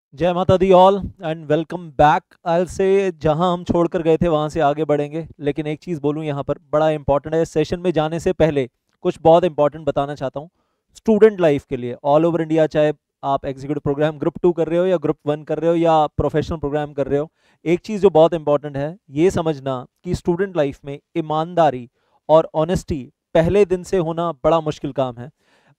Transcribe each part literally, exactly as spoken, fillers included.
जय माता दी all and welcome back. I say जहां हम छोड़कर गए थे वहां से आगे बढ़ेंगे, लेकिन एक चीज़ बोलूं यहाँ पर बड़ा इंपॉर्टेंट है। सेशन में जाने से पहले कुछ बहुत इंपॉर्टेंट बताना चाहता हूँ स्टूडेंट लाइफ के लिए ऑल ओवर इंडिया। चाहे आप एग्जीक्यूटिव प्रोग्राम ग्रुप टू कर रहे हो या ग्रुप वन कर रहे हो या प्रोफेशनल प्रोग्राम कर रहे हो, एक चीज़ जो बहुत इंपॉर्टेंट है ये समझना कि स्टूडेंट लाइफ में ईमानदारी और ऑनेस्टी पहले दिन से होना बड़ा मुश्किल काम है।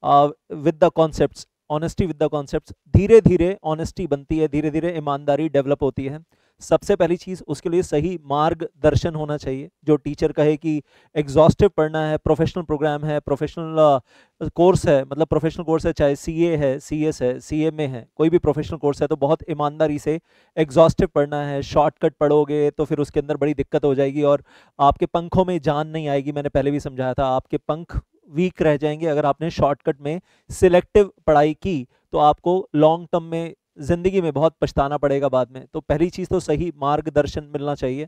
With the concepts, honesty with the concepts, धीरे धीरे ऑनेस्टी बनती है, धीरे धीरे ईमानदारी डेवलप होती है। सबसे पहली चीज़ उसके लिए सही मार्गदर्शन होना चाहिए। जो टीचर कहे कि एग्जॉस्टिव पढ़ना है, प्रोफेशनल प्रोग्राम है, प्रोफेशनल कोर्स है, मतलब प्रोफेशनल कोर्स है, चाहे सीए है, सीएस है, सीएमए है, कोई भी प्रोफेशनल कोर्स है, तो बहुत ईमानदारी से एग्जॉस्टिव पढ़ना है। शॉर्टकट पढ़ोगे तो फिर उसके अंदर बड़ी दिक्कत हो जाएगी और आपके पंखों में जान नहीं आएगी। मैंने पहले भी समझाया था, आपके पंख वीक रह जाएंगे अगर आपने शॉर्टकट में सिलेक्टिव पढ़ाई की, तो आपको लॉन्ग टर्म में जिंदगी में बहुत पछताना पड़ेगा बाद में। तो पहली चीज़ तो सही मार्गदर्शन मिलना चाहिए।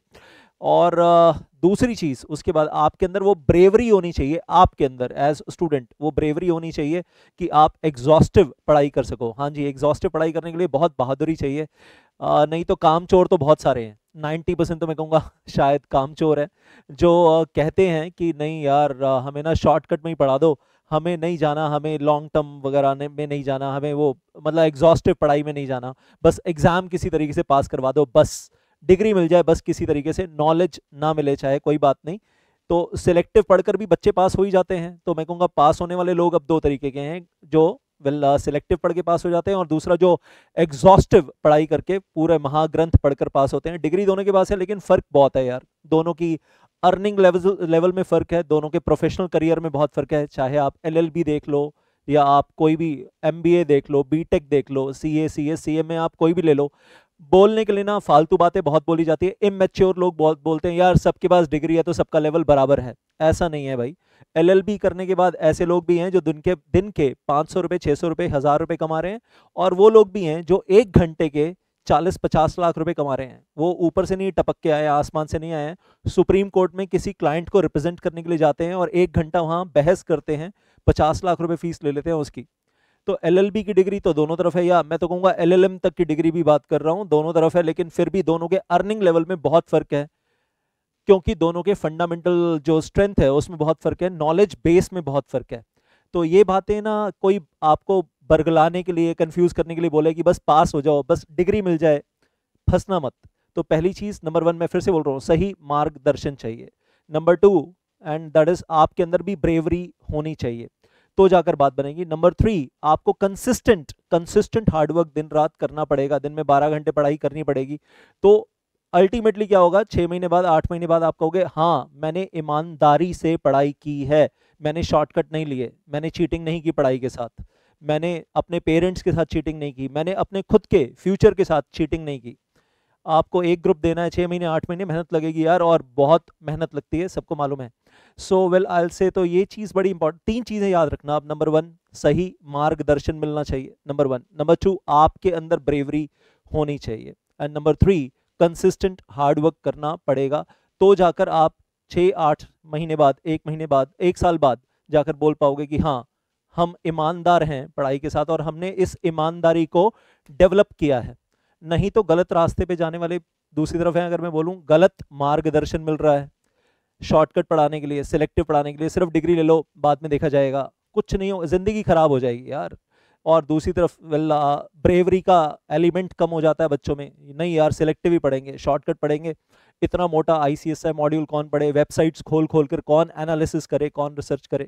और अ, दूसरी चीज़ उसके बाद आपके अंदर वो ब्रेवरी होनी चाहिए। आपके अंदर एज स्टूडेंट वो ब्रेवरी होनी चाहिए कि आप एग्जॉस्टिव पढ़ाई कर सको। हाँ जी, एग्जॉस्टिव पढ़ाई करने के लिए बहुत बहादुरी चाहिए। अ, नहीं तो काम चोर तो बहुत सारे हैं। नाइन्टी परसेंट तो मैं कहूँगा शायद काम चोर है, जो अ, कहते हैं कि नहीं यार, अ, हमें ना शॉर्टकट में ही पढ़ा दो, हमें नहीं जाना, हमें लॉन्ग टर्म वगैरह ने- में नहीं जाना, हमें वो मतलब एग्जॉस्टिव पढ़ाई में नहीं जाना, बस एग्जाम किसी तरीके से पास करवा दो, बस डिग्री मिल जाए, बस किसी तरीके से नॉलेज ना मिले चाहे कोई बात नहीं। तो सिलेक्टिव पढ़कर भी बच्चे पास हो ही जाते हैं। तो मैं कहूँगा पास होने वाले लोग अब दो तरीके के हैं, जो वेल सिलेक्टिव पढ़ के पास हो जाते हैं, और दूसरा जो एग्जॉस्टिव पढ़ाई करके पूरे महाग्रंथ पढ़कर पास होते हैं। डिग्री दोनों के पास है, लेकिन फ़र्क बहुत है यार। दोनों की अर्निंग लेवल लेवल में फ़र्क है, दोनों के प्रोफेशनल करियर में बहुत फ़र्क है। चाहे आप एलएलबी देख लो या आप कोई भी एमबीए देख लो, बीटेक देख लो, सीए, सीएस, सीएमए, आप कोई भी ले लो। बोलने के लिए ना फालतू बातें बहुत बोली जाती है। इमेच्योर लोग बहुत बोलते हैं यार सबके पास डिग्री है तो सबका लेवल बराबर है। ऐसा नहीं है भाई। एलएलबी करने के बाद ऐसे लोग भी हैं जो दिन के दिन के पाँच सौ रुपये, छः सौ रुपये, हज़ार रुपये कमा रहे हैं, और वो लोग भी हैं जो एक घंटे के चालीस पचास लाख रुपए कमा रहे हैं। वो ऊपर से नहीं टपक के आए, आसमान से नहीं आए हैं। सुप्रीम कोर्ट में किसी क्लाइंट को रिप्रेजेंट करने के लिए जाते हैं और एक घंटा वहां बहस करते हैं, पचास लाख रुपए फीस ले लेते हैं उसकी। तो एलएलबी की डिग्री तो दोनों तरफ है, या मैं तो कहूंगा एलएलएम तक की डिग्री भी बात कर रहा हूं, दोनों तरफ है, लेकिन फिर भी दोनों के अर्निंग लेवल में बहुत फर्क है, क्योंकि दोनों के फंडामेंटल जो स्ट्रेंथ है उसमें बहुत फर्क है, नॉलेज बेस में बहुत फर्क है। तो ये बातें ना कोई आपको बरगलाने के लिए, कंफ्यूज करने के लिए बोले कि बस पास हो जाओ, बस डिग्री मिल जाए, फंसना मत। तो पहली चीज नंबर वन, मैं फिर से बोल रहा हूँ, सही मार्गदर्शन चाहिए। Number two, and that is आपके अंदर भी ब्रेवरी होनी चाहिए, तो जाकर बात बनेगी। नंबर थ्री, आपको कंसिस्टेंट कंसिस्टेंट हार्डवर्क दिन रात करना पड़ेगा, दिन में बारह घंटे पढ़ाई करनी पड़ेगी। तो अल्टीमेटली क्या होगा, छह महीने बाद, आठ महीने बाद आप कहोगे हाँ मैंने ईमानदारी से पढ़ाई की है, मैंने शॉर्टकट नहीं लिए, मैंने चीटिंग नहीं की पढ़ाई के साथ, मैंने अपने पेरेंट्स के साथ चीटिंग नहीं की, मैंने अपने खुद के फ्यूचर के साथ चीटिंग नहीं की। आपको एक ग्रुप देना है, छः महीने आठ महीने मेहनत लगेगी यार, और बहुत मेहनत लगती है, सबको मालूम है। सो वेल आई से तो ये चीज़ बड़ी इंपॉर्टेंट, तीन चीज़ें याद रखना आप। नंबर वन, सही मार्गदर्शन मिलना चाहिए, नंबर वन। नंबर टू, आपके अंदर ब्रेवरी होनी चाहिए, and number three, consistent hard work करना पड़ेगा। तो जाकर आप छः आठ महीने बाद, एक महीने बाद, एक साल बाद जाकर बोल पाओगे कि हाँ हम ईमानदार हैं पढ़ाई के साथ, और हमने इस ईमानदारी को डेवलप किया है। नहीं तो गलत रास्ते पे जाने वाले दूसरी तरफ है। अगर मैं बोलूं गलत मार्गदर्शन मिल रहा है, शॉर्टकट पढ़ाने के लिए, सिलेक्टिव पढ़ाने के लिए, सिर्फ डिग्री ले लो बाद में देखा जाएगा, कुछ नहीं हो, जिंदगी खराब हो जाएगी यार। और दूसरी तरफ वेल ब्रेवरी का एलिमेंट कम हो जाता है बच्चों में, नहीं यार सिलेक्टिव ही पढ़ेंगे, शॉर्टकट पढ़ेंगे, इतना मोटा आईसीएसआई मॉड्यूल कौन पढ़े, वेबसाइट्स खोल खोल कर कौन एनालिसिस करे, कौन रिसर्च करे।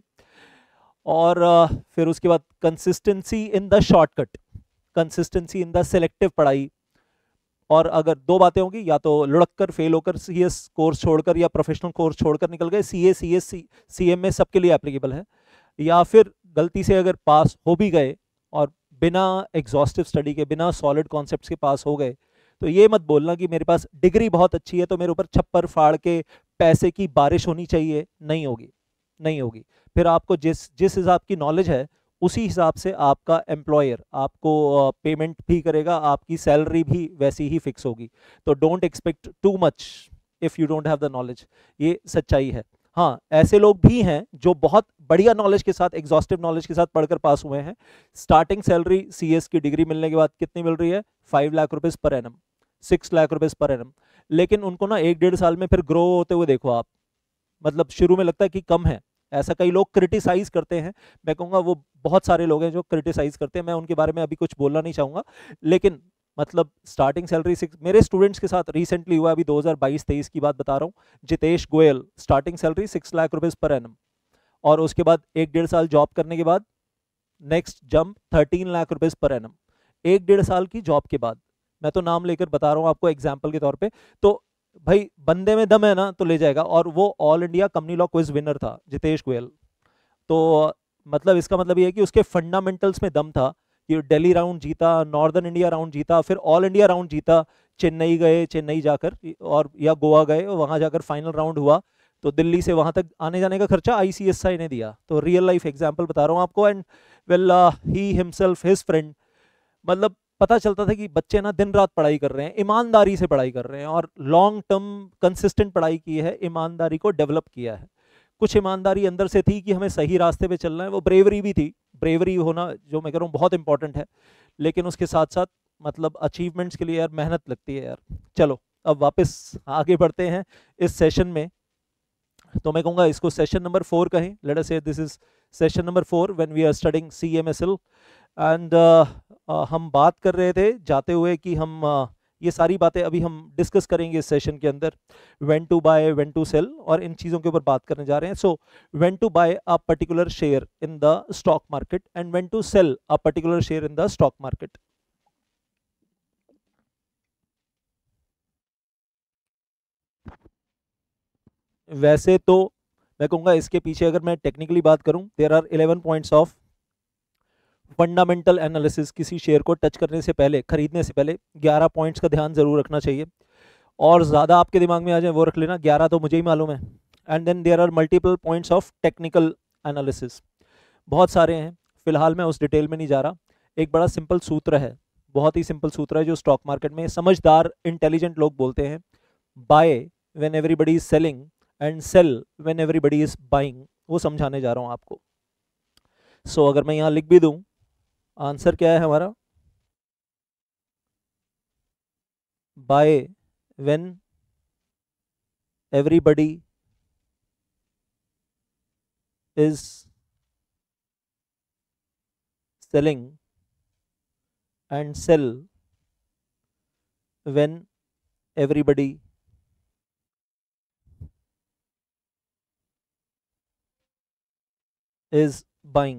और अ, फिर उसके बाद consistency in the shortcut, consistency in the selective पढ़ाई। और अगर दो बातें होंगी, या तो लुढ़क कर फेल होकर सीएस कोर्स छोड़कर या प्रोफेशनल कोर्स छोड़कर निकल गए, सीए, सीएस, सीएम में सबके लिए एप्लीकेबल है, या फिर गलती से अगर पास हो भी गए और बिना एग्जॉस्टिव स्टडी के, बिना सॉलिड कॉन्सेप्ट्स के पास हो गए, तो ये मत बोलना कि मेरे पास डिग्री बहुत अच्छी है तो मेरे ऊपर छप्पर फाड़ के पैसे की बारिश होनी चाहिए। नहीं होगी, नहीं होगी। फिर आपको जिस जिस हिसाब की नॉलेज है उसी हिसाब से आपका एम्प्लॉयर आपको पेमेंट भी करेगा, आपकी सैलरी भी वैसी ही फिक्स होगी। तो don't expect too much if you don't have the knowledge, ये सच्चाई है। हाँ, ऐसे लोग भी हैं जो बहुत बढ़िया नॉलेज के साथ, एग्जॉस्टिव नॉलेज के साथ पढ़कर पास हुए हैं। स्टार्टिंग सैलरी सीएस की डिग्री मिलने के बाद कितनी मिल रही है? Five lakh rupees per annum, six lakh rupees per annum. लेकिन उनको ना एक डेढ़ साल में फिर ग्रो होते हुए देखो आप, मतलब शुरू में लगता है कि कम है, ऐसा कई लोग क्रिटिसाइज करते हैं। मैं कहूँगा वो बहुत सारे लोग हैं जो क्रिटिसाइज करते हैं, मैं उनके बारे में अभी कुछ बोलना नहीं चाहूँगा। लेकिन मतलब स्टार्टिंग सैलरी सिक्स, मेरे स्टूडेंट्स के साथ रिसेंटली हुआ, अभी दो हज़ार बाईस तेईस की बात बता रहा हूँ, Jitesh Goyal, starting salary six lakh rupees per annum, और उसके बाद एक डेढ़ साल जॉब करने के बाद next jump thirteen lakh rupees per annum, एक डेढ़ साल की जॉब के बाद। मैं तो नाम लेकर बता रहा हूँ आपको एग्जाम्पल के तौर पे। तो भाई बंदे में दम है ना तो ले जाएगा, और वो all India company law quiz winner था जितेश गोयल। तो मतलब इसका मतलब ये है कि उसके फंडामेंटल्स में दम था कि दिल्ली राउंड जीता, नॉर्दर्न इंडिया राउंड जीता, फिर ऑल इंडिया राउंड जीता, चेन्नई गए, चेन्नई जाकर, और या गोवा गए, वहां जाकर फाइनल राउंड हुआ, तो दिल्ली से वहां तक आने जाने का खर्चा आईसीएसआई ने दिया। तो रियल लाइफ एग्जांपल बता रहा हूँ आपको। And well he himself, his friend, मतलब पता चलता था कि बच्चे ना दिन रात पढ़ाई कर रहे हैं, ईमानदारी से पढ़ाई कर रहे हैं, और लॉन्ग टर्म कंसिस्टेंट पढ़ाई की है, ईमानदारी को डेवलप किया है। कुछ ईमानदारी अंदर से थी कि हमें सही रास्ते पे चलना है, वो ब्रेवरी भी थी, ब्रेवरी होना जो मैं कह रहा हूँ बहुत इंपॉर्टेंट है। लेकिन उसके साथ साथ मतलब अचीवमेंट्स के लिए यार मेहनत लगती है यार। चलो अब वापस आगे बढ़ते हैं इस सेशन में। तो मैं कहूँगा इसको सेशन नंबर फोर कहें, let us say this is session number four when we are studying CMSL. And हम बात कर रहे थे जाते हुए कि हम uh, ये सारी बातें अभी हम डिस्कस करेंगे इस सेशन के अंदर, when to buy, when to sell, और इन चीज़ों के ऊपर बात करने जा रहे हैं। So when to buy a particular share in the stock market and when to sell a particular share in the stock market. वैसे तो मैं कहूँगा इसके पीछे अगर मैं टेक्निकली बात करूँ, there are eleven points of fundamental analysis. किसी शेयर को टच करने से पहले, खरीदने से पहले ग्यारह पॉइंट्स का ध्यान जरूर रखना चाहिए, और ज़्यादा आपके दिमाग में आ जाए वो रख लेना, ग्यारह तो मुझे ही मालूम है। And then there are multiple points of technical analysis, बहुत सारे हैं, फिलहाल मैं उस डिटेल में नहीं जा रहा। एक बड़ा सिंपल सूत्र है, बहुत ही सिंपल सूत्र है जो स्टॉक मार्केट में समझदार इंटेलिजेंट लोग बोलते हैं, buy when everybody is selling and sell when everybody is buying. वो समझाने जा रहा हूँ आपको। सो so, अगर मैं यहाँ लिख भी दूँ, आंसर क्या है हमारा? Buy when everybody is selling and sell when everybody is buying।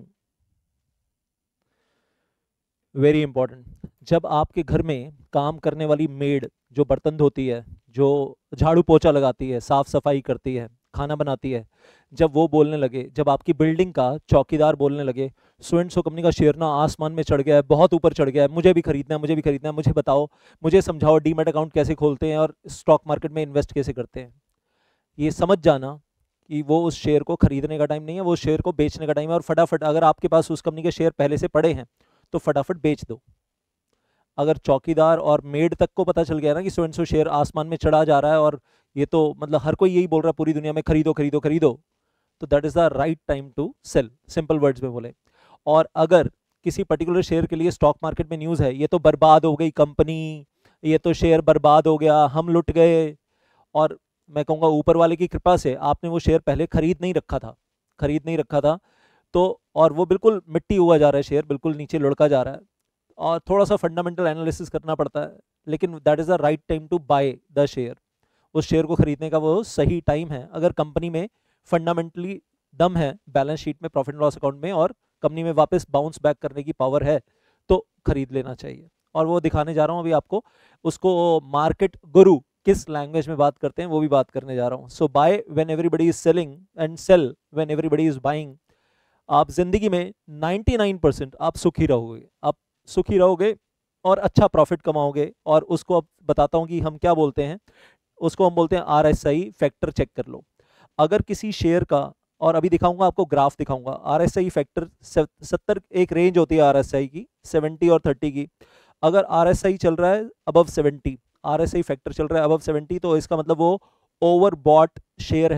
Very important. जब आपके घर में काम करने वाली मेड जो बर्तन धोती है, जो झाड़ू पोछा लगाती है, साफ सफाई करती है, खाना बनाती है, जब वो बोलने लगे, जब आपकी बिल्डिंग का चौकीदार बोलने लगे सो एंड सो कंपनी का शेयर ना आसमान में चढ़ गया है, बहुत ऊपर चढ़ गया है, मुझे भी खरीदना है, मुझे भी खरीदना है, मुझे बताओ, मुझे समझाओ डीमैट अकाउंट कैसे खोलते हैं और स्टॉक मार्केट में इन्वेस्ट कैसे करते हैं, ये समझ जाना कि वो उस शेयर को खरीदने का टाइम नहीं है, वो शेयर को बेचने का टाइम है। और फटाफट अगर आपके पास उस कंपनी के शेयर पहले से पड़े हैं तो फटाफट बेच दो। अगर चौकीदार और मेड तक को पता चल गया ना कि सो एंड सो शेयर आसमान में चढ़ा जा रहा है और ये तो मतलब हर कोई यही बोल रहा है पूरी दुनिया में, खरीदो खरीदो खरीदो, तो that is the right time to sell, simple words में बोले। और अगर किसी पर्टिकुलर शेयर के लिए स्टॉक मार्केट में न्यूज़ है ये तो बर्बाद हो गई कंपनी, ये तो शेयर बर्बाद हो गया, हम लुट गए, और मैं कहूँगा ऊपर वाले की कृपा से आपने वो शेयर पहले खरीद नहीं रखा था, खरीद नहीं रखा था तो, और वो बिल्कुल मिट्टी हुआ जा रहा है, शेयर बिल्कुल नीचे लुढ़का जा रहा है, और थोड़ा सा फंडामेंटल एनालिसिस करना पड़ता है, लेकिन that is the right time to buy the share. उस शेयर को खरीदने का वो सही टाइम है अगर कंपनी में फंडामेंटली दम है, बैलेंस शीट में, प्रॉफिट एंड लॉस अकाउंट में, और कंपनी में वापस बाउंस बैक करने की पावर है तो खरीद लेना चाहिए। और वो दिखाने जा रहा हूँ अभी आपको, उसको मार्केट गुरु किस लैंग्वेज में बात करते हैं वो भी बात करने जा रहा हूँ। So buy when everybody is selling and sell when everybody is buying. आप जिंदगी में निन्यानवे परसेंट आप सुखी रहोगे, आप सुखी रहोगे और अच्छा प्रॉफिट कमाओगे। और उसको अब बताता हूँ कि हम क्या बोलते हैं, उसको हम बोलते हैं R S I factor. Check कर लो अगर किसी शेयर का, और अभी दिखाऊंगा आपको ग्राफ दिखाऊंगा, आर एस आई फैक्टर सत्तर, एक रेंज होती है आर एस आई की, सेवेंटी और थर्टी की। अगर आर एस आई चल रहा है above seventy, R S I factor चल रहा है अबव सेवेंटी, तो इसका मतलब वो ओवर बॉट शेयर है,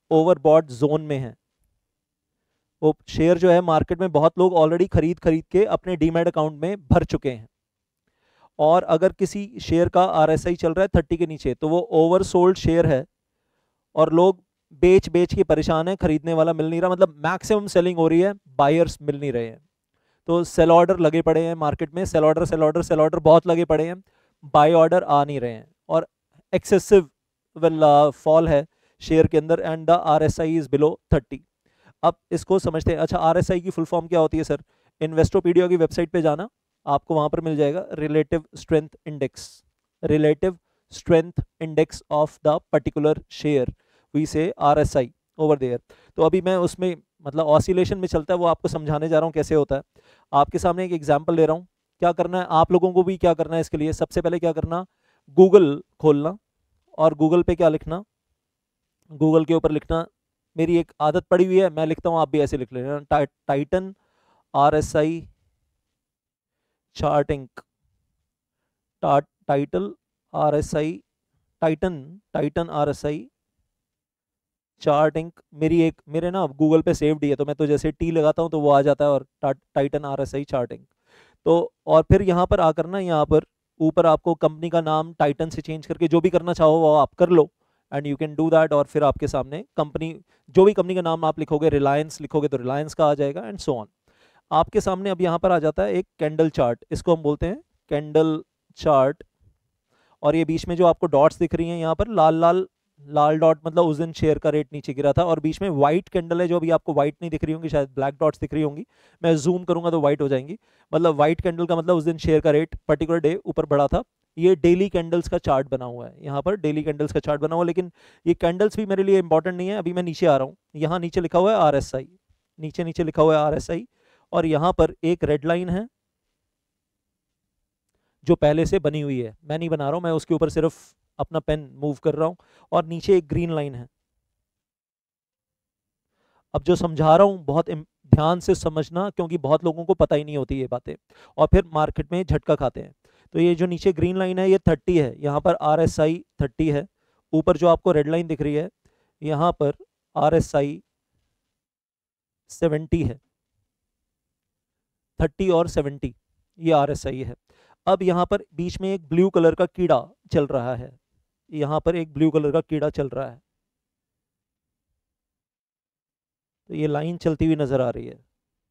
ओवरबॉट जोन में है। वो शेयर जो है मार्केट में बहुत लोग ऑलरेडी खरीद खरीद के अपने डीमैट अकाउंट में भर चुके हैं, और अगर किसी शेयर का आरएसआई चल रहा है थर्टी के नीचे तो वो ओवरसोल्ड शेयर है, और लोग बेच बेच के परेशान है, खरीदने वाला मिल नहीं रहा, मतलब मैक्सिमम सेलिंग हो रही है, बायर्स मिल नहीं रहे हैं। तो सेल ऑर्डर लगे पड़े हैं मार्केट में, sell order sell order sell order बहुत लगे पड़े हैं, बाय ऑर्डर आ नहीं रहे हैं, और एक्सेसिव विल फॉल है शेयर के अंदर, and the RSI is below thirty. अब इसको समझते हैं। अच्छा, आरएसआई की फुल फॉर्म क्या होती है सर? इन्वेस्टोपीडिया की वेबसाइट पे जाना, आपको वहां पर मिल जाएगा relative strength index, relative strength index of the particular share, we say RSI over there. तो अभी मैं उसमें मतलब ऑसिलेशन में चलता है, वो आपको समझाने जा रहा हूँ कैसे होता है। आपके सामने एक एग्जांपल ले रहा हूँ। क्या करना है आप लोगों को भी, क्या करना है इसके लिए, सबसे पहले क्या करना, गूगल खोलना, और गूगल पे क्या लिखना, गूगल के ऊपर लिखना, मेरी एक आदत पड़ी हुई है, मैं लिखता हूँ, आप भी ऐसे लिख लेना, टा, Titan RSI charting, title RSI, Titan Titan RSI charting, मेरी एक मेरे ना गूगल पे सेव्ड ही है, तो मैं तो जैसे टी लगाता हूँ तो वो आ जाता है, और टा, टाइटन आरएसआई चार्टिंग। तो और फिर यहाँ पर आकर ना, यहाँ पर ऊपर आपको कंपनी का नाम टाइटन से चेंज करके जो भी करना चाहो वो आप कर लो, and you can do that. और फिर आपके सामने कंपनी, जो भी कंपनी का नाम आप लिखोगे, रिलायंस लिखोगे तो रिलायंस का आ जाएगा, एंड सो ऑन। आपके सामने अब यहाँ पर आ जाता है एक कैंडल चार्ट, इसको हम बोलते हैं कैंडल चार्ट, और ये बीच में जो आपको डॉट्स दिख रही हैं यहाँ पर, लाल लाल लाल डॉट, मतलब उस दिन शेयर का रेट नीचे गिरा था, और बीच में व्हाइट कैंडल है, जो अभी आपको व्हाइट नहीं दिख रही होंगी, शायद ब्लैक डॉट्स दिख रही होंगी, मैं जूम करूंगा तो व्हाइट हो जाएंगी, मतलब व्हाइट कैंडल का मतलब उस दिन शेयर का रेट पर्टिकुलर डे ऊपर बढ़ा था। ये डेली कैंडल्स का चार्ट बना हुआ है, यहाँ पर डेली कैंडल्स का चार्ट बना हुआ है, लेकिन ये कैंडल्स भी मेरे लिए इंपॉर्टेंट नहीं है। अभी मैं नीचे आ रहा हूँ, यहाँ नीचे लिखा हुआ है आरएसआई, नीचे नीचे लिखा हुआ है आरएसआई, और यहाँ पर एक रेड लाइन है जो पहले से बनी हुई है, मैं नहीं बना रहा हूँ, मैं उसके ऊपर सिर्फ अपना पेन मूव कर रहा हूँ, और नीचे एक ग्रीन लाइन है। अब जो समझा रहा हूँ बहुत ध्यान से समझना, क्योंकि बहुत लोगों को पता ही नहीं होती ये बातें, और फिर मार्केट में झटका खाते हैं। तो ये जो नीचे ग्रीन लाइन है ये थर्टी है, यहाँ पर आर एस आई थर्टी है, ऊपर जो आपको रेड लाइन दिख रही है यहाँ पर आर एस आई सेवेंटी है, थर्टी और सेवेंटी ये आर एस आई है। अब यहाँ पर बीच में एक ब्लू कलर का कीड़ा चल रहा है, यहाँ पर एक ब्लू कलर का कीड़ा चल रहा है, तो ये लाइन चलती हुई नजर आ रही है,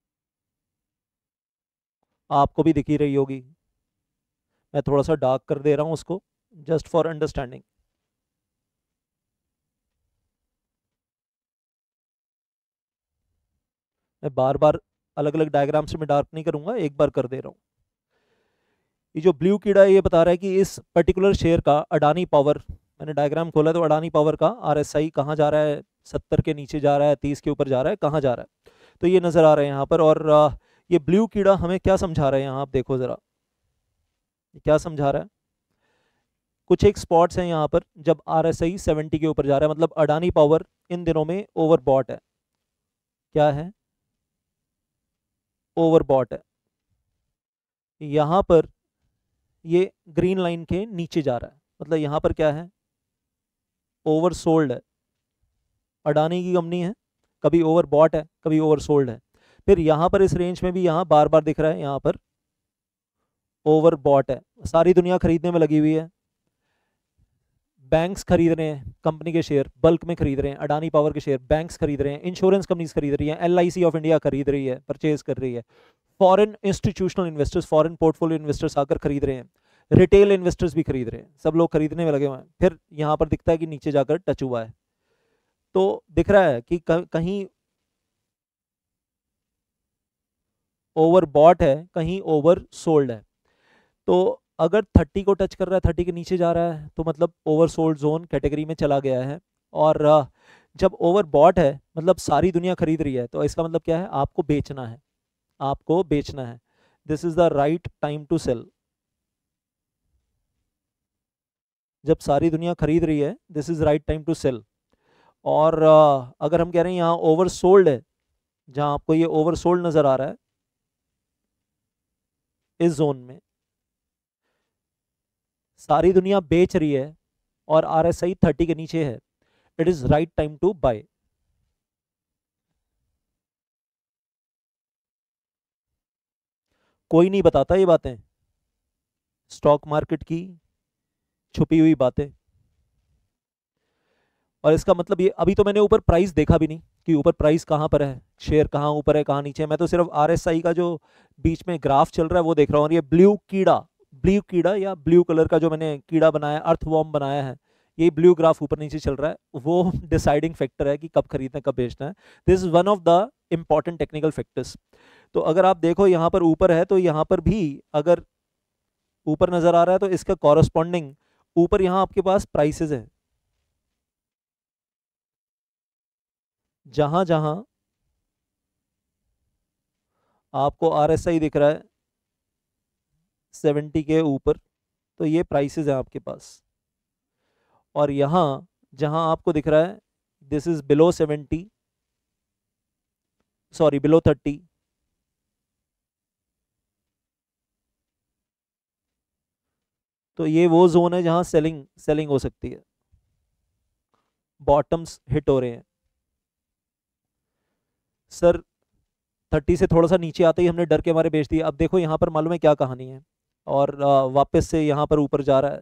आपको भी दिख ही रही होगी, मैं थोड़ा सा डार्क कर दे रहा हूं उसको जस्ट फॉर अंडरस्टैंडिंग। मैं बार बार अलग अलग डायग्राम से मैं डार्क नहीं करूंगा, एक बार कर दे रहा हूं। ये जो ब्लू कीड़ा है ये बता रहा है कि इस पर्टिकुलर शेयर का अडानी पावर, मैंने डायग्राम खोला तो अडानी पावर का आरएसआई कहाँ जा रहा है, सत्तर के नीचे जा रहा है, तीस के ऊपर जा रहा है, कहाँ जा रहा है, तो ये नजर आ रहे हैं यहाँ पर। और आ, ये ब्लू कीड़ा हमें क्या समझा रहा है यहाँ, आप देखो जरा क्या समझा रहा है। कुछ एक स्पॉट्स हैं यहाँ पर, जब आरएसआई सेवेंटी के ऊपर जा रहा है, मतलब अडानी पावर इन दिनों में ओवरबॉट है, क्या है, ओवरबॉट है। यहाँ पर ये ग्रीन लाइन के नीचे जा रहा है, मतलब यहाँ पर क्या है, ओवरसोल्ड है, अडानी की कंपनी है, कभी ओवरबॉट है कभी ओवरसोल्ड है। फिर यहाँ पर इस रेंज में भी यहाँ बार बार दिख रहा है, यहाँ पर ओवरबॉट है, सारी दुनिया खरीदने में लगी हुई है, बैंक्स खरीद रहे हैं कंपनी के शेयर, बल्क में खरीद रहे हैं अडानी पावर के शेयर, बैंक्स खरीद रहे हैं, इंश्योरेंस कंपनीज खरीद रही हैं, एलआईसी ऑफ इंडिया खरीद रही है, परचेज कर रही है, foreign institutional investors, foreign portfolio investors आकर खरीद रहे हैं, रिटेल इन्वेस्टर्स भी खरीद रहे हैं, सब लोग खरीदने में लगे हुए हैं। फिर यहाँ पर दिखता है कि नीचे जाकर टच हुआ है, तो दिख रहा है कि कहीं ओवरबॉट है कहीं ओवर सोल्ड है। तो अगर थर्टी को टच कर रहा है, थर्टी के नीचे जा रहा है, तो मतलब ओवर सोल्ड जोन कैटेगरी में चला गया है। और जब ओवर बॉट है मतलब सारी दुनिया खरीद रही है, तो इसका मतलब क्या है, आपको बेचना है, आपको बेचना है, this is the right time to sell. जब सारी दुनिया खरीद रही है, this is right time to sell. और अगर हम कह रहे हैं यहाँ ओवर सोल्ड है, जहां आपको ये ओवर सोल्ड नजर आ रहा है इस जोन में, सारी दुनिया बेच रही है और आरएसआई थर्टी के नीचे है, it is right time to buy. कोई नहीं बताता ये बातें, स्टॉक मार्केट की छुपी हुई बातें। और इसका मतलब ये, अभी तो मैंने ऊपर प्राइस देखा भी नहीं कि ऊपर प्राइस कहाँ पर है, शेयर कहाँ ऊपर है कहाँ नीचे है, मैं तो सिर्फ आरएसआई का जो बीच में ग्राफ चल रहा है वो देख रहा हूँ। और ये ब्लू कीड़ा, ब्लू कीड़ा या ब्लू कलर का जो मैंने कीड़ा बनाया, अर्थवॉर्म बनाया है, ये ब्लू ग्राफ ऊपर नीचे चल रहा है, वो डिसाइडिंग फैक्टर है कि कब खरीदना है कब बेचना है। This is one of the important technical factors. तो अगर आप देखो यहाँ पर ऊपर है, तो यहाँ पर भी अगर ऊपर नजर आ रहा है तो इसका कॉरस्पॉन्डिंग ऊपर यहाँ आपके पास प्राइसेस है। जहां जहां आपको आरएसआई दिख रहा है सेवेंटी के ऊपर, तो ये प्राइसेस है आपके पास। और यहां जहां आपको दिख रहा है this is below seventy, sorry below thirty, तो ये वो जोन है जहां सेलिंग सेलिंग हो सकती है, बॉटम्स हिट हो रहे हैं। सर थर्टी से थोड़ा सा नीचे आते ही हमने डर के मारे बेच दिया। अब देखो यहाँ पर मालूम है क्या कहानी है, और आ, वापस से यहाँ पर ऊपर जा रहा है।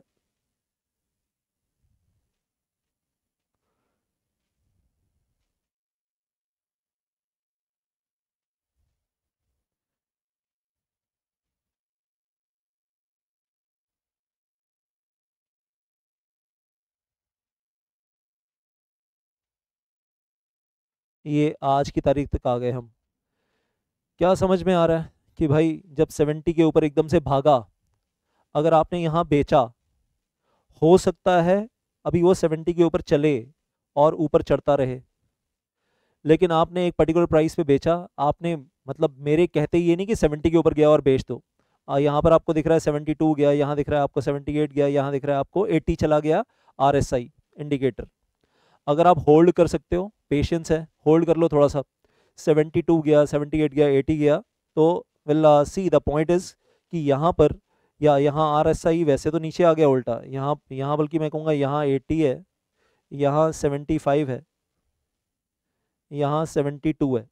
ये आज की तारीख तक आ गए हम। क्या समझ में आ रहा है कि भाई जब सेवेंटी के ऊपर एकदम से भागा, अगर आपने यहाँ बेचा, हो सकता है अभी वो सेवेंटी के ऊपर चले और ऊपर चढ़ता रहे, लेकिन आपने एक पर्टिकुलर प्राइस पे बेचा। आपने मतलब मेरे कहते ही ये नहीं कि सेवेंटी के ऊपर गया और बेच दो। आ, यहाँ पर आपको दिख रहा है सेवेंटी टू गया, यहाँ दिख रहा है आपको सेवेंटी एट गया, यहाँ दिख रहा है आपको एटी चला गया आरएसआई इंडिकेटर। अगर आप होल्ड कर सकते हो, पेशेंस है, होल्ड कर लो थोड़ा सा, सेवेंटी टू गया, सेवेंटी एट गया, एटी गया, तो will see the point is कि यहाँ पर या यहाँ आरएसआई वैसे तो नीचे आ गया उल्टा, यहाँ यहाँ बल्कि मैं कहूँगा यहाँ एटी है, यहाँ सेवेंटी फाइव है, यहाँ सेवेंटी टू है।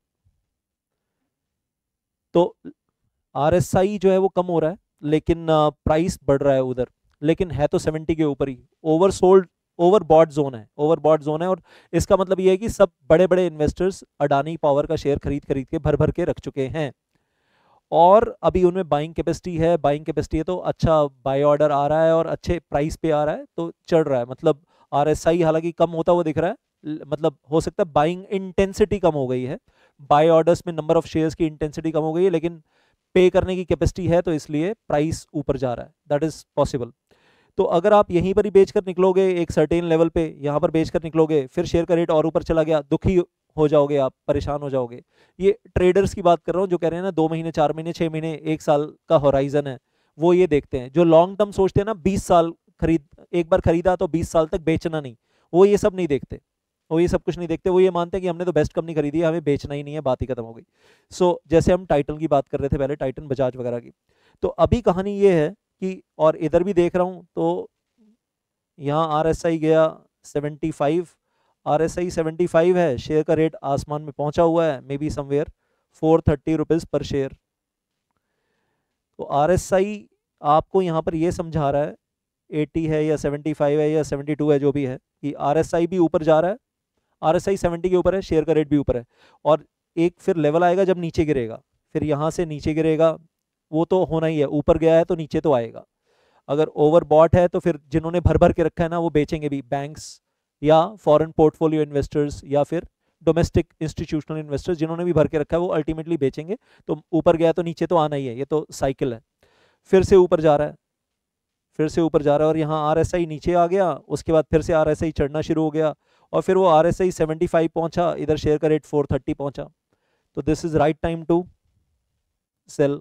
तो आरएसआई जो है वो कम हो रहा है, लेकिन प्राइस बढ़ रहा है उधर, लेकिन है तो सेवेंटी के ऊपर ही। ओवरसोल्ड, ओवरबॉट जोन है, ओवरबॉट जोन है। और इसका मतलब ये है कि सब बड़े बड़े इन्वेस्टर्स अडानी पावर का शेयर खरीद खरीद के भर भर के रख चुके हैं, और अभी उनमें बाइंग कैपेसिटी है। बाइंग कैपेसिटी है तो अच्छा बाय ऑर्डर आ रहा है और अच्छे प्राइस पे आ रहा है, तो चढ़ रहा है। मतलब आरएसआई हालांकि कम होता हुआ दिख रहा है, ल- मतलब हो सकता है बाइंग इंटेंसिटी कम हो गई है, बाय ऑर्डर्स में नंबर ऑफ शेयर्स की इंटेंसिटी कम हो गई है, लेकिन पे करने की कैपेसिटी है, तो इसलिए प्राइस ऊपर जा रहा है, दैट इज पॉसिबल। तो अगर आप यहीं पर ही बेचकर निकलोगे एक सर्टेन लेवल पे, यहाँ पर बेचकर निकलोगे, फिर शेयर का रेट और ऊपर चला गया, दुखी हो जाओगे आप, परेशान हो जाओगे। ये ट्रेडर्स की बात कर रहा हूँ जो कह रहे हैं ना दो महीने चार महीने छह महीने एक साल का होराइजन है, वो ये देखते हैं। जो लॉन्ग टर्म सोचते हैं ना, बीस साल खरीद, एक बार खरीदा तो बीस साल तक बेचना नहीं, वो ये सब नहीं देखते, वो ये सब कुछ नहीं देखते। वो ये मानते हैं कि हमने तो बेस्ट कंपनी खरीदी है, हमें बेचना ही नहीं है, बात ही खत्म हो गई। सो so, जैसे हम टाइटन की बात कर रहे थे पहले, टाइटन बजाज वगैरह की, तो अभी कहानी ये है कि, और इधर भी देख रहा हूँ तो यहाँ आरएसआई गया seventy five, RSI seventy five है, शेयर का रेट आसमान में पहुंचा हुआ है, maybe somewhere four thirty rupees per share. तो आरएसआई आपको यहाँ पर ये समझा रहा है, एटी है या सेवेंटी फाइव है या सेवेंटी टू है जो भी है, कि आरएसआई भी ऊपर जा रहा है, आरएसआई सेवेंटी के ऊपर है, शेयर का रेट भी ऊपर है। और एक फिर लेवल आएगा जब नीचे गिरेगा, फिर यहाँ से नीचे गिरेगा, वो तो होना ही है, ऊपर गया है तो नीचे तो आएगा। अगर ओवरबॉट है तो फिर जिन्होंने भर भर के रखा है ना, वो बेचेंगे भी, बैंक्स या फॉरेन पोर्टफोलियो इन्वेस्टर्स या फिर डोमेस्टिक इंस्टीट्यूशनल इन्वेस्टर्स, जिन्होंने भी भर के रखा है वो अल्टीमेटली बेचेंगे। तो ऊपर गया तो नीचे तो आना ही है, ये तो साइकिल है। फिर से ऊपर जा रहा है, फिर से ऊपर जा रहा है, और यहाँ आरएसआई नीचे आ गया, उसके बाद फिर से आरएसआई चढ़ना शुरू हो गया, और फिर वो आरएसआई सेवेंटी फाइव पहुंचा, इधर शेयर का रेट फोर थर्टी पहुंचा। तो this is right time to sell,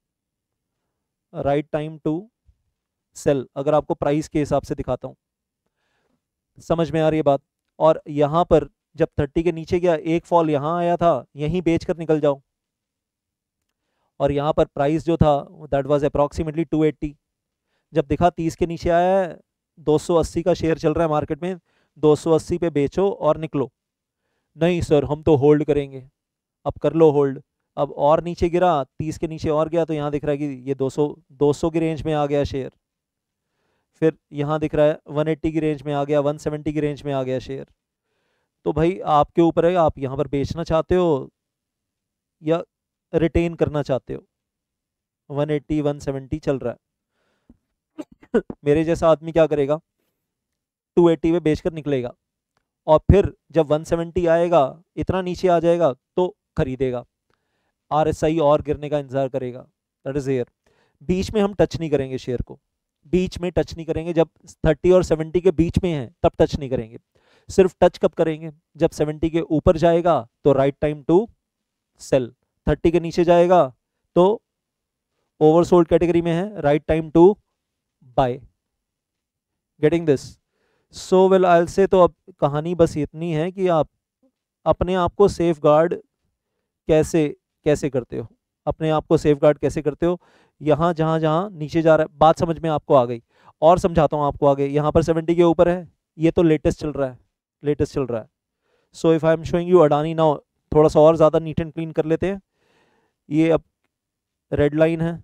right time to sell, अगर आपको प्राइस के हिसाब से दिखाता हूं। समझ में आ रही है बात? और यहां पर जब थर्टी के नीचे गया, एक फॉल यहां आया था, यहीं बेचकर निकल जाओ। और यहां पर प्राइस जो था that was approximately two eighty, जब दिखा तीस के नीचे आया है, दो सौ अस्सी का शेयर चल रहा है मार्केट में, दो सौ अस्सी पे बेचो और निकलो। नहीं सर हम तो होल्ड करेंगे, अब कर लो होल्ड। अब और नीचे गिरा, तीस के नीचे और गया, तो यहाँ दिख रहा है कि ये दो सौ दो सौ की रेंज में आ गया शेयर। फिर यहाँ दिख रहा है एक सौ अस्सी की रेंज में आ गया, एक सौ सत्तर की रेंज में आ गया शेयर। तो भाई आपके ऊपर है, आप यहाँ पर बेचना चाहते हो या रिटेन करना चाहते हो। एक सौ अस्सी एक सौ सत्तर चल रहा है। मेरे जैसा आदमी क्या करेगा, दो सौ अस्सी में बेचकर निकलेगा, और फिर जब एक सौ सत्तर आएगा, इतना नीचे आ जाएगा तो खरीदेगा, आरएसआई और गिरने का इंतजार करेगा। That is here. बीच में हम टच नहीं करेंगे शेयर को, बीच में टच नहीं करेंगे। जब तीस और सत्तर के बीच में है तब टच नहीं करेंगे। सिर्फ टच कब करेंगे, जब सत्तर के ऊपर जाएगा तो राइट टाइम टू सेल, तीस के नीचे जाएगा तो ओवरसोल्ड कैटेगरी में है, right time to buy. Getting this? So well I will say, तो अब कहानी बस इतनी है कि आप अपने आप को सेफ गार्ड कैसे कैसे करते हो, अपने आप को सेफ गार्ड कैसे करते हो। यहाँ जहाँ जहाँ नीचे जा रहा है, बात समझ में आपको आ गई? और समझाता हूँ आपको आगे। यहाँ पर सत्तर के ऊपर है, ये तो लेटेस्ट चल रहा है, लेटेस्ट चल रहा है। So if I am showing you Adani now, थोड़ा सा और ज़्यादा नीट एंड क्लीन कर लेते हैं। ये अब रेड लाइन है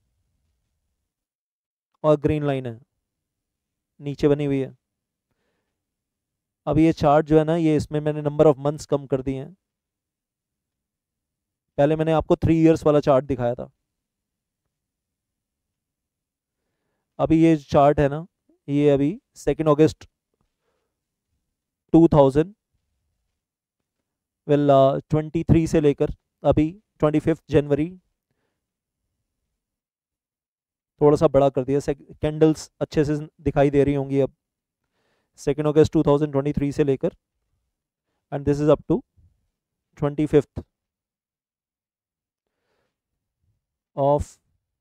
और ग्रीन लाइन है नीचे बनी हुई है। अब ये चार्ट जो है ना, ये इसमें मैंने नंबर ऑफ मंथ्स कम कर दिए हैं। पहले मैंने आपको थ्री इयर्स वाला चार्ट दिखाया था, अभी ये चार्ट है ना, ये अभी second August two thousand well twenty three से लेकर अभी ट्वेंटी फिफ्थ जनवरी, थोड़ा सा बड़ा कर दिया, कैंडल्स अच्छे से दिखाई दे रही होंगी अब। Second August two thousand twenty three से लेकर and this is up to twenty fifth of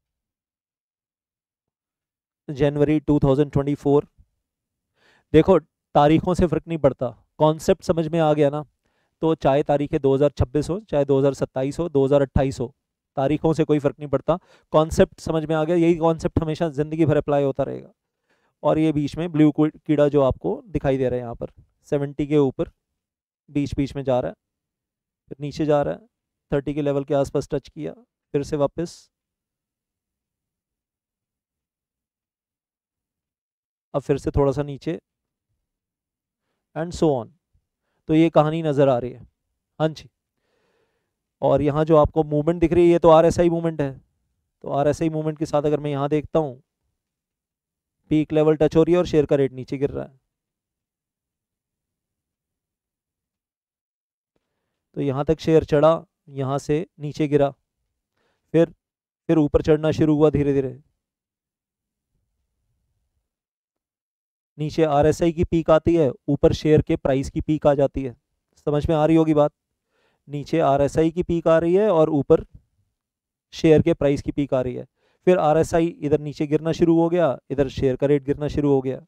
January two thousand twenty four. देखो तारीखों से फर्क नहीं पड़ता, कॉन्सेप्ट समझ में आ गया ना, तो चाहे तारीखें दो हज़ार छब्बीस हो, चाहे दो हज़ार सत्ताईस हो, दो हज़ार अट्ठाईस हो, तारीखों से कोई फर्क नहीं पड़ता। कॉन्सेप्ट समझ में आ गया, यही कॉन्सेप्ट हमेशा जिंदगी भर अप्लाई होता रहेगा। और ये बीच में ब्लू कीड़ा जो आपको दिखाई दे रहा है यहाँ पर, सत्तर के ऊपर बीच बीच में जा रहा है, फिर नीचे जा रहा है, तीस के लेवल के आसपास टच किया, फिर से वापस, अब फिर से थोड़ा सा नीचे, एंड सो ऑन। तो ये कहानी नज़र आ रही है। हाँ जी। और यहाँ जो आपको मूवमेंट दिख रही है, ये तो आरएसआई मूवमेंट है। तो आरएसआई मूवमेंट के साथ अगर मैं यहाँ देखता हूँ, पीक लेवल टच हो रही है और शेयर का रेट नीचे गिर रहा है। तो यहाँ तक शेयर चढ़ा, यहाँ से नीचे गिरा, फिर फिर ऊपर चढ़ना शुरू हुआ धीरे धीरे। नीचे आरएसआई की पीक आती है, ऊपर शेयर के प्राइस की पीक आ जाती है। समझ में आ रही होगी बात? नीचे आरएसआई की पीक आ रही है और ऊपर शेयर के प्राइस की पीक आ रही है। फिर आरएसआई इधर नीचे गिरना शुरू हो गया, इधर शेयर का रेट गिरना शुरू हो गया।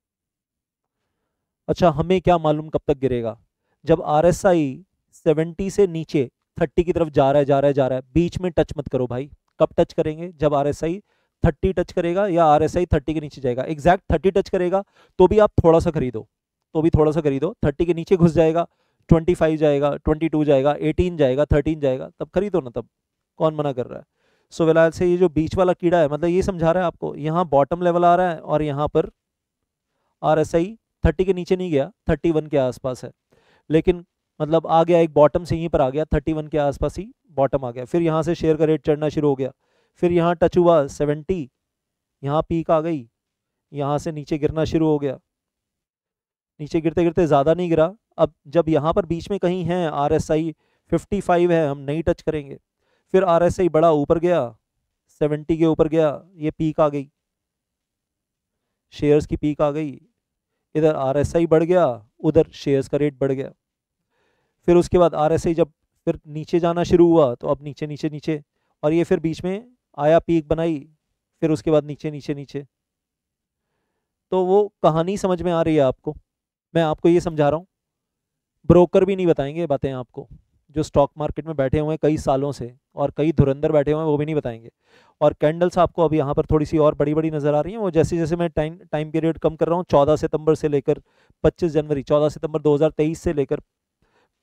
अच्छा, हमें क्या मालूम कब तक गिरेगा? जब आरएसआई सत्तर से नीचे तीस की तरफ जा रहा है जा रहा है जा रहा है, बीच में टच मत करो भाई। कब टच करेंगे? जब आरएसआई तीस टच करेगा या आरएसआई तीस के नीचे जाएगा। एग्जैक्ट तीस टच करेगा तो भी आप थोड़ा सा खरीदो, तो भी थोड़ा सा खरीदो। तीस के नीचे घुस जाएगा, पच्चीस जाएगा, बाईस जाएगा, अठारह जाएगा, तेरह जाएगा, तब खरीदो ना, तब कौन मना कर रहा है। सो फिलहाल से ये जो बीच वाला कीड़ा है, मतलब ये समझा रहा है आपको, यहाँ बॉटम लेवल आ रहा है और यहाँ पर आरएसआई तीस के नीचे नहीं गया, इकतीस के आसपास है, लेकिन मतलब आ गया एक बॉटम से, यहीं पर आ गया, इकतीस के आसपास ही बॉटम आ गया। फिर यहाँ से शेयर का रेट चढ़ना शुरू हो गया, फिर यहाँ टच हुआ सत्तर, यहाँ पीक आ गई, यहाँ से नीचे गिरना शुरू हो गया। नीचे गिरते गिरते ज़्यादा नहीं गिरा। अब जब यहाँ पर बीच में कहीं है आरएसआई पचपन है, हम नहीं टच करेंगे। फिर आरएसआई बड़ा ऊपर गया, सत्तर के ऊपर गया, ये पीक आ गई, शेयर्स की पीक आ गई, इधर आरएसआई बढ़ गया, उधर शेयर्स का रेट बढ़ गया। फिर उसके बाद आरएसआई जब फिर नीचे जाना शुरू हुआ, तो अब नीचे नीचे नीचे, और ये फिर बीच में आया, पीक बनाई, फिर उसके बाद नीचे नीचे नीचे। तो वो कहानी समझ में आ रही है आपको? मैं आपको ये समझा रहा हूँ, ब्रोकर भी नहीं बताएंगे बातें आपको। जो स्टॉक मार्केट में बैठे हुए हैं कई सालों से और कई धुरंधर बैठे हुए हैं, वो भी नहीं बताएंगे। और कैंडल्स आपको अब यहाँ पर थोड़ी सी और बड़ी बड़ी नज़र आ रही हैं। वो जैसे जैसे मैं टाइम टाइम पीरियड कम कर रहा हूँ, चौदह सितंबर से लेकर पच्चीस जनवरी, चौदह सितंबर दो हज़ार तेईस से लेकर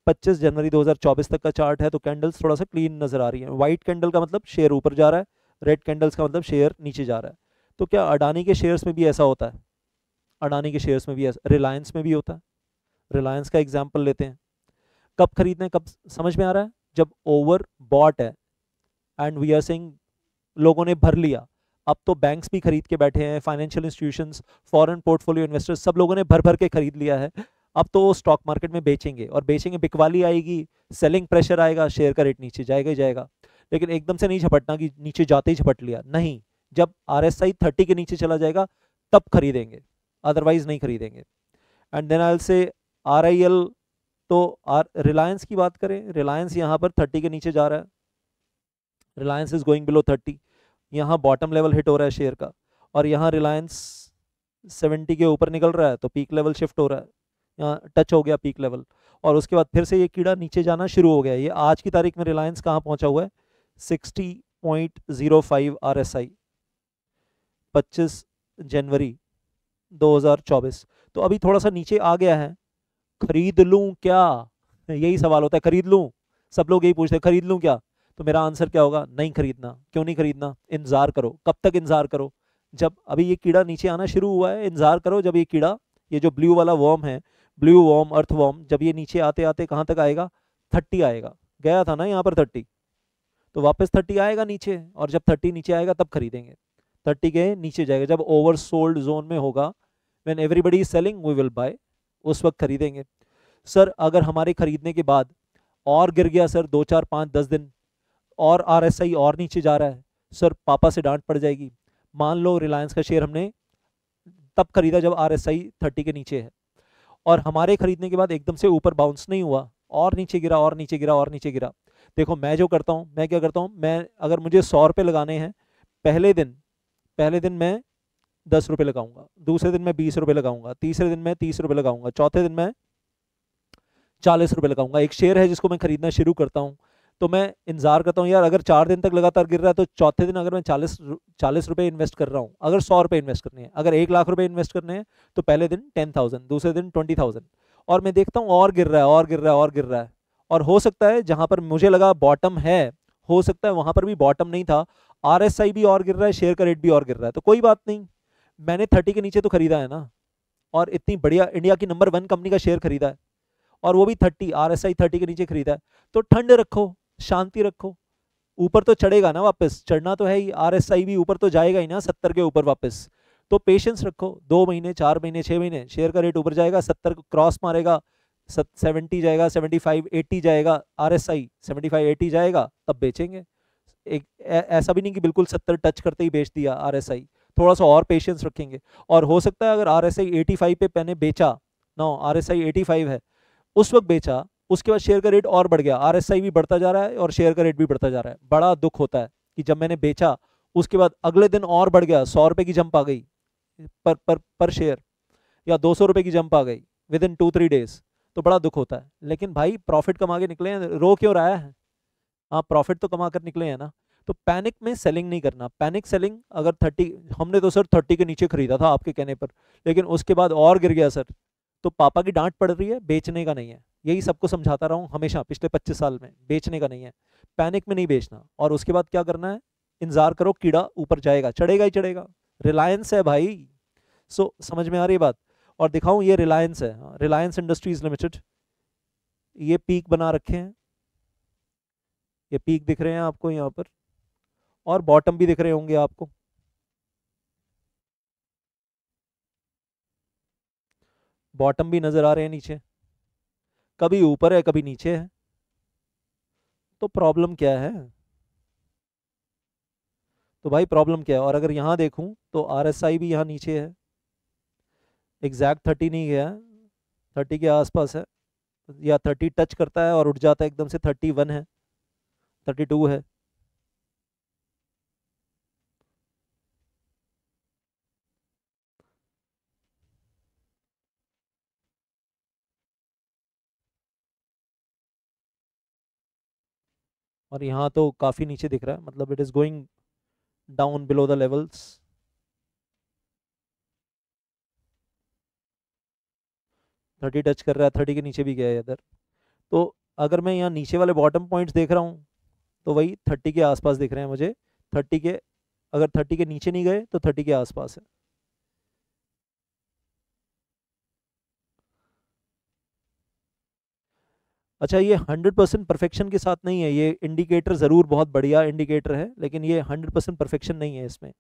पच्चीस जनवरी दो हज़ार चौबीस तक का चार्ट है, तो कैंडल्स थोड़ा सा क्लीन नजर आ रही है। व्हाइट कैंडल का मतलब शेयर ऊपर जा रहा है, रेड कैंडल्स का मतलब शेयर नीचे जा रहा है। तो क्या अडानी के शेयर्स में भी ऐसा होता है? अडानी के शेयर्स में भी ऐसा, रिलायंस में भी होता है। रिलायंस का एग्जाम्पल लेते हैं, कब खरीदना है, कब समझ में आ रहा है? जब ओवर बॉट है एंड वी आर सेइंग लोगों ने भर लिया। अब तो बैंक्स भी खरीद के बैठे हैं, financial institutions, foreign portfolio investors, सब लोगों ने भर भर के खरीद लिया है। अब तो वो स्टॉक मार्केट में बेचेंगे, और बेचेंगे, बिकवाली आएगी, सेलिंग प्रेशर आएगा, शेयर का रेट नीचे जाएगा ही जाएगा। लेकिन एकदम से नहीं झपटना कि नीचे जाते ही झपट लिया, नहीं। जब आर एस आई थर्टी के नीचे चला जाएगा तब खरीदेंगे, अदरवाइज नहीं खरीदेंगे। And then I will say R I L, तो आर रिलायंस की बात करें, रिलायंस यहाँ पर थर्टी के नीचे जा रहा है, Reliance is going below thirty, यहाँ बॉटम लेवल हिट हो रहा है शेयर का, और यहाँ रिलायंस सेवेंटी के ऊपर निकल रहा है, तो पीक लेवल शिफ्ट हो रहा है, यहाँ टच हो गया पीक लेवल, और उसके बाद फिर से ये कीड़ा नीचे जाना शुरू हो गया। ये आज की तारीख में रिलायंस कहाँ पहुंचा हुआ है? Sixty point zero five R S I, पच्चीस जनवरी दो हज़ार चौबीस। तो अभी थोड़ा सा नीचे आ गया है, खरीद लूं क्या? यही सवाल होता है, खरीद लूं, सब लोग यही पूछते हैं, खरीद लूं क्या? तो मेरा आंसर क्या होगा? नहीं खरीदना। क्यों नहीं खरीदना? इंतजार करो। कब तक इंतजार करो? जब अभी ये कीड़ा नीचे आना शुरू हुआ है, इंतजार करो जब ये कीड़ा, ये जो ब्लू वाला वर्म है, ब्लू वर्म, अर्थ वर्म, जब ये नीचे आते आते कहाँ तक आएगा? थर्टी आएगा। गया था ना यहाँ पर थर्टी, तो वापस थर्टी आएगा नीचे, और जब थर्टी नीचे आएगा तब खरीदेंगे। थर्टी के नीचे जाएगा, जब ओवर सोल्ड जोन में होगा, when everybody is selling we will buy, उस वक्त खरीदेंगे। सर अगर हमारे खरीदने के बाद और गिर गया सर, दो चार पाँच दस दिन और आरएसआई और नीचे जा रहा है, सर पापा से डांट पड़ जाएगी। मान लो रिलायंस का शेयर हमने तब खरीदा जब आरएसआई थर्टी के नीचे है, और हमारे खरीदने के बाद एकदम से ऊपर बाउंस नहीं हुआ, और नीचे गिरा और नीचे गिरा और नीचे गिरा। देखो मैं जो करता हूँ, मैं क्या करता हूँ, मैं अगर मुझे सौ रुपये लगाने हैं, पहले दिन पहले दिन मैं दस रुपये लगाऊंगा, दूसरे दिन मैं बीस रुपये लगाऊंगा, तीसरे दिन मैं तीस रुपये लगाऊंगा, चौथे दिन मैं चालीस रुपये लगाऊंगा। एक शेयर है जिसको मैं खरीदना शुरू करता हूँ, तो मैं इंतजार करता हूँ यार, अगर चार दिन तक लगातार गिर रहा है तो चौथे दिन अगर मैं चालीस चालीस रुपये इन्वेस्ट कर रहा हूँ, अगर सौ रुपये इन्वेस्ट करने हैं, अगर एक लाख रुपए इन्वेस्ट करने हैं, तो पहले दिन टेन थाउजेंड, दूसरे दिन ट्वेंटी थाउजेंड, और मैं देखता हूँ और गिर रहा है और गिर रहा है और गिर रहा है, और हो सकता है जहां पर मुझे लगा बॉटम है, हो सकता है वहां पर भी बॉटम नहीं था, आरएसआई भी और गिर रहा है, शेयर का रेट भी और गिर रहा है, तो कोई बात नहीं, मैंने थर्टी के नीचे तो खरीदा है ना, और इतनी बढ़िया इंडिया की नंबर वन कंपनी का शेयर खरीदा है, और वो भी थर्टी, आरएसआई थर्टी के नीचे खरीदा है। तो ठंड रखो, शांति रखो, ऊपर तो चढ़ेगा ना, वापस चढ़ना तो है ही, आरएसआई भी ऊपर तो जाएगा ही ना, सत्तर के ऊपर वापस। तो पेशेंस रखो, दो महीने, चार महीने, छह महीने, शेयर का रेट ऊपर जाएगा, सत्तर क्रॉस मारेगा, सेवेंटी जाएगा, सेवेंटी फाइव एटी जाएगा, आरएसआई सेवेंटी फाइव एटी जाएगा, तब बेचेंगे। एक ऐसा भी नहीं कि बिल्कुल सत्तर टच करते ही बेच दिया आरएसआई, थोड़ा सा और पेशेंस रखेंगे। और हो सकता है अगर आरएसआई एटी फाइव पे मैंने बेचा, नो आरएसआई एटी फाइव है, उस वक्त बेचा, उसके बाद शेयर का रेट और बढ़ गया, आरएसआई भी बढ़ता जा रहा है और शेयर का रेट भी बढ़ता जा रहा है। बड़ा दुख होता है कि जब मैंने बेचा उसके बाद अगले दिन और बढ़ गया, सौ रुपए की जंप आ गई पर पर पर शेयर, या दो सौ रुपए की जंप आ गई within two three days, तो बड़ा दुख होता है। लेकिन भाई प्रॉफिट कमा के निकले हैं, रो क्यों रहा है? हाँ प्रॉफिट तो कमा कर निकले हैं ना। तो पैनिक में सेलिंग नहीं करना। पैनिक सेलिंग अगर थर्टी, हमने तो सर थर्टी के नीचे खरीदा था आपके कहने पर, लेकिन उसके बाद और गिर गया सर, तो पापा की डांट पड़ रही है, बेचने का नहीं है। यही सबको समझाता रहा हूँ हमेशा पिछले पच्चीस साल में, बेचने का नहीं है, पैनिक में नहीं बेचना। और उसके बाद क्या करना है? इंतजार करो, कीड़ा ऊपर जाएगा, चढ़ेगा ही चढ़ेगा। रिलायंस है भाई, सो समझ में आ रही है बात? और दिखाऊं, ये रिलायंस है, रिलायंस इंडस्ट्रीज लिमिटेड, ये पीक बना रखे हैं, ये पीक दिख रहे हैं आपको यहाँ पर, और बॉटम भी दिख रहे होंगे आपको। बॉटम भी नजर आ रहे हैं नीचे, कभी ऊपर है कभी नीचे है, तो प्रॉब्लम क्या है? तो भाई प्रॉब्लम क्या है? और अगर यहाँ देखूं तो आरएसआई भी यहाँ नीचे है, एग्जैक्ट थर्टी नहीं गया, थर्टी के आसपास है, या थर्टी टच करता है और उठ जाता है एकदम से, थर्टी वन है, थर्टी टू है। और यहाँ तो काफी नीचे दिख रहा है, मतलब it is going down below the levels. Thirty touch कर रहा है, थर्टी के नीचे भी गया है इधर। तो अगर मैं यहाँ नीचे वाले बॉटम पॉइंट्स देख रहा हूँ तो वही थर्टी के आसपास दिख रहे हैं मुझे। थर्टी के, अगर थर्टी के नीचे नहीं गए तो थर्टी के आसपास है। अच्छा, ये हंड्रेड परसेंट परफेक्शन के साथ नहीं है, ये इंडिकेटर ज़रूर बहुत बढ़िया इंडिकेटर है, लेकिन ये हंड्रेड परसेंट परफेक्शन नहीं है इसमें।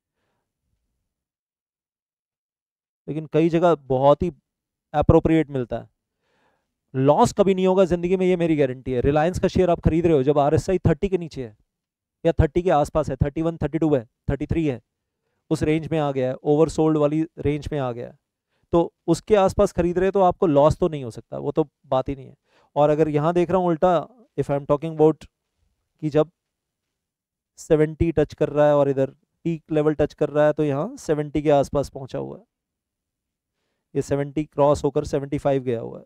लेकिन कई जगह बहुत ही अप्रोप्रिएट मिलता है। लॉस कभी नहीं होगा ज़िंदगी में, ये मेरी गारंटी है। रिलायंस का शेयर आप खरीद रहे हो जब आर एस आई थर्टी के नीचे है या थर्टी के आसपास है, थर्टी वन थर्टी टू है, थर्टी थ्री है, उस रेंज में आ गया है, ओवरसोल्ड वाली रेंज में आ गया है, तो उसके आसपास खरीद रहे हो तो आपको लॉस तो नहीं हो सकता, वो तो बात ही नहीं है। और अगर यहाँ देख रहा हूँ उल्टा, if I am talking about कि जब सेवेंटी टच कर रहा है और इधर पीक लेवल टच कर रहा है तो यहाँ सेवेंटी के आसपास पहुंचा हुआ है, ये सेवेंटी क्रॉस होकर सेवेंटी फाइव गया हुआ है।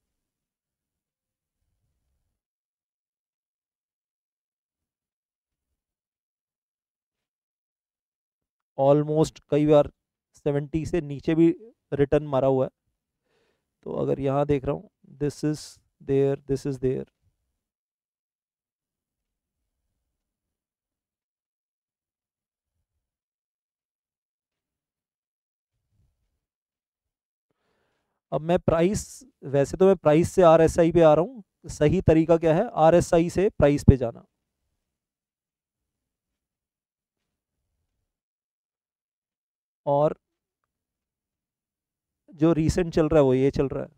ऑलमोस्ट कई बार सेवेंटी से नीचे भी रिटर्न मारा हुआ है। तो अगर यहाँ देख रहा हूँ, this is there, this is there, अब मैं प्राइस, वैसे तो मैं प्राइस से आर एस आई पे आ रहा हूँ, सही तरीका क्या है, आर एस आई से प्राइस पे जाना। और जो रीसेंट चल रहा है वो ये चल रहा है।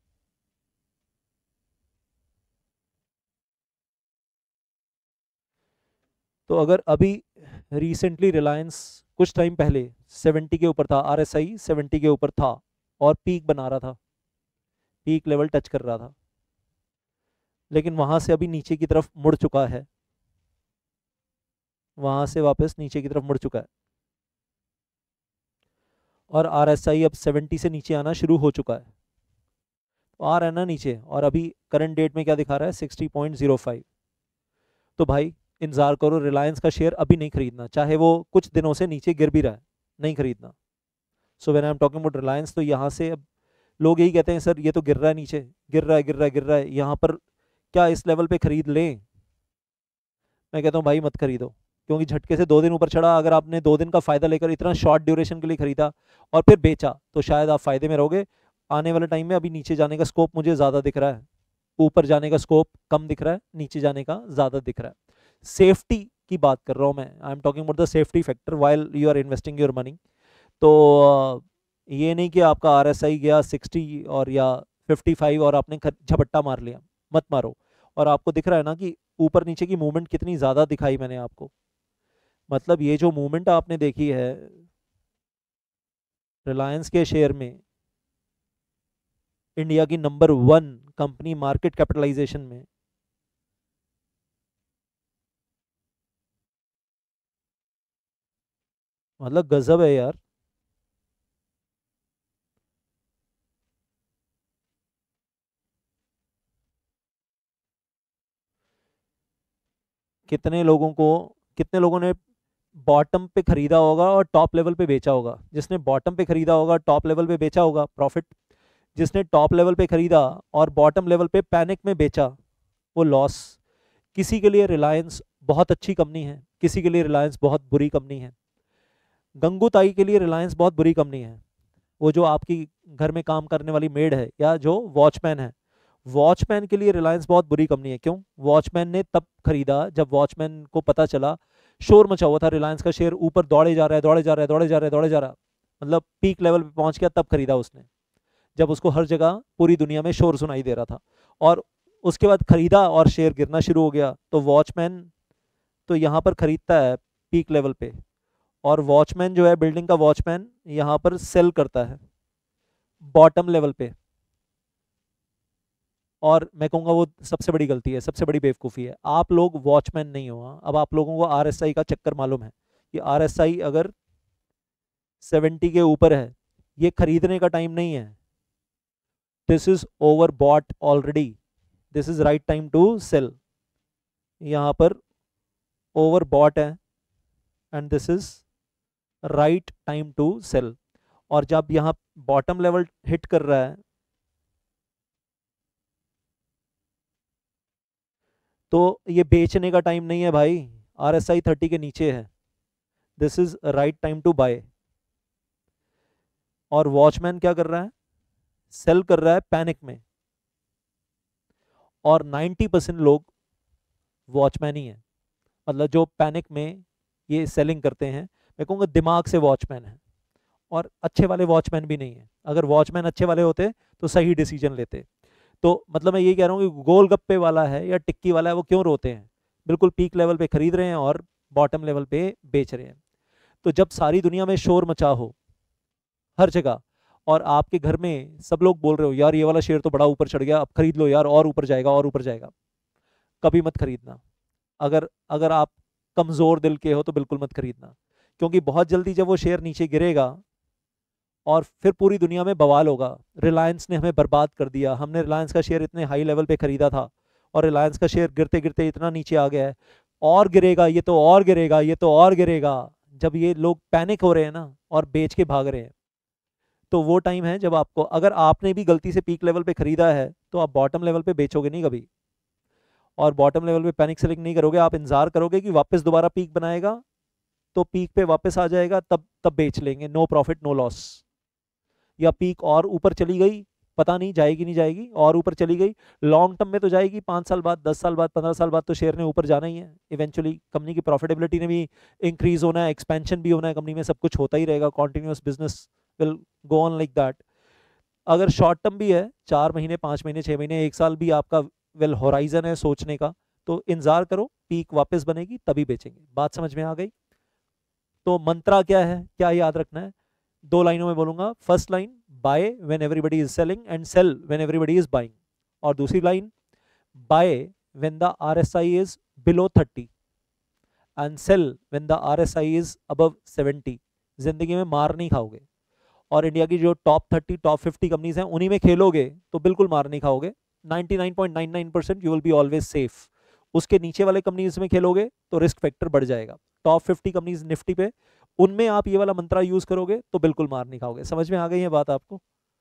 तो अगर अभी रिसेंटली रिलायंस कुछ टाइम पहले सेवेंटी के ऊपर था, आर एस आई सेवेंटी के ऊपर था और पीक बना रहा था, पीक लेवल टच कर रहा था, लेकिन वहां से अभी नीचे की तरफ मुड़ चुका है, वहां से वापस नीचे की तरफ मुड़ चुका है और आर एस आई अब सेवेंटी से नीचे आना शुरू हो चुका है। तो आ रहा है ना नीचे, और अभी करंट डेट में क्या दिखा रहा है, सिक्सटी पॉइंट ज़ीरो फाइव। तो भाई इंतजार करो, रिलायंस का शेयर अभी नहीं खरीदना, चाहे वो कुछ दिनों से नीचे गिर भी रहा है, नहीं खरीदना। So when I am talking about Reliance, तो यहाँ से अब लोग यही कहते हैं सर ये तो गिर रहा है, नीचे गिर रहा है, गिर रहा है, गिर रहा है, यहाँ पर क्या इस लेवल पे खरीद लें? मैं कहता हूँ भाई मत खरीदो, क्योंकि झटके से दो दिन ऊपर चढ़ा, अगर आपने दो दिन का फायदा लेकर इतना शॉर्ट ड्यूरेशन के लिए खरीदा और फिर बेचा तो शायद आप फायदे में रहोगे। आने वाले टाइम में अभी नीचे जाने का स्कोप मुझे ज़्यादा दिख रहा है, ऊपर जाने का स्कोप कम दिख रहा है, नीचे जाने का ज़्यादा दिख रहा है। सेफ्टी की बात कर रहा हूँ मैं, I am talking about the safety factor while you are investing your money. तो अ, ये नहीं कि आपका आर एस आई गया सिक्सटी और या फिफ्टी फाइव और आपने ख- झपट्टा मार लिया, मत मारो। और आपको दिख रहा है ना कि ऊपर नीचे की मूवमेंट कितनी ज़्यादा दिखाई मैंने आपको, मतलब ये जो मूवमेंट आपने देखी है रिलायंस के शेयर में, इंडिया की number one company market capitalisation में, मतलब गजब है यार। कितने लोगों को, कितने लोगों ने बॉटम पे खरीदा होगा और टॉप लेवल पे बेचा होगा? जिसने बॉटम पे खरीदा होगा टॉप लेवल पे बेचा होगा, प्रॉफिट। जिसने टॉप लेवल पे खरीदा और बॉटम लेवल पे पैनिक में बेचा, वो लॉस। किसी के लिए रिलायंस बहुत अच्छी कंपनी है, किसी के लिए रिलायंस बहुत बुरी कंपनी है। गंगू ताई के लिए रिलायंस बहुत बुरी कंपनी है, वो जो आपकी घर में काम करने वाली मेड है या जो वॉचमैन है, वॉचमैन के लिए रिलायंस बहुत बुरी कंपनी है। क्यों? वॉचमैन ने तब खरीदा जब वॉचमैन को पता चला, शोर मचा हुआ था, रिलायंस का शेयर ऊपर दौड़े जा रहा है, दौड़े जा रहा है, दौड़े जा रहा है, दौड़े जा रहा है, मतलब पीक लेवल पे पहुंच गया, तब खरीदा उसने, जब उसको हर जगह पूरी दुनिया में शोर सुनाई दे रहा था। और उसके बाद खरीदा और शेयर गिरना शुरू हो गया, तो वॉचमैन तो यहाँ पर खरीदता है पीक लेवल पे, और वॉचमैन जो है, बिल्डिंग का वॉचमैन, यहाँ पर सेल करता है बॉटम लेवल पे। और मैं कहूँगा वो सबसे बड़ी गलती है, सबसे बड़ी बेवकूफ़ी है। आप लोग वॉचमैन नहीं हो। हाँ, अब आप लोगों को आर एस आई का चक्कर मालूम है कि आर एस आई अगर सेवेंटी के ऊपर है, ये खरीदने का टाइम नहीं है, this is over bought already, this is right time to sell. यहाँ पर ओवर बॉट है and this is right time to sell. और जब यहाँ बॉटम लेवल हिट कर रहा है, तो ये बेचने का टाइम नहीं है भाई, आर एस आई थर्टी के नीचे है, this is right time to buy. और वॉचमैन क्या कर रहा है, सेल कर रहा है पैनिक में, और नाइन्टी परसेंट लोग वॉचमैन ही है, मतलब जो पैनिक में ये सेलिंग करते हैं, मैं कहूँगा दिमाग से वॉचमैन है, और अच्छे वाले वॉचमैन भी नहीं है। अगर वॉचमैन अच्छे वाले होते तो सही डिसीजन लेते। तो मतलब मैं ये कह रहा हूँ कि गोलगप्पे वाला है या टिक्की वाला है, वो क्यों रोते हैं, बिल्कुल पीक लेवल पे खरीद रहे हैं और बॉटम लेवल पे बेच रहे हैं। तो जब सारी दुनिया में शोर मचा हो हर जगह, और आपके घर में सब लोग बोल रहे हो यार ये वाला शेयर तो बड़ा ऊपर चढ़ गया, अब खरीद लो यार, और ऊपर जाएगा और ऊपर जाएगा, कभी मत खरीदना। अगर अगर आप कमज़ोर दिल के हो तो बिल्कुल मत खरीदना, क्योंकि बहुत जल्दी जब वो शेयर नीचे गिरेगा और फिर पूरी दुनिया में बवाल होगा, रिलायंस ने हमें बर्बाद कर दिया, हमने रिलायंस का शेयर इतने हाई लेवल पे खरीदा था और रिलायंस का शेयर गिरते गिरते इतना नीचे आ गया है, और गिरेगा ये तो, और गिरेगा ये तो, और गिरेगा। जब ये लोग पैनिक हो रहे हैं ना और बेच के भाग रहे हैं, तो वो टाइम है जब आपको, अगर आपने भी गलती से पीक लेवल पे खरीदा है तो आप बॉटम लेवल पे बेचोगे नहीं कभी, और बॉटम लेवल पे पैनिक सेलिंग नहीं करोगे, आप इंतजार करोगे कि वापस दोबारा पीक बनाएगा, तो पीक पे वापस आ जाएगा, तब तब बेच लेंगे, नो प्रॉफिट नो लॉस। या पीक और ऊपर चली गई, पता नहीं जाएगी नहीं जाएगी, और ऊपर चली गई, लॉन्ग टर्म में तो जाएगी, पाँच साल बाद, दस साल बाद, पंद्रह साल बाद तो शेयर ने ऊपर जाना ही है इवेंचुअली। कंपनी की प्रॉफिटेबिलिटी ने भी इंक्रीज होना है, एक्सपेंशन भी होना है कंपनी में, सब कुछ होता ही रहेगा, continuous business will go on like that. अगर शॉर्ट टर्म भी है, चार महीने, पाँच महीने, छः महीने, एक साल भी आपका वेल होराइजन है सोचने का, तो इंतजार करो, पीक वापस बनेगी तभी बेचेंगे। बात समझ में आ गई? तो मंत्रा क्या है, क्या याद रखना है, दो लाइनों में बोलूंगा। First line, buy when everybody is selling and sell when everybody is buying. और दूसरी line, buy when the RSI is below thirty and sell when the RSI is above seventy. जिंदगी में मार नहीं खाओगे, और इंडिया की जो top thirty top fifty companies हैं उन्हीं में खेलोगे तो बिल्कुल मार नहीं खाओगे, ninety nine point nine nine percent you will be always safe. उसके नीचे वाले कंपनीज में खेलोगे तो रिस्क फैक्टर बढ़ जाएगा। टॉप फिफ्टी कंपनीज निफ्टी पे, उनमें आप ये वाला मंत्रा यूज करोगे तो बिल्कुल मार नहीं खाओगे। समझ में आ गई है बात आपको?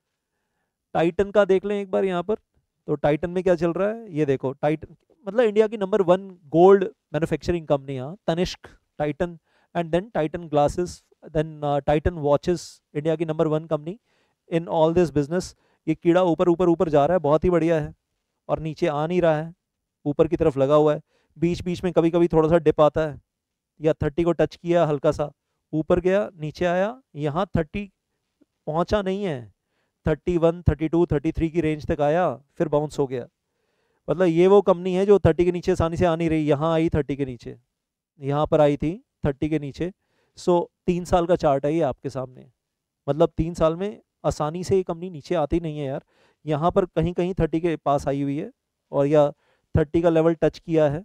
टाइटन का देख लें एक बार यहाँ पर, तो टाइटन में क्या चल रहा है ये देखो। टाइटन मतलब इंडिया की number one gold manufacturing company, यहाँ Tanishq, Titan and then Titan glasses, then Titan watches, India की number one company in all this business. ये कीड़ा ऊपर ऊपर ऊपर जा रहा है, बहुत ही बढ़िया है, और नीचे आ नहीं रहा है, ऊपर की तरफ लगा हुआ है। बीच बीच में कभी कभी थोड़ा सा डिप आता है, या थर्टी को टच किया, हल्का सा ऊपर गया, नीचे आया, यहाँ थर्टी पहुंचा नहीं है, thirty one, thirty two, thirty three की रेंज तक आया, फिर बाउंस हो गया। मतलब ये वो कंपनी है जो थर्टी के नीचे आसानी से आ नहीं रही, यहाँ आई थर्टी के नीचे, यहाँ पर आई थी थर्टी के नीचे। सो तीन साल का चार्ट है ये आपके सामने, मतलब तीन साल में आसानी से ये कंपनी नीचे आती नहीं है यार, यहाँ पर कहीं कहीं थर्टी के पास आई हुई है, और या थर्टी का लेवल टच किया है।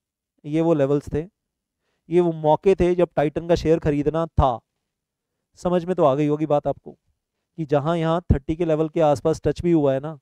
ये वो लेवल्स थे, ये वो मौके थे जब टाइटन का शेयर खरीदना था। समझ में तो आ गई होगी बात आपको, कि जहाँ यहाँ थर्टी के लेवल के आसपास टच भी हुआ है ना,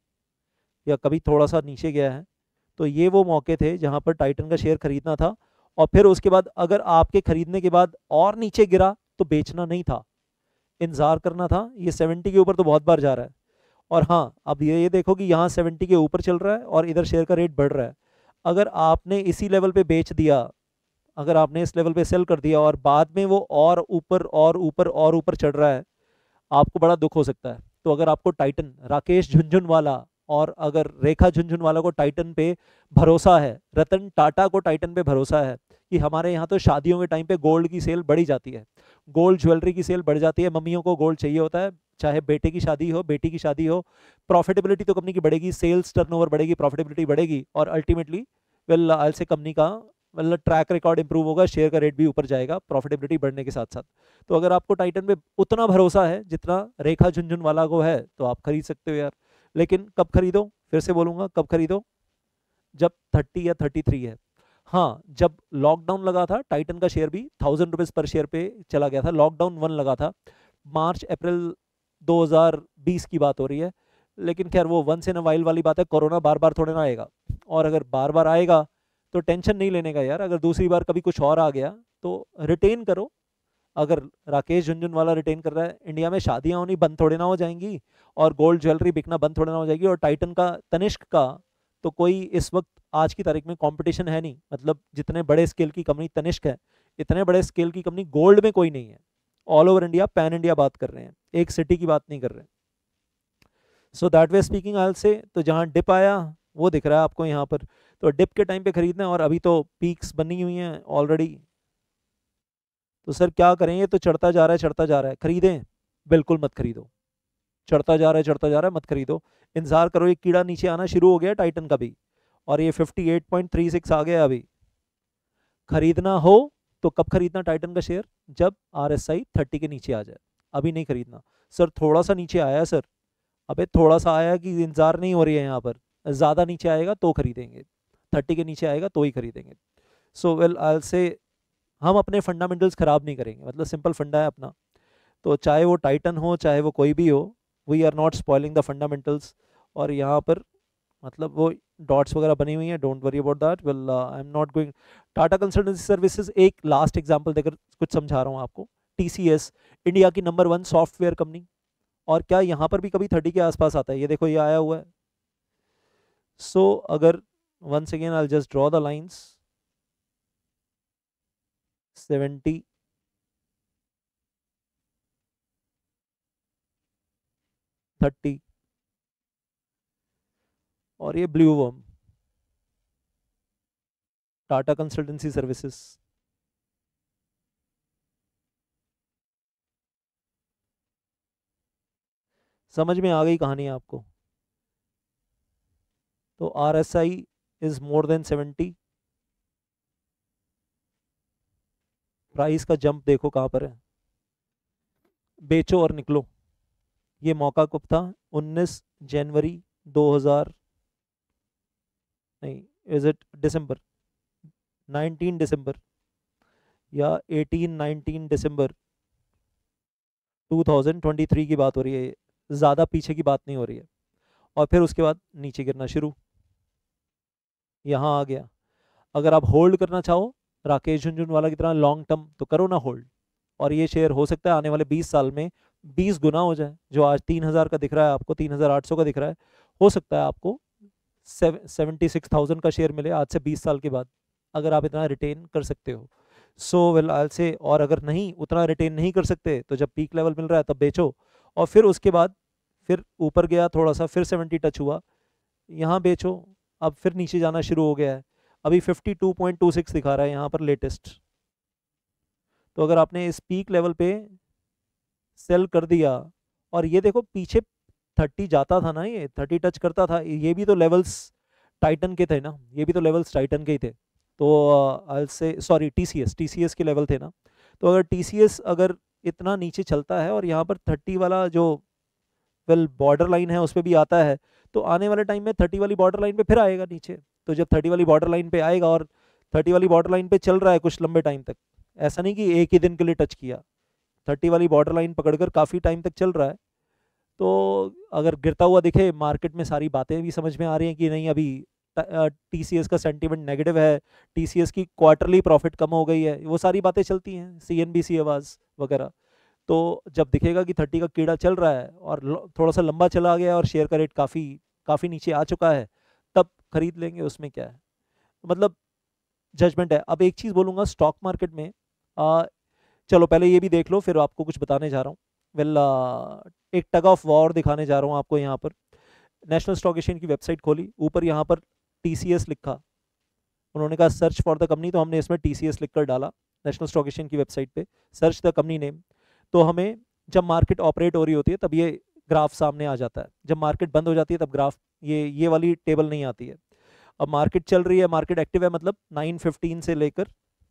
या कभी थोड़ा सा नीचे गया है, तो ये वो मौके थे जहाँ पर टाइटन का शेयर खरीदना था। और फिर उसके बाद अगर आपके खरीदने के बाद और नीचे गिरा तो बेचना नहीं था, इंतजार करना था। ये सेवेंटी के ऊपर तो बहुत बार जा रहा है, और हाँ अब ये ये देखो कि यहाँ सेवेंटी के ऊपर चल रहा है और इधर शेयर का रेट बढ़ रहा है। अगर आपने इसी लेवल पे बेच दिया, अगर आपने इस लेवल पे सेल कर दिया और बाद में वो और ऊपर और ऊपर और ऊपर चढ़ रहा है, आपको बड़ा दुख हो सकता है। तो अगर आपको टाइटन, राकेश झुनझुनवाला और अगर रेखा झुनझुनवाला को टाइटन पे भरोसा है, रतन टाटा को टाइटन पे भरोसा है कि हमारे यहाँ तो शादियों के टाइम पे गोल्ड की सेल बढ़ी जाती है, गोल्ड ज्वेलरी की सेल बढ़ जाती है, मम्मियों को गोल्ड चाहिए होता है, चाहे बेटे की शादी हो, बेटी की शादी हो, प्रॉफिटेबिलिटी तो कंपनी की बढ़ेगी, सेल्स टर्नओवर बढ़ेगी, प्रॉफिटेबिलिटी बढ़ेगी, और अल्टीमेटली वेल आई से कंपनी का मतलब ट्रैक रिकॉर्ड इंप्रूव होगा, शेयर का रेट भी ऊपर जाएगा प्रॉफिटेबिलिटी बढ़ने के साथ साथ। तो अगर आपको टाइटन पे उतना भरोसा है जितना रेखा झुनझुनवाला को है, तो आप खरीद सकते हो यार। लेकिन कब खरीदो, फिर से बोलूंगा, कब खरीदो, जब थर्टी या थर्टी थ्री है। हाँ, जब लॉकडाउन लगा था टाइटन का शेयर भी थाउजेंड रुपीज पर शेयर पे चला गया था, लॉकडाउन वन लगा था, मार्च अप्रैल दो हज़ार बीस की बात हो रही है। लेकिन खैर वो वंस इन अ वाइल वाली बात है, कोरोना बार बार थोड़े ना आएगा, और अगर बार बार आएगा तो टेंशन नहीं लेने का यार। अगर दूसरी बार कभी कुछ और आ गया तो रिटेन करो। अगर राकेश झुनझुनवाला रिटेन कर रहा है, इंडिया में शादियां होनी बंद थोड़े ना हो जाएंगी, और गोल्ड ज्वेलरी बिकना बंद थोड़े ना हो जाएगी, और टाइटन का, तनिष्क का तो कोई इस वक्त आज की तारीख में कंपटीशन है नहीं, मतलब जितने बड़े स्केल की कंपनी तनिष्क है, इतने बड़े स्केल की कंपनी गोल्ड में कोई नहीं है। All over India, pan India बात कर रहे हैं, एक सिटी की बात नहीं कर रहे हैं। So that way speaking I से, तो जहाँ डिप आया वो दिख रहा है आपको यहाँ पर, तो डिप के टाइम पे खरीदना है, और अभी तो पीक्स बनी हुई हैं ऑलरेडी। तो सर क्या करें, ये तो चढ़ता जा रहा है चढ़ता जा रहा है, खरीदें? बिल्कुल मत खरीदो, चढ़ता जा रहा है चढ़ता जा रहा है, मत खरीदो, इंतजार करो। ये कीड़ा नीचे आना शुरू हो गया टाइटन का भी, और ये fifty eight point three six आ गया अभी। खरीदना हो तो कब खरीदना टाइटन का शेयर? जब आर एस आई थर्टी के नीचे आ जाए, अभी नहीं खरीदना। सर थोड़ा सा नीचे आया है सर, अबे थोड़ा सा आया कि इंतजार नहीं हो रही है यहाँ पर, ज़्यादा नीचे आएगा तो खरीदेंगे, थर्टी के नीचे आएगा तो ही खरीदेंगे। सो वेल आई से हम अपने फंडामेंटल्स ख़राब नहीं करेंगे, मतलब सिंपल फंडा है अपना, तो चाहे वो टाइटन हो चाहे वो कोई भी हो, we are not spoiling the fundamentals. और यहाँ पर मतलब वो डॉट्स वगैरह बनी हुई हैं, don't worry about that. Well I am not going. Tata Consultancy Services, एक लास्ट एग्जांपल देकर कुछ समझा रहा हूँ आपको। टीसीएस, इंडिया की नंबर वन सॉफ्टवेयर कंपनी, और क्या यहाँ पर भी कभी थर्टी के आसपास आता है? ये देखो ये आया हुआ है। सो so, अगर once again I just draw the lines, seventy, thirty, और ये ब्लू वर्म टाटा कंसल्टेंसी सर्विसेज। समझ में आ गई कहानी आपको? तो R S I is more than seventy, price का जंप देखो कहां पर है, बेचो और निकलो। ये मौका कब था? उन्नीस जनवरी दो हज़ार, नहीं, is it December, nineteen December या eighteen nineteen December two thousand twenty three की बात हो रही है, ये ज़्यादा पीछे की बात नहीं हो रही है। और फिर उसके बाद नीचे गिरना शुरू, यहाँ आ गया। अगर आप होल्ड करना चाहो राकेश झुनझुनवाला की तरह लॉन्ग टर्म, तो करो ना होल्ड, और ये शेयर हो सकता है आने वाले बीस साल में बीस गुना हो जाए। जो आज तीन हज़ार का दिख रहा है आपको, तीन हज़ार आठ सौ का दिख रहा है, हो सकता है आपको सेवेंटी सिक्स थाउजेंड का शेयर मिले आज से बीस साल के बाद, अगर आप इतना रिटेन कर सकते हो। सो वेल आई से, और अगर नहीं उतना रिटेन नहीं कर सकते तो जब पीक लेवल मिल रहा है तब बेचो, और फिर उसके बाद फिर ऊपर गया थोड़ा सा, फिर सेवेंटी टच हुआ, यहाँ बेचो। अब फिर नीचे जाना शुरू हो गया है, अभी fifty two point two six दिखा रहा है यहाँ पर लेटेस्ट। तो अगर आपने इस पीक लेवल पे सेल कर दिया, और ये देखो पीछे थर्टी जाता था ना, ये थर्टी टच करता था, ये भी तो लेवल्स टाइटन के थे ना, ये भी तो लेवल्स टाइटन के ही थे। तो I say sorry TCS, TCS के लेवल थे ना। तो अगर टीसीएस अगर इतना नीचे चलता है और यहाँ पर थर्टी वाला जो वेल बॉर्डर लाइन है उस पर भी आता है, तो आने वाले टाइम में थर्टी वाली बॉर्डर लाइन पे फिर आएगा नीचे। तो जब थर्टी वाली बॉर्डर लाइन पे आएगा, और थर्टी वाली बॉर्डर लाइन पे चल रहा है कुछ लंबे टाइम तक, ऐसा नहीं कि एक ही दिन के लिए टच किया, थर्टी वाली बॉर्डर लाइन पकड़कर काफ़ी टाइम तक चल रहा है। तो अगर गिरता हुआ दिखे, मार्केट में सारी बातें भी समझ में आ रही हैं कि नहीं अभी टीसीएस का सेंटीमेंट नेगेटिव है, टीसीएस की क्वार्टरली प्रॉफिट कम हो गई है, वो सारी बातें चलती हैं, सीएनबीसी आवाज़ वगैरह। तो जब दिखेगा कि थर्टी का कीड़ा चल रहा है और थोड़ा सा लंबा चला गया और शेयर का रेट काफ़ी काफ़ी नीचे आ चुका है, तब खरीद लेंगे, उसमें क्या है, मतलब जजमेंट है। अब एक चीज़ बोलूँगा स्टॉक मार्केट में, आ, चलो पहले ये भी देख लो फिर आपको कुछ बताने जा रहा हूँ। वेल एक टग ऑफ वॉर दिखाने जा रहा हूँ आपको। यहाँ पर नेशनल स्टॉक एक्सचेंज की वेबसाइट खोली, ऊपर यहाँ पर टीसीएस लिखा, उन्होंने कहा सर्च फॉर द कंपनी, तो हमने इसमें टीसीएस लिखकर डाला नेशनल स्टॉक एक्सचेंज की वेबसाइट पे, सर्च द कंपनी नेम। तो हमें जब मार्केट ऑपरेट हो रही होती है तब ये ग्राफ सामने आ जाता है, जब मार्केट बंद हो जाती है तब ग्राफ ये ये वाली टेबल नहीं आती है। अब मार्केट चल रही है, मार्केट एक्टिव है, मतलब नाइन फिफ्टीन से लेकर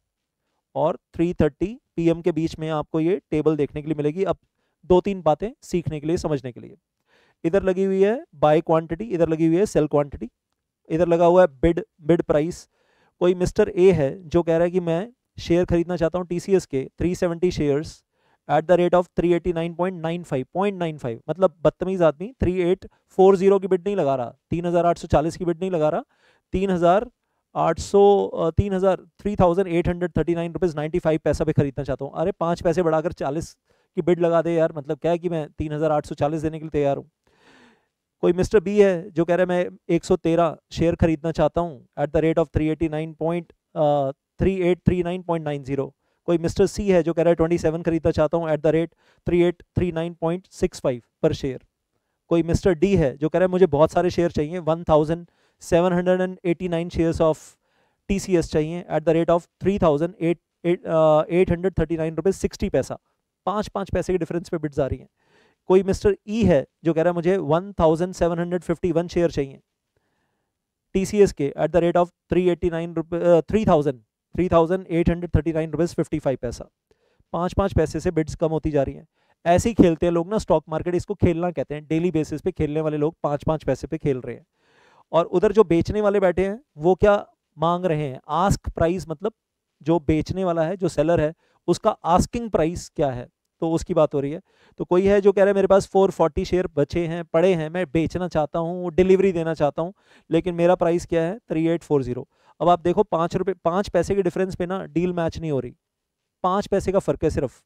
और थ्री थर्टी पीएम के बीच में आपको ये टेबल देखने के लिए मिलेगी। अब दो तीन बातें सीखने के लिए, समझने के लिए, इधर लगी हुई है बाय क्वांटिटी, इधर लगी हुई है सेल क्वांटिटी, इधर लगा हुआ है बिड बिड प्राइस। कोई मिस्टर ए है जो कह रहा है कि मैं शेयर खरीदना चाहता हूँ टीसीएस के three seventy shares at the rate of three eighty nine point nine five point nine five, मतलब बदतमीज आदमी थ्री एट फोर जीरो की बिड नहीं लगा रहा, तीन हज़ार आठ सौ चालीस की बिड नहीं लगा रहा, तीन हज़ार आठ सौ तीन हज़ार three thousand eight hundred thirty nine rupees ninety five paisa पे खरीदना चाहता हूँ। अरे पाँच पैसे बढ़ाकर चालीस की बिड लगा दे यार, मतलब क्या है कि मैं तीन हज़ार आठ सौ चालीस देने के लिए तैयार हूँ। कोई मिस्टर बी है जो कह रहा है मैं एक सौ तेरह शेयर खरीदना चाहता हूँ at the rate of three eighty nine point three eight three nine point nine zero. कोई मिस्टर सी है जो कह रहा है ट्वेंटी सेवन खरीदना चाहता हूँ at the rate three eight three nine point six five पर शेयर। कोई मिस्टर डी है जो कह रहा है मुझे बहुत सारे शेयर चाहिए, one thousand seven hundred and eighty nine shares of T C S चाहिए at the rate of three thousand eight hundred thirty nine rupees sixty paisa. पाँच पाँच पैसे के डिफरेंस पे बिड्स आ रही हैं। कोई मिस्टर ई है जो कह रहा है मुझे one thousand seven hundred fifty one share चाहिए टीसीएस के at the rate of three eighty nine रुपये three thousand three thousand eight hundred thirty nine rupees fifty five paisa. पाँच पाँच पैसे से बिड्स कम होती जा रही हैं। ऐसे ही खेलते हैं लोग ना स्टॉक मार्केट, इसको खेलना कहते हैं। डेली बेसिस पे खेलने वाले लोग पाँच पाँच पैसे पे खेल रहे हैं। और उधर जो बेचने वाले बैठे हैं वो क्या मांग रहे हैं, आस्क प्राइस, मतलब जो बेचने वाला है, जो सेलर है, उसका आस्किंग प्राइस क्या है, तो उसकी बात हो रही है। तो कोई है जो कह रहा है मेरे पास फोर फोर्टी शेयर बचे हैं, पड़े हैं, मैं बेचना चाहता हूँ, डिलीवरी देना चाहता हूँ, लेकिन मेरा प्राइस क्या है थ्री एट फोर जीरो। अब आप देखो पाँच रुपये पाँच पैसे के डिफरेंस पे ना डील मैच नहीं हो रही, पाँच पैसे का फर्क है सिर्फ।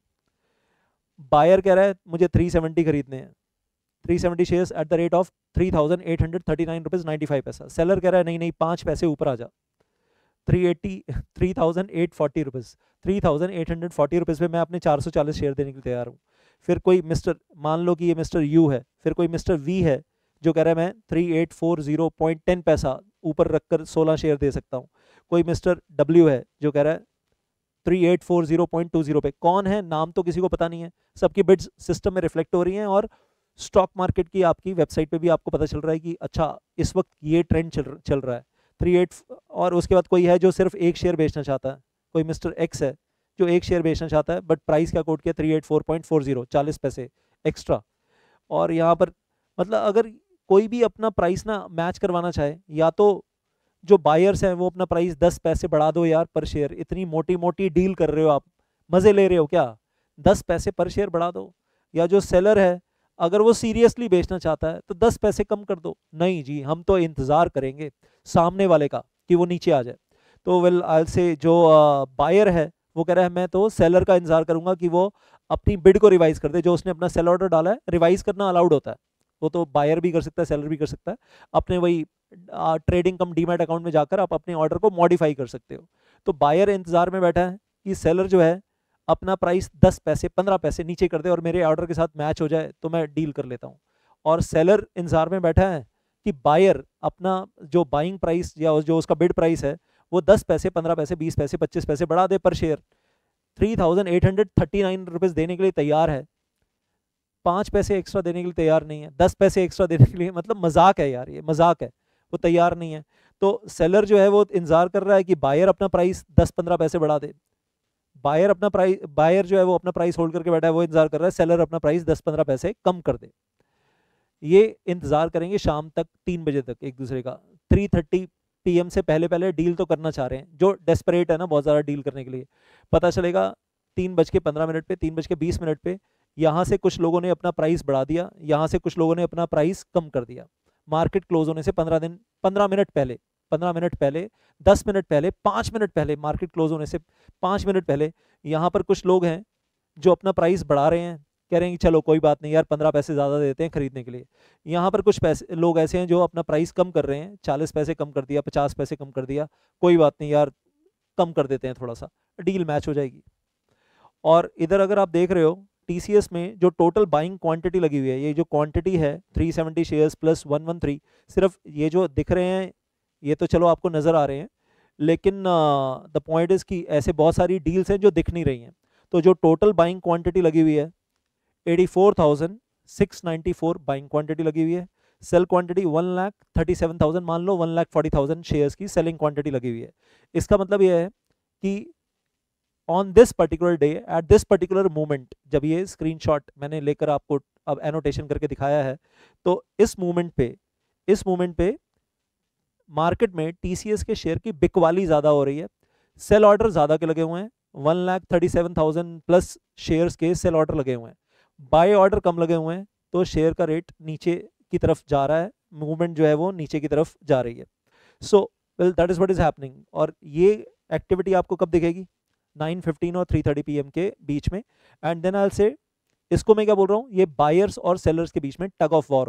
बायर कह रहा है मुझे थ्री सेवेंटी खरीदने हैं, three seventy shares at the rate of three thousand eight hundred thirty nine rupees ninety five paisa. Seller कह रहा है नहीं नहीं पाँच पैसे ऊपर आ जा, three eighty three thousand eight forty rupees three thousand eight hundred forty rupees पे मैं अपने चार सौ चालीस शेयर देने के लिए तैयार हूँ। फिर कोई मिस्टर, मान लो कि ये मिस्टर यू है, फिर कोई मिस्टर वी है जो कह रहा है मैं three eight four zero point ten paisa ऊपर रखकर सोलह शेयर दे सकता हूँ। कोई मिस्टर डब्ल्यू है जो कह रहा है three eight four zero point two zero पे। कौन है, नाम तो किसी को पता नहीं है, सबकी बिड्स सिस्टम में रिफ्लेक्ट हो रही हैं और स्टॉक मार्केट की आपकी वेबसाइट पे भी आपको पता चल रहा है कि अच्छा इस वक्त ये ट्रेंड चल चल रहा है थ्री एट। और उसके बाद कोई है जो सिर्फ एक शेयर बेचना चाहता है, कोई मिस्टर एक्स है जो एक शेयर बेचना चाहता है, बट प्राइस क्या कोट किया three eight four point four zero, चालीस पैसे एक्स्ट्रा। और यहाँ पर मतलब अगर कोई भी अपना प्राइस ना मैच करवाना चाहे, या तो जो बायर्स हैं वो अपना प्राइस दस पैसे बढ़ा दो यार पर शेयर, इतनी मोटी मोटी डील कर रहे हो आप, मजे ले रहे हो क्या, दस पैसे पर शेयर बढ़ा दो। या जो सेलर है अगर वो सीरियसली बेचना चाहता है तो दस पैसे कम कर दो, नहीं जी हम तो इंतजार करेंगे सामने वाले का कि वो नीचे आ जाए। तो वेल आई से जो बायर है वो कह रहा है मैं तो सेलर का इंतजार करूंगा कि वो अपनी बिड को रिवाइज कर दे, जो उसने अपना सेल ऑर्डर डाला है रिवाइज करना अलाउड होता है, वो तो बायर भी कर सकता है सेलर भी कर सकता है। अपने वही ट्रेडिंग कम डीमैट अकाउंट में जाकर आप अपने ऑर्डर को मॉडिफाई कर सकते हो। तो बायर इंतजार में बैठा है कि सेलर जो है अपना प्राइस दस पैसे पंद्रह पैसे नीचे कर दे और मेरे ऑर्डर के साथ मैच हो जाए तो मैं डील कर लेता हूँ। और सेलर इंतजार में बैठा है कि बायर अपना जो बाइंग प्राइस या जो उसका बिड प्राइस है वो दस पैसे पंद्रह पैसे बीस पैसे पच्चीस पैसे बढ़ा दे पर share, three thousand eight hundred thirty nine rupees देने के लिए तैयार है, पाँच पैसे एक्स्ट्रा देने के लिए तैयार नहीं है, दस पैसे एक्स्ट्रा देने के लिए, मतलब मजाक है यार, ये मजाक है, वो तैयार नहीं है। तो सेलर जो है वो इंतजार कर रहा है कि बायर अपना प्राइस दस पंद्रह पैसे बढ़ा दे, बायर अपना प्राइस बायर जो है वो अपना प्राइस होल्ड करके बैठा है, वो इंतजार कर रहा है सेलर अपना प्राइस दस पंद्रह पैसे कम कर दे। ये इंतजार करेंगे शाम तक तीन बजे तक एक दूसरे का, थ्री थर्टी पीएम से पहले पहले डील तो करना चाह रहे हैं जो डेस्परेट है ना बहुत ज़्यादा डील करने के लिए। पता चलेगा तीन बज के पंद्रह मिनट पे, तीन बज के बीस मिनट पे यहाँ से कुछ लोगों ने अपना प्राइस बढ़ा दिया, यहाँ से कुछ लोगों ने अपना प्राइस कम कर दिया। मार्केट क्लोज होने से पंद्रह दिन पंद्रह मिनट पहले पंद्रह मिनट पहले दस मिनट पहले पाँच मिनट पहले मार्केट क्लोज होने से पाँच मिनट पहले यहाँ पर कुछ लोग हैं जो अपना प्राइस बढ़ा रहे हैं, कह रहे हैं कि चलो कोई बात नहीं यार पंद्रह पैसे ज़्यादा देते हैं खरीदने के लिए। यहाँ पर कुछ पैसे लोग ऐसे हैं जो अपना प्राइस कम कर रहे हैं, चालीस पैसे कम कर दिया, पचास पैसे कम कर दिया, कोई बात नहीं यार कम कर देते हैं थोड़ा सा, डील मैच हो जाएगी। और इधर अगर आप देख रहे हो टीसीएस में जो टोटल बाइंग क्वांटिटी लगी हुई है, ये जो क्वांटिटी है three seventy shares plus one one three, सिर्फ ये जो दिख रहे हैं ये तो चलो आपको नज़र आ रहे हैं, लेकिन द पॉइंट इज़ कि ऐसे बहुत सारी डील्स हैं जो दिख नहीं रही हैं। तो जो टोटल बाइंग क्वांटिटी लगी हुई है eighty four thousand six ninety four buying quantity लगी हुई है, sell quantity one lakh thirty seven thousand, मान लो one lakh forty thousand shares की सेलिंग क्वांटिटी लगी हुई है। इसका मतलब ये है कि on this particular day at this particular moment, जब ये स्क्रीनशॉट मैंने लेकर आपको अब एनोटेशन करके दिखाया है, तो इस मोमेंट पे इस मोमेंट पे मार्केट में टीसीएस के शेयर की बिकवाली ज़्यादा हो रही है, सेल ऑर्डर ज़्यादा के लगे हुए हैं, one lakh thirty seven thousand plus shares के सेल ऑर्डर लगे हुए हैं, बाय ऑर्डर कम लगे हुए हैं, तो शेयर का रेट नीचे की तरफ जा रहा है, मूवमेंट जो है वो नीचे की तरफ जा रही है। So well that is what is happening. और ये एक्टिविटी आपको कब दिखेगी, नाइन फिफ्टीन और थ्री थर्टी पीएम के बीच में। एंड देन आई विल से, इसको मैं क्या बोल रहा हूँ, ये बायर्स और सेलर्स के बीच में टग ऑफ वॉर है।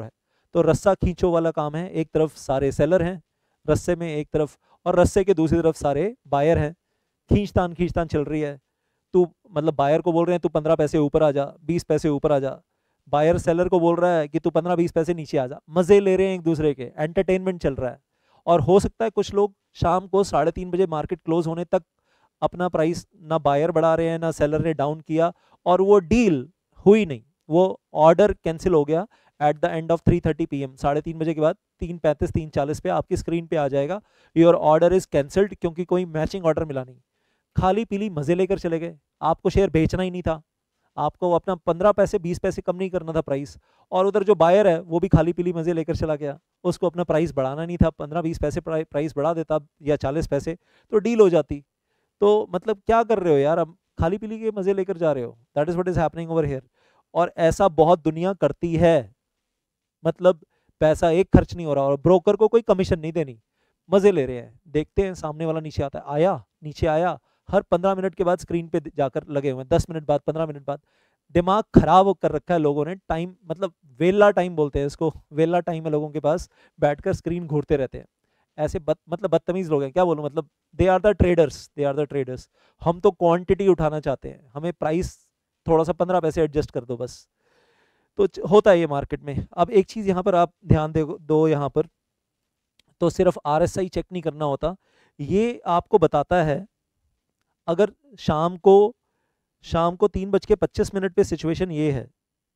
तो रस्सा खींचो वाला काम है, एक तरफ सारे सेलर हैं रस्से में एक तरफ, और रस्से के दूसरी तरफ सारे बायर हैं, खींचतान खींचतान चल रही है। तू मतलब बायर को बोल रहे हैं तू पंद्रह पैसे ऊपर आ जा, बीस पैसे ऊपर आ जा, बायर सेलर को बोल रहा है कि तू पंद्रह बीस पैसे नीचे आ जा, मजे ले रहे हैं एक दूसरे के, एंटरटेनमेंट चल रहा है। और हो सकता है कुछ लोग शाम को साढ़े तीन बजे मार्केट क्लोज होने तक अपना प्राइस ना बायर बढ़ा रहे हैं ना सेलर ने डाउन किया, और वो डील हुई नहीं, वो ऑर्डर कैंसिल हो गया at the end of three thirty P M, साढ़े तीन बजे के बाद तीन पैंतीस तीन चालीस पे आपकी स्क्रीन पे आ जाएगा योर ऑर्डर इज कैंसल्ड, क्योंकि कोई मैचिंग ऑर्डर मिला नहीं। खाली पीली मजे लेकर चले गए, आपको शेयर बेचना ही नहीं था, आपको अपना पंद्रह पैसे बीस पैसे कम नहीं करना था प्राइस, और उधर जो बायर है वो भी खाली पीली मजे लेकर चला गया, उसको अपना प्राइस बढ़ाना नहीं था, पंद्रह बीस पैसे प्राइस बढ़ा देता या चालीस पैसे तो डील हो जाती। तो मतलब क्या कर रहे हो यार, अब खाली पीली के मजे लेकर जा रहे हो, that is what is happening over here. और ऐसा बहुत दुनिया करती है, मतलब पैसा एक खर्च नहीं हो रहा और ब्रोकर को कोई कमीशन नहीं देनी, मजे ले रहे हैं। देखते हैं सामने वाला नीचे आता है, आया नीचे आया, हर पंद्रह मिनट के बाद स्क्रीन पे जाकर लगे हुए हैं, दस मिनट बाद पंद्रह मिनट बाद। दिमाग खराब कर रखा है लोगों ने, टाइम मतलब वेला टाइम बोलते हैं इसको, वेला टाइम है लोगों के पास, बैठकर स्क्रीन घूरते रहते हैं। ऐसे बद मतलब बदतमीज लोग हैं, क्या बोलूं, मतलब they are the traders, they are the traders. हम तो क्वांटिटी उठाना चाहते हैं, हमें प्राइस थोड़ा सा पंद्रह पैसे एडजस्ट कर दो बस। तो होता है ये मार्केट में। अब एक चीज यहाँ पर आप ध्यान दे दो, यहाँ पर तो सिर्फ आरएसआई चेक नहीं करना होता, ये आपको बताता है अगर शाम को शाम को तीन बज के पच्चीस मिनट पे सिचुएशन ये है,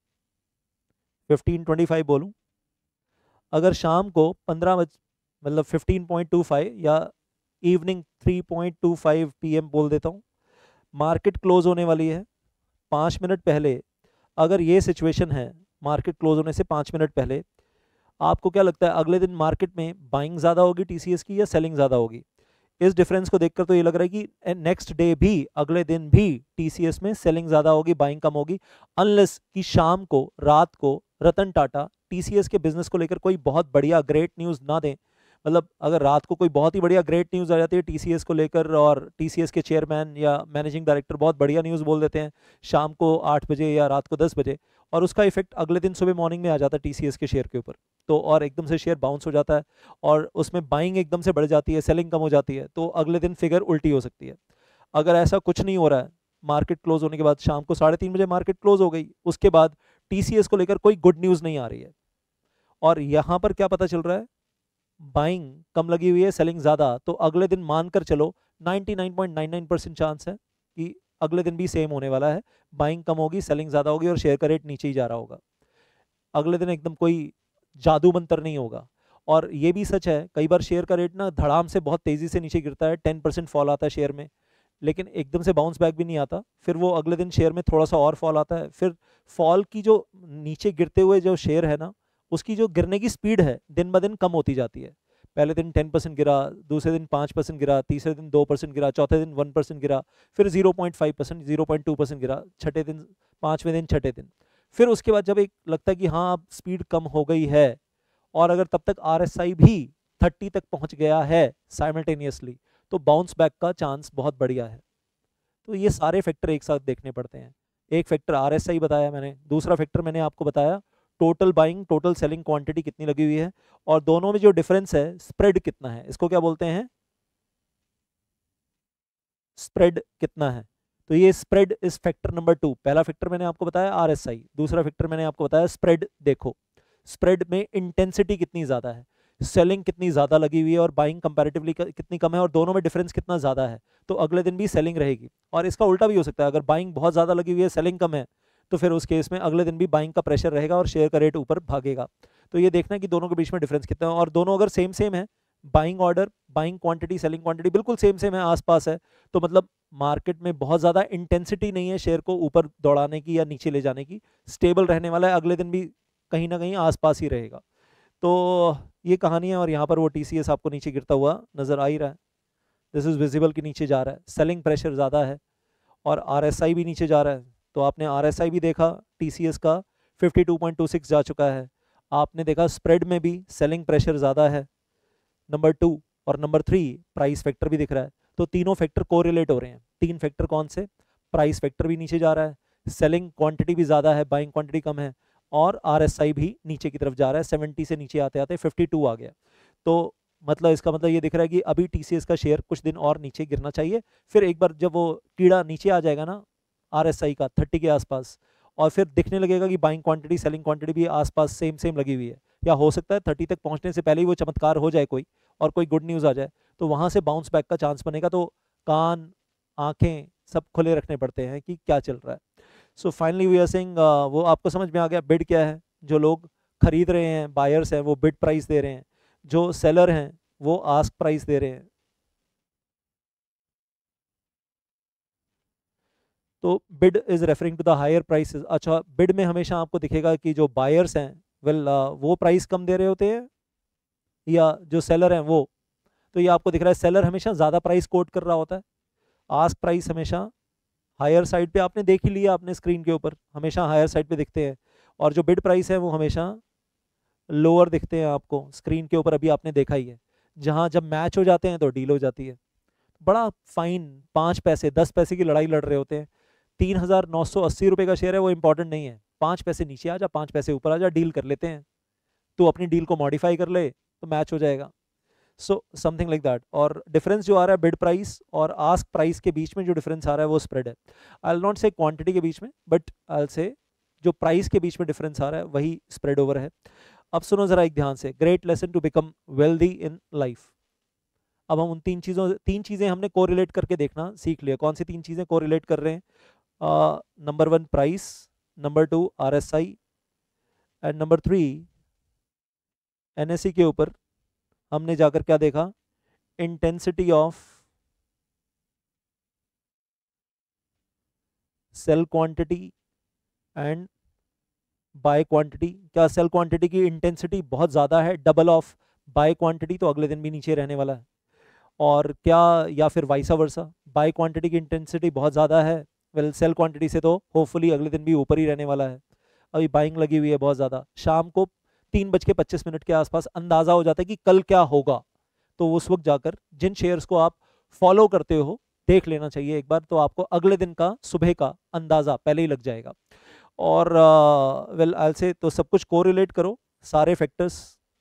फिफ्टीन ट्वेंटी फाइव बोलूं, अगर शाम को पंद्रह बज मतलब फिफ्टीन पॉइंट टू फाइव या evening three point two five PM बोल देता हूँ, मार्केट क्लोज होने वाली है, पाँच मिनट पहले अगर ये सिचुएशन है, मार्केट क्लोज होने से पाँच मिनट पहले, आपको क्या लगता है अगले दिन मार्केट में बाइंग ज़्यादा होगी टीसीएस की या सेलिंग ज़्यादा होगी? इस डिफरेंस को देखकर तो ये लग रहा है कि नेक्स्ट डे भी, अगले दिन भी टीसीएस में सेलिंग ज़्यादा होगी, बाइंग कम होगी, अनलेस कि शाम को रात को रतन टाटा टीसीएस के बिजनेस को लेकर कोई बहुत बढ़िया ग्रेट न्यूज़ ना दें। मतलब अगर रात को कोई बहुत ही बढ़िया ग्रेट न्यूज़ आ जाती है टीसीएस को लेकर और टीसीएस के चेयरमैन या मैनेजिंग डायरेक्टर बहुत बढ़िया न्यूज़ बोल देते हैं शाम को आठ बजे या रात को दस बजे, और उसका इफेक्ट अगले दिन सुबह मॉर्निंग में आ जाता है टीसीएस के शेयर के ऊपर, तो और एकदम से शेयर बाउंस हो जाता है और उसमें बाइंग एकदम से बढ़ जाती है, सेलिंग कम हो जाती है, तो अगले दिन फिगर उल्टी हो सकती है। अगर ऐसा कुछ नहीं हो रहा है, मार्केट क्लोज होने के बाद शाम को साढ़े तीन बजे मार्केट क्लोज हो गई, उसके बाद टीसीएस को लेकर कोई गुड न्यूज़ नहीं आ रही है, और यहाँ पर क्या पता चल रहा है, बाइंग कम लगी हुई है, सेलिंग ज़्यादा, तो अगले दिन मानकर चलो ninety nine point nine nine percent chance है कि अगले दिन भी सेम होने वाला है, बाइंग कम होगी, सेलिंग ज़्यादा होगी और शेयर का रेट नीचे ही जा रहा होगा। अगले दिन एकदम कोई जादू मंतर नहीं होगा। और ये भी सच है, कई बार शेयर का रेट ना धड़ाम से बहुत तेज़ी से नीचे गिरता है, टेन परसेंट फॉल आता है शेयर में, लेकिन एकदम से बाउंस बैक भी नहीं आता, फिर वो अगले दिन शेयर में थोड़ा सा और फॉल आता है, फिर फॉल की जो नीचे गिरते हुए जो शेयर है ना, उसकी जो गिरने की स्पीड है दिन ब दिन कम होती जाती है। पहले दिन टेन परसेंट गिरा, दूसरे दिन पाँच परसेंट गिरा, तीसरे दिन दो परसेंट गिरा, चौथे दिन वन परसेंट गिरा, फिर zero point five percent, zero point two percent गिरा, छठे दिन, पाँचवें दिन, छठे दिन, फिर उसके बाद जब एक लगता है कि हाँ अब स्पीड कम हो गई है, और अगर तब तक आरएसआई भी थर्टी तक पहुंच गया है साइमल्टेनियसली, तो बाउंस बैक का चांस बहुत बढ़िया है। तो ये सारे फैक्टर एक साथ देखने पड़ते हैं। एक फैक्टर आरएसआई बताया मैंने, दूसरा फैक्टर मैंने आपको बताया total buying, total selling quantity कितनी लगी हुई है, और दोनों में जो डिफरेंस है स्प्रेड कितना है, इसको क्या बोलते हैं, स्प्रेड कितना है। तो ये स्प्रेड इस फैक्टर नंबर टू, पहला फैक्टर मैंने आपको बताया आरएसआई, दूसरा फैक्टर मैंने आपको बताया स्प्रेड। देखो स्प्रेड में इंटेंसिटी कितनी ज्यादा है, सेलिंग कितनी ज्यादा लगी हुई है और बाइंग कंपैरेटिवली कितनी कम है, और दोनों में डिफरेंस कितना ज्यादा है, तो अगले दिन भी सेलिंग रहेगी। और इसका उल्टा भी हो सकता है, अगर बाइंग बहुत ज्यादा लगी हुई है, सेलिंग कम है, तो फिर उस केस में अगले दिन भी बाइंग का प्रेशर रहेगा और शेयर का रेट ऊपर भागेगा। तो ये देखना है कि दोनों के बीच में डिफरेंस कितना है, और दोनों अगर सेम सेम है, buying order, buying quantity, selling quantity बिल्कुल सेम सेम है, आसपास है, तो मतलब मार्केट में बहुत ज़्यादा इंटेंसिटी नहीं है शेयर को ऊपर दौड़ाने की या नीचे ले जाने की, स्टेबल रहने वाला है, अगले दिन भी कहीं ना कहीं आसपास ही रहेगा। तो ये कहानी है, और यहाँ पर वो टीसीएस आपको नीचे गिरता हुआ नजर आ ही रहा है, दिस इज विजिबल कि नीचे जा रहा है, सेलिंग प्रेशर ज़्यादा है, और आरएसआई भी नीचे जा रहा है। तो आपने आरएसआई भी देखा टीसीएस का fifty two point two six जा चुका है, आपने देखा स्प्रेड में भी सेलिंग प्रेशर ज़्यादा है, नंबर टू, और नंबर थ्री प्राइस फैक्टर भी दिख रहा है। तो तीनों फैक्टर कोरिलेट हो रहे हैं। तीन फैक्टर कौन से, प्राइस फैक्टर भी नीचे जा रहा है, सेलिंग क्वांटिटी भी ज़्यादा है, बाइंग क्वांटिटी कम है, और आरएसआई भी नीचे की तरफ जा रहा है, सेवेंटी से नीचे आते आते फिफ्टी टू आ गया। तो मतलब इसका मतलब ये दिख रहा है कि अभी टीसीएस का शेयर कुछ दिन और नीचे गिरना चाहिए, फिर एक बार जब वो कीड़ा नीचे आ जाएगा ना आरएसआई का थर्टी के आसपास, और फिर दिखने लगेगा कि बाइंग क्वांटिटी सेलिंग क्वांटिटी भी आसपास सेम सेम लगी हुई है, या हो सकता है थर्टी तक पहुंचने से पहले ही वो चमत्कार हो जाए कोई, और कोई गुड न्यूज़ आ जाए, तो वहां से बाउंस बैक का चांस बनेगा। तो कान आंखें सब खुले रखने पड़ते हैं कि क्या चल रहा है। So finally we are saying, वो आपको समझ में आ गया बिड क्या है। जो लोग खरीद रहे हैं, बायर्स हैं, वो बिड प्राइस दे रहे हैं, जो सेलर हैं वो आस्क प्राइस दे रहे हैं। तो bid is referring to the higher prices. अच्छा, बिड में हमेशा आपको दिखेगा कि जो बायर्स हैं वेल वो प्राइस कम दे रहे होते हैं, या जो सेलर हैं वो। तो ये आपको दिख रहा है सेलर हमेशा ज़्यादा प्राइस कोट कर रहा होता है, आस्क प्राइस हमेशा हायर साइड पे, आपने देख ही लिया अपने स्क्रीन के ऊपर, हमेशा हायर साइड पे दिखते हैं, और जो बिड प्राइस है वो हमेशा लोअर दिखते हैं आपको स्क्रीन के ऊपर, अभी आपने देखा ही है। जहां जब मैच हो जाते हैं तो डील हो जाती है। बड़ा फाइन, पाँच पैसे दस पैसे की लड़ाई लड़ रहे होते हैं। तीन हजार नौ सौ अस्सी रुपये का शेयर है, वो इंपॉर्टेंट नहीं है, पाँच पैसे नीचे आ जा, पाँच पैसे ऊपर आ जा, डील कर लेते हैं। तो अपनी डील को मॉडिफाई कर ले तो मैच हो जाएगा। So something like that. और डिफरेंस जो आ रहा है बिड प्राइस और आस्क प्राइस के बीच में, जो डिफरेंस आ रहा है वो स्प्रेड है। I will not say quantity के बीच में, बट आई विल से जो प्राइस के बीच में डिफरेंस आ रहा है वही स्प्रेड ओवर है। अब सुनो जरा एक ध्यान से, great lesson to become wealthy in life. अब हम उन तीन चीज़ों तीन चीज़ें हमने कोरिलेट करके देखना सीख लिया। कौन सी तीन चीज़ें कोरिलेट कर रहे हैं? Number one price, number two RSI, and number three NSE के ऊपर हमने जाकर क्या देखा? Intensity of sell quantity and buy quantity. क्या सेल क्वांटिटी की इंटेंसिटी बहुत ज़्यादा है, डबल ऑफ बाय क्वांटिटी, तो अगले दिन भी नीचे रहने वाला है? और क्या, या फिर वाइसा वर्सा, बाय क्वांटिटी की इंटेंसिटी बहुत ज़्यादा है, वेल सेल क्वांटिटी से तो होपफुली अगले दिन भी ऊपर ही रहने वाला है। अभी बाइंग लगी हुई है बहुत ज़्यादा, शाम को तीन बज के पच्चीस मिनट के आसपास अंदाज़ा हो जाता है कि कल क्या होगा। तो उस वक्त जाकर जिन शेयर्स को आप फॉलो करते हो देख लेना चाहिए एक बार, तो आपको अगले दिन का सुबह का अंदाज़ा पहले ही लग जाएगा। और वेल आई से तो सब कुछ कोरिलेट करो, सारे factors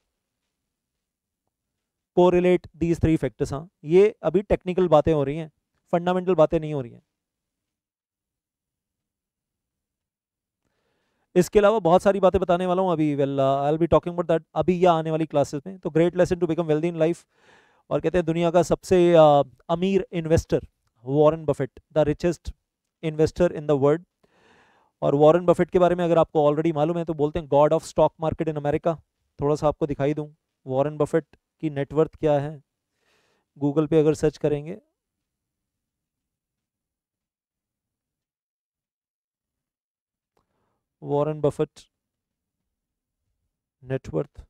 correlate these three factors. हाँ, ये अभी टेक्निकल बातें हो रही हैं, फंडामेंटल बातें नहीं हो रही हैं। इसके अलावा बहुत सारी बातें बताने वाला हूँ अभी, well I will be talking about that अभी या आने वाली क्लासेस में। तो great lesson to become wealthy in life. और कहते हैं दुनिया का सबसे uh, अमीर investor Warren Buffett, the richest investor in the world. और वॉरेन बफेट के बारे में अगर आपको ऑलरेडी मालूम है तो बोलते हैं god of stock market in America. थोड़ा सा आपको दिखाई दूं वॉरेन बफेट की नेटवर्थ क्या है, गूगल पे अगर सर्च करेंगे वॉरेन बफेट नेटवर्थ,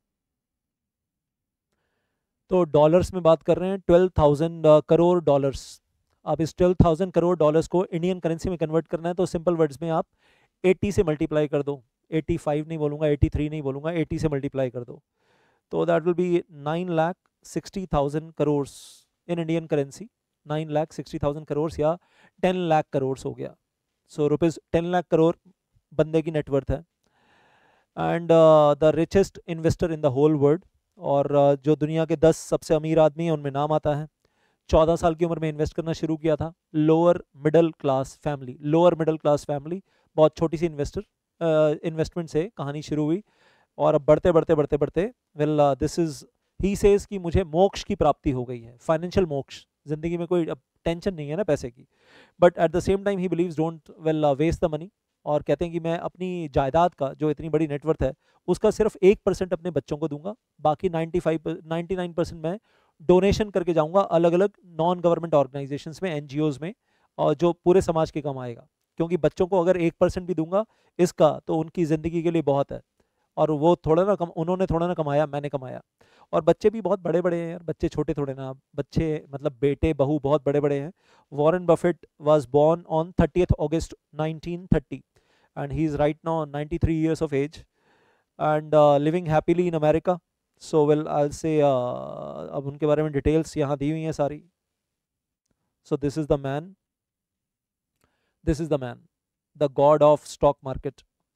तो डॉलर्स में बात कर रहे हैं, ट्वेल्व थाउजेंड करोड़ डॉलर्स। अब इस ट्वेल्व थाउजेंड करोड़ डॉलर्स को इंडियन करेंसी में कन्वर्ट करना है, तो सिंपल वर्ड्स में आप एटी से मल्टीप्लाई कर दो। एटी फाइव नहीं बोलूँगा, एटी थ्री नहीं बोलूँगा, एटी से मल्टीप्लाई कर दो, तो that will be nine lakh sixty thousand crore in Indian currency. Nine lakh sixty thousand crore या टेन लाख करोड़ हो गया। So rupees ten lakh crore बंदे की नेटवर्थ है। And the richest investor in the whole world. और uh, जो दुनिया के दस सबसे अमीर आदमी हैं उनमें नाम आता है। चौदह साल की उम्र में इन्वेस्ट करना शुरू किया था, lower middle class family, lower middle class family, बहुत छोटी सी इन्वेस्टर इन्वेस्टमेंट से कहानी शुरू हुई, और अब बढ़ते बढ़ते बढ़ते बढ़ते well this is he says कि मुझे मोक्ष की प्राप्ति हो गई है, फाइनेंशियल मोक्ष, जिंदगी में कोई अब टेंशन नहीं है ना पैसे की। But at the same time he believes don't well waste the money, और कहते हैं कि मैं अपनी जायदाद का जो इतनी बड़ी नेटवर्थ है उसका सिर्फ एक परसेंट अपने बच्चों को दूंगा, बाकी ninety five ninety nine percent मैं डोनेशन करके जाऊंगा अलग अलग नॉन गवर्नमेंट ऑर्गेनाइजेशंस में, एनजीओज में, और जो पूरे समाज के काम आएगा। क्योंकि बच्चों को अगर एक परसेंट भी दूंगा इसका तो उनकी ज़िंदगी के लिए बहुत है, और वो थोड़ा ना कम, उन्होंने थोड़ा ना कमाया, मैंने कमाया। और बच्चे भी बहुत बड़े बड़े हैं यार, बच्चे छोटे थोड़े ना, बच्चे मतलब बेटे बहू बहुत बड़े बड़े हैं। Warren Buffett was born on thirtieth August nineteen thirty and he is right now ninety-three years of age and uh, living happily in America. So well I'll say uh, अब उनके बारे में डिटेल्स यहाँ दी हुई हैं सारी। So this is the man, this is the man, the god of stock market,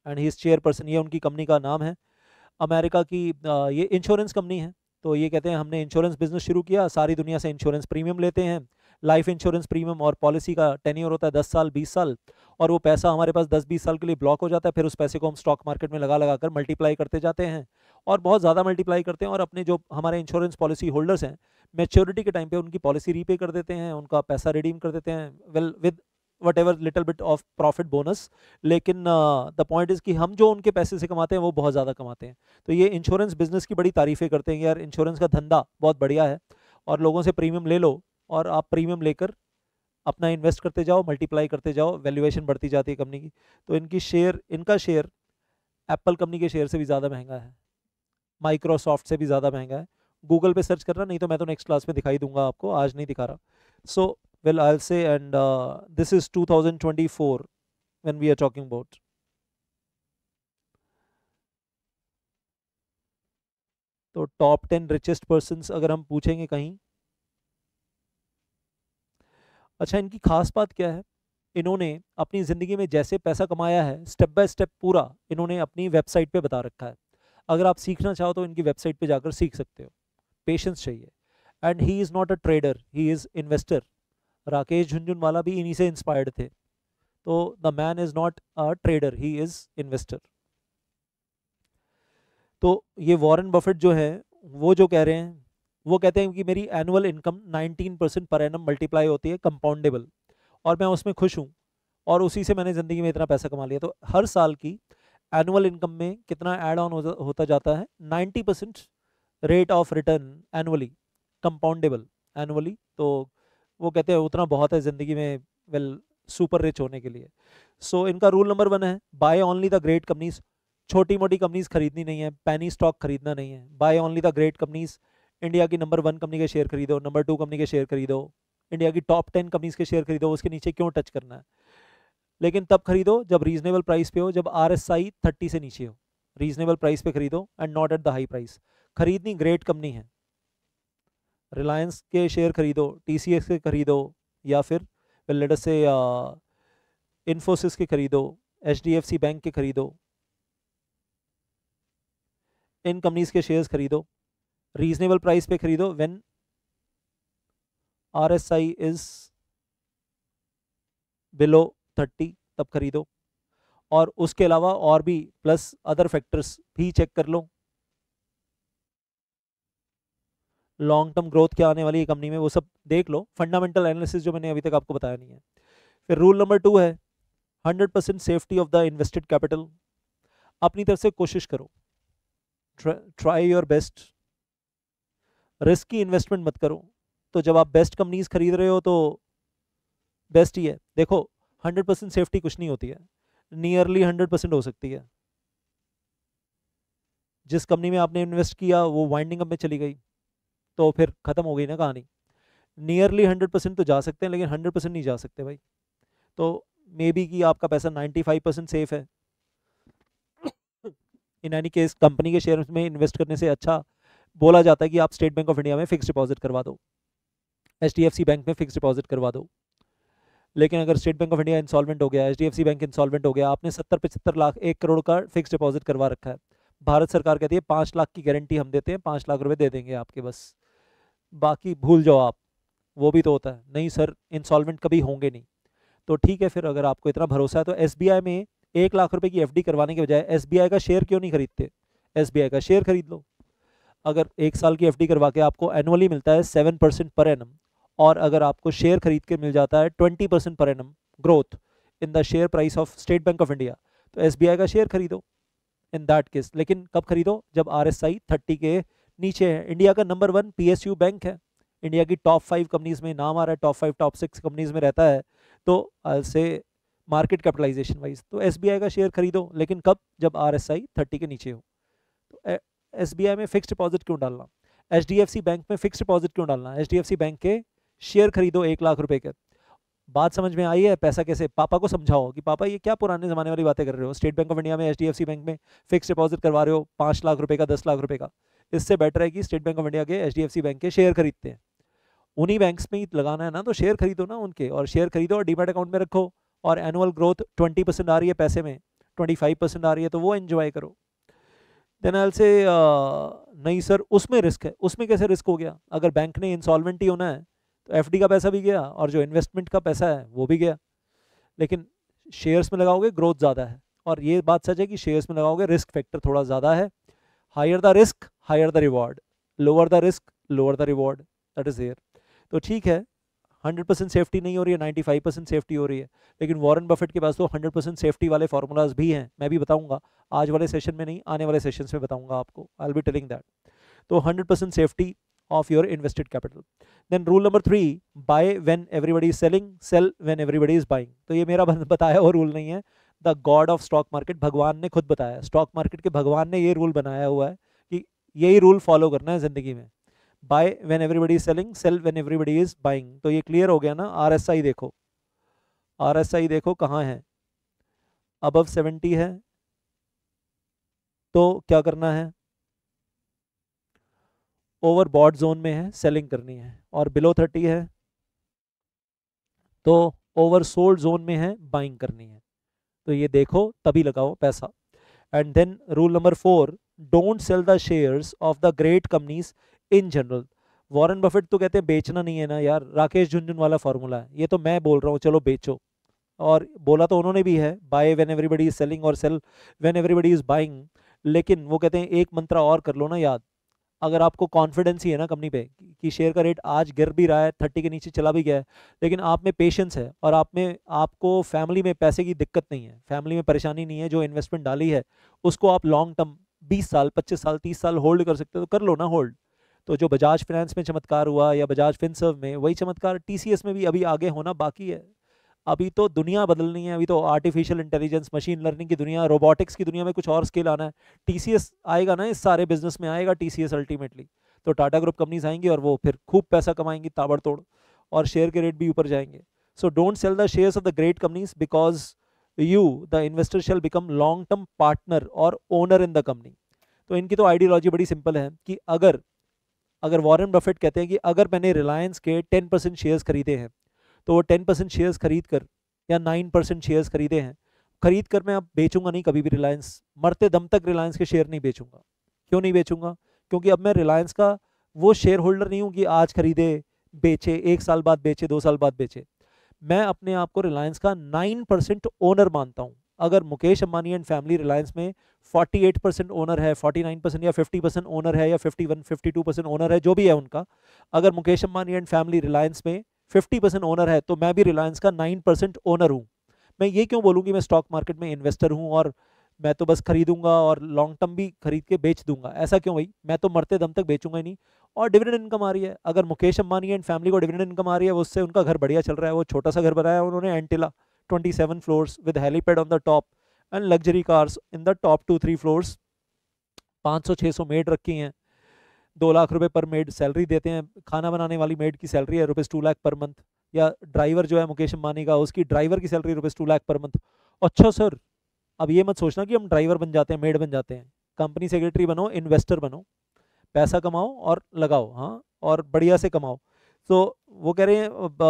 and he is chairperson, ये उनकी कंपनी का नाम है। अमेरिका की अ, ये इंश्योरेंस कंपनी है। तो ये कहते हैं हमने इंश्योरेंस बिजनेस शुरू किया, सारी दुनिया से इंश्योरेंस प्रीमियम लेते हैं, लाइफ इंश्योरेंस प्रीमियम, और पॉलिसी का टेन्योर होता है दस साल बीस साल, और वो पैसा हमारे पास दस बीस साल के लिए ब्लॉक हो जाता है, फिर उस पैसे को हम स्टॉक मार्केट में लगा लगा कर मल्टीप्लाई करते जाते हैं, और बहुत ज़्यादा मल्टीप्लाई करते हैं, और अपने जो हमारे इंश्योरेंस पॉलिसी होल्डर्स हैं मैच्योरिटी के टाइम पे उनकी पॉलिसी रीपे कर देते हैं, उनका पैसा रिडीम कर देते हैं, well with whatever little bit of profit bonus. लेकिन द पॉइंट इज़ कि हम जो उनके पैसे से कमाते हैं वो बहुत ज़्यादा कमाते हैं। तो ये इंश्योरेंस बिजनेस की बड़ी तारीफ़ें करते हैं, यार इंश्योरेंस का धंधा बहुत बढ़िया है, और लोगों से प्रीमियम ले लो, और आप प्रीमियम लेकर अपना इन्वेस्ट करते जाओ, मल्टीप्लाई करते जाओ, वैल्यूएशन बढ़ती जाती है कंपनी की। तो इनकी शेयर इनका शेयर एप्पल कंपनी के शेयर से भी ज़्यादा महंगा है, माइक्रोसॉफ्ट से भी ज़्यादा महंगा है। गूगल पे सर्च करना, नहीं तो मैं तो नेक्स्ट क्लास में दिखाई दूंगा आपको, आज नहीं दिखा रहा। So well I will say, and this is two thousand twenty four when we are talking about. तो टॉप टेन रिचेस्ट पर्सन्स अगर हम पूछेंगे कहीं, अच्छा इनकी खास बात क्या है, इन्होंने अपनी ज़िंदगी में जैसे पैसा कमाया है स्टेप बाय स्टेप पूरा इन्होंने अपनी वेबसाइट पे बता रखा है। अगर आप सीखना चाहो तो इनकी वेबसाइट पे जाकर सीख सकते हो, पेशेंस चाहिए। And he is not a trader, he is investor. Rakesh Jhunjhunwala भी इन्हीं से इंस्पायर्ड थे। तो the man is not a trader, he is investor. तो ये वॉरेन बफेट जो है वो जो कह रहे हैं, वो कहते हैं कि मेरी annual income nineteen percent per annum multiply होती है कंपाउंडेबल, और मैं उसमें खुश हूँ, और उसी से मैंने ज़िंदगी में इतना पैसा कमा लिया। तो हर साल की एनुअल इनकम में कितना ऐड ऑन होता जाता है, ninety percent rate of return annually, compoundable annually. तो वो कहते हैं उतना बहुत है ज़िंदगी में, वेल सुपर रिच होने के लिए। सो so, इनका रूल नंबर वन है, buy only the great companies. छोटी मोटी कंपनीज खरीदनी नहीं है, पैनी स्टॉक खरीदना नहीं है, buy only the great companies. India की नंबर वन कंपनी के शेयर खरीदो, नंबर टू कंपनी के शेयर खरीदो, इंडिया की टॉप टेन कंपनीज के शेयर खरीदो, उसके नीचे क्यों टच करना है। लेकिन तब खरीदो जब रीजनेबल प्राइस पे हो, जब आर एस आई थर्टी से नीचे हो, रीजनेबल प्राइस पे खरीदो, and not at the high price. खरीदनी ग्रेट कंपनी है, रिलायंस के शेयर खरीदो, टी सी एस के खरीदो, या फिर लेट अस से इन्फोसिस के खरीदो, H D F C bank के खरीदो, इन कंपनीज के शेयर्स खरीदो, रीजनेबल प्राइस पे खरीदो, when R S I is below thirty तब खरीदो। और उसके अलावा और भी प्लस अदर फैक्टर्स भी चेक कर लो, लॉन्ग टर्म ग्रोथ क्या आने वाली है कंपनी में, वो सब देख लो, फंडामेंटल एनालिसिस जो मैंने अभी तक आपको बताया नहीं है। फिर रूल नंबर टू है hundred percent safety of the invested capital. अपनी तरफ से कोशिश करो, ट्राई योर बेस्ट, रिस्क की इन्वेस्टमेंट मत करो। तो जब आप बेस्ट कंपनीज खरीद रहे हो तो बेस्ट ही है। देखो हंड्रेड परसेंट सेफ्टी कुछ नहीं होती है, नियरली हंड्रेड परसेंट हो सकती है। जिस कंपनी में आपने इन्वेस्ट किया वो वाइंडिंग अप में चली गई तो फिर खत्म हो गई ना कहानी। नियरली हंड्रेड परसेंट तो जा सकते हैं, लेकिन हंड्रेड परसेंट नहीं जा सकते भाई। तो मे बी कि आपका पैसा नाइन्टी फाइव परसेंट सेफ है। इन एनी केस कंपनी के शेयर में इन्वेस्ट करने से अच्छा बोला जाता है कि आप स्टेट बैंक ऑफ इंडिया में फिक्स डिपॉजिट करवा दो, H D F C bank में फिक्स डिपॉजिट करवा दो। लेकिन अगर State Bank of India insolvent हो गया, H D F C bank insolvent हो गया, आपने सत्तर पचहत्तर लाख एक करोड़ का फिक्स डिपॉजिट करवा रखा है, भारत सरकार कहती है पाँच लाख की गारंटी हम देते हैं, पाँच लाख रुपए दे देंगे आपके, बस बाकी भूल जाओ आप। वो भी तो होता है, नहीं सर इंसॉल्वेंट कभी होंगे नहीं। तो ठीक है, फिर अगर आपको इतना भरोसा है तो एस बी आई में एक लाख रुपए की एफ डी करवाने के बजाय एस बी आई का शेयर क्यों नहीं खरीदते, एस बी आई का शेयर खरीद लो। अगर एक साल की एफ डी करवा के आपको एनुअली मिलता है सेवन परसेंट पर एनम, और अगर आपको शेयर खरीद के मिल जाता है twenty percent per annum growth in the share price of State Bank of India, तो एस बी आई का शेयर खरीदो इन दैट केस। लेकिन कब खरीदो, जब आर एस आई थर्टी के नीचे है। इंडिया का number one P S U bank है, इंडिया की टॉप फाइव कंपनीज में नाम आ रहा है, top five top six companies में रहता है, तो से मार्केट कैपिटलाइजेशन वाइज तो एस बी आई का शेयर खरीदो, लेकिन कब, जब आर एस आई थर्टी के नीचे हो। तो एस बी आई में फिक्स डिपॉजिट क्यों डालना, H D F C bank में फिक्स डिपॉजिट क्यों डालना, H D F C bank के शेयर खरीदो एक लाख रुपए के। बात समझ में आई है, पैसा कैसे, पापा को समझाओ कि पापा ये क्या पुराने जमाने वाली बातें कर रहे हो, स्टेट बैंक ऑफ इंडिया में H D F C bank में फिक्स डिपॉजिट करवा रहे हो पाँच लाख रुपए का, दस लाख रुपए का। इससे बेटर है कि स्टेट बैंक ऑफ इंडिया के, H D F C bank के शेयर खरीदते हैं, उन्हीं बैंक्स में ही लगाना है ना, तो शेयर खरीदो ना उनके, और शेयर खरीदो और डीमैट अकाउंट में रखो, और एनुअल ग्रोथ ट्वेंटी परसेंट आ रही है पैसे में, ट्वेंटी फाइव परसेंट आ रही है तो वो एंजॉय करो। देन आई से नहीं सर उसमें रिस्क है। उसमें कैसे रिस्क हो गया? अगर बैंक ने इंसॉल्वेंटी होना है तो एफडी का पैसा भी गया और जो इन्वेस्टमेंट का पैसा है वो भी गया। लेकिन शेयर्स में लगाओगे ग्रोथ ज़्यादा है, और ये बात सच है कि शेयर्स में लगाओगे रिस्क फैक्टर थोड़ा ज़्यादा है। Higher the risk higher the reward, lower the risk lower the reward, that is there. तो ठीक है, हंड्रेड परसेंट सेफ्टी नहीं हो रही है, नाइन्टी फाइव परसेंट सेफ्टी हो रही है, लेकिन वॉरेन बफेट के पास तो हंड्रेड परसेंट सेफ्टी वाले फार्मूलाज भी हैं। मैं भी बताऊंगा, आज वाले सेशन में नहीं, आने वाले सेशंस में बताऊंगा आपको, I will be telling that. तो hundred percent safety of your invested capital. Then rule number three, buy when everybody is selling, sell when everybody is buying. तो ये मेरा बताया हुआ रूल नहीं है, the god of stock market, भगवान ने खुद बताया, स्टॉक मार्केट के भगवान ने ये रूल बनाया हुआ है कि यही रूल फॉलो करना है जिंदगी में। Buy when everybody is selling, sell when everybody is buying. तो ये क्लियर हो गया ना। आरएसआई देखो, आरएसआई देखो कहाँ है, अबव सेवेंटी है तो क्या करना है, ओवर बॉट जोन में है, सेलिंग करनी है, और बिलो थर्टी है तो ओवर सोल्ड जोन में है, बाइंग करनी है। तो ये देखो तभी लगाओ पैसा। And then rule number four, don't sell the shares of the great companies in general. Warren Buffett तो कहते हैं बेचना नहीं है ना यार, राकेश झुनझुन वाला फॉर्मूला है, ये तो मैं बोल रहा हूँ चलो बेचो, और बोला तो उन्होंने भी है, buy when everybody is selling और sell when everybody is buying. लेकिन वो कहते हैं एक मंत्र और कर लो ना याद, अगर आपको कॉन्फिडेंस ही है ना कंपनी पे कि शेयर का रेट आज गिर भी रहा है, थर्टी के नीचे चला भी गया है, लेकिन आप में पेशेंस है और आप में, आपको फैमिली में पैसे की दिक्कत नहीं है, फैमिली में परेशानी नहीं है, जो इन्वेस्टमेंट डाली है उसको आप लॉन्ग टर्म बीस साल पच्चीस साल तीस साल होल्ड कर सकते हो, तो कर लो ना होल्ड। तो जो बजाज फाइनेंस में चमत्कार हुआ या बजाज फिनसर्व में, वही चमत्कार टीसीएस में भी अभी आगे होना बाकी है। अभी तो दुनिया बदलनी है, अभी तो आर्टिफिशियल इंटेलिजेंस, मशीन लर्निंग की दुनिया, रोबोटिक्स की दुनिया में कुछ और स्केल आना है। टीसीएस आएगा ना, इस सारे बिजनेस में आएगा टीसीएस अल्टीमेटली। तो टाटा ग्रुप कंपनीज आएंगी और वो फिर खूब पैसा कमाएंगी ताबड़तोड़, और शेयर के रेट भी ऊपर जाएंगे। So don't sell the shares of the great companies because you the investor shall become long term partner और ओनर इन द कंपनी। तो इनकी तो आइडियोलॉजी बड़ी सिंपल है कि अगर अगर वॉरेन बफेट कहते हैं कि अगर मैंने रिलायंस के टेन परसेंट शेयर्स खरीदे हैं, तो वो टेन परसेंट शेयर्स खरीद कर, या नाइन परसेंट शेयर्स खरीदे हैं, खरीद कर मैं अब बेचूंगा नहीं कभी भी रिलायंस, मरते दम तक रिलायंस के शेयर नहीं बेचूंगा। क्यों नहीं बेचूंगा? क्योंकि अब मैं रिलायंस का वो शेयर होल्डर नहीं हूँ कि आज खरीदे बेचे, एक साल बाद बेचे, दो साल बाद बेचे। मैं अपने आप को रिलायंस का नाइन परसेंट ओनर मानता हूँ। अगर मुकेश अंबानी एंड फैमिली रिलायंस में फोर्टी एट परसेंट ओनर है, फोर्टी नाइन परसेंट या फिफ्टी परसेंट ओनर है, या fifty one fifty two percent owner है, जो भी है उनका, अगर मुकेश अंबानी एंड फैमिली रिलायंस में फिफ्टी परसेंट ओनर है तो मैं भी रिलायंस का नाइन परसेंट ओनर हूँ। मैं ये क्यों बोलूँ कि मैं स्टॉक मार्केट में इन्वेस्टर हूँ और मैं तो बस खरीदूंगा और लॉन्ग टर्म भी खरीद के बेच दूंगा? ऐसा क्यों भाई? मैं तो मरते दम तक बेचूंगा ही नहीं। और डिविडेंड इनकम आ रही है, अगर मुकेश अंबानी एंड फैमिली को डिविडेंड इनकम आ रही है, उससे उनका घर बढ़िया चल रहा है। वो छोटा सा घर बनाया उन्होंने Antilia, twenty seven floors with helipad on the top and luxury cars in the top two three floors. पाँच सौ छः सौ मेड रखी हैं, दो लाख रुपए पर मेड सैलरी देते हैं, खाना बनाने वाली मेड की सैलरी है rupees two lakh per month, या ड्राइवर जो है मुकेश अंबानी का, उसकी ड्राइवर की salary rupees two lakh per month. अच्छा सर, अब ये मत सोचना कि हम ड्राइवर बन जाते हैं, मेड बन जाते हैं। कंपनी सेक्रेटरी बनो, इन्वेस्टर बनो, पैसा कमाओ और लगाओ, हाँ, और बढ़िया से कमाओ। तो वो कह रहे हैं,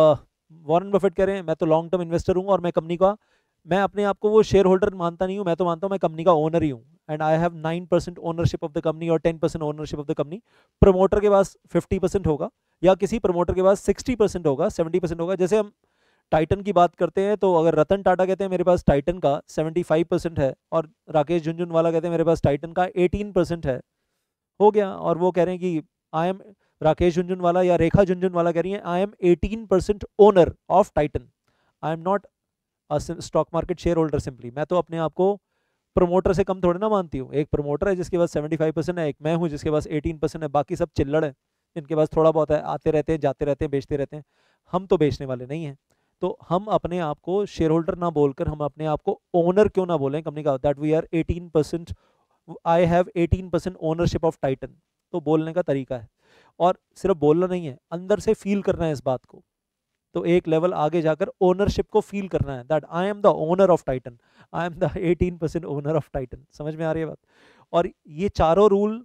वॉरेन बफेट कह रहे हैं मैं तो लॉन्ग टर्म इन्वेस्टर हूँ और मैं कंपनी का, मैं अपने आप को वो शेयर होल्डर मानता नहीं हूँ, मैं तो मानता हूँ मैं कंपनी का ओनर ही हूँ। And I have nine percent ownership of the company और ten percent ownership of the company. Promoter के पास फिफ्टी परसेंट होगा, या किसी प्रमोटर के पास सिक्सटी परसेंट होगा, सेवेंटी परसेंट होगा। जैसे हम टाइटन की बात करते हैं तो अगर रतन टाटा कहते हैं मेरे पास टाइटन का सेवेंटी फाइव परसेंट है, और राकेश झुनझुनवाला कहते हैं मेरे पास टाइटन का एटीन परसेंट है, हो गया। और वो कह रहे हैं कि आई एम, राकेश झुनझुनवाला या रेखा झुनझुनवाला कह रही है I am eighteen percent owner of Titan, I am not stock market share holder simply. मैं तो अपने आप को प्रमोटर से कम थोड़े ना मानती हूँ। एक प्रमोटर है जिसके पास सेवेंटी फाइव परसेंट है, एक मैं हूँ जिसके पास एटीन परसेंट है, बाकी सब चिल्लड़ है, इनके पास थोड़ा बहुत है, आते रहते हैं जाते रहते हैं बेचते रहते हैं। हम तो बेचने वाले नहीं हैं। तो हम अपने आप को शेयर होल्डर ना बोलकर हम अपने आप को ओनर क्यों ना बोलें कंपनी का, that we are eighteen percent, I have eighteen percent ownership of Titan. तो बोलने का तरीका है, और सिर्फ बोलना नहीं है, अंदर से फील करना है इस बात को। तो एक लेवल आगे जाकर ओनरशिप को फील करना है, that I am the owner of Titan, I am the eighteen percent owner of Titan. समझ में आ रही है बात? और ये चारों रूल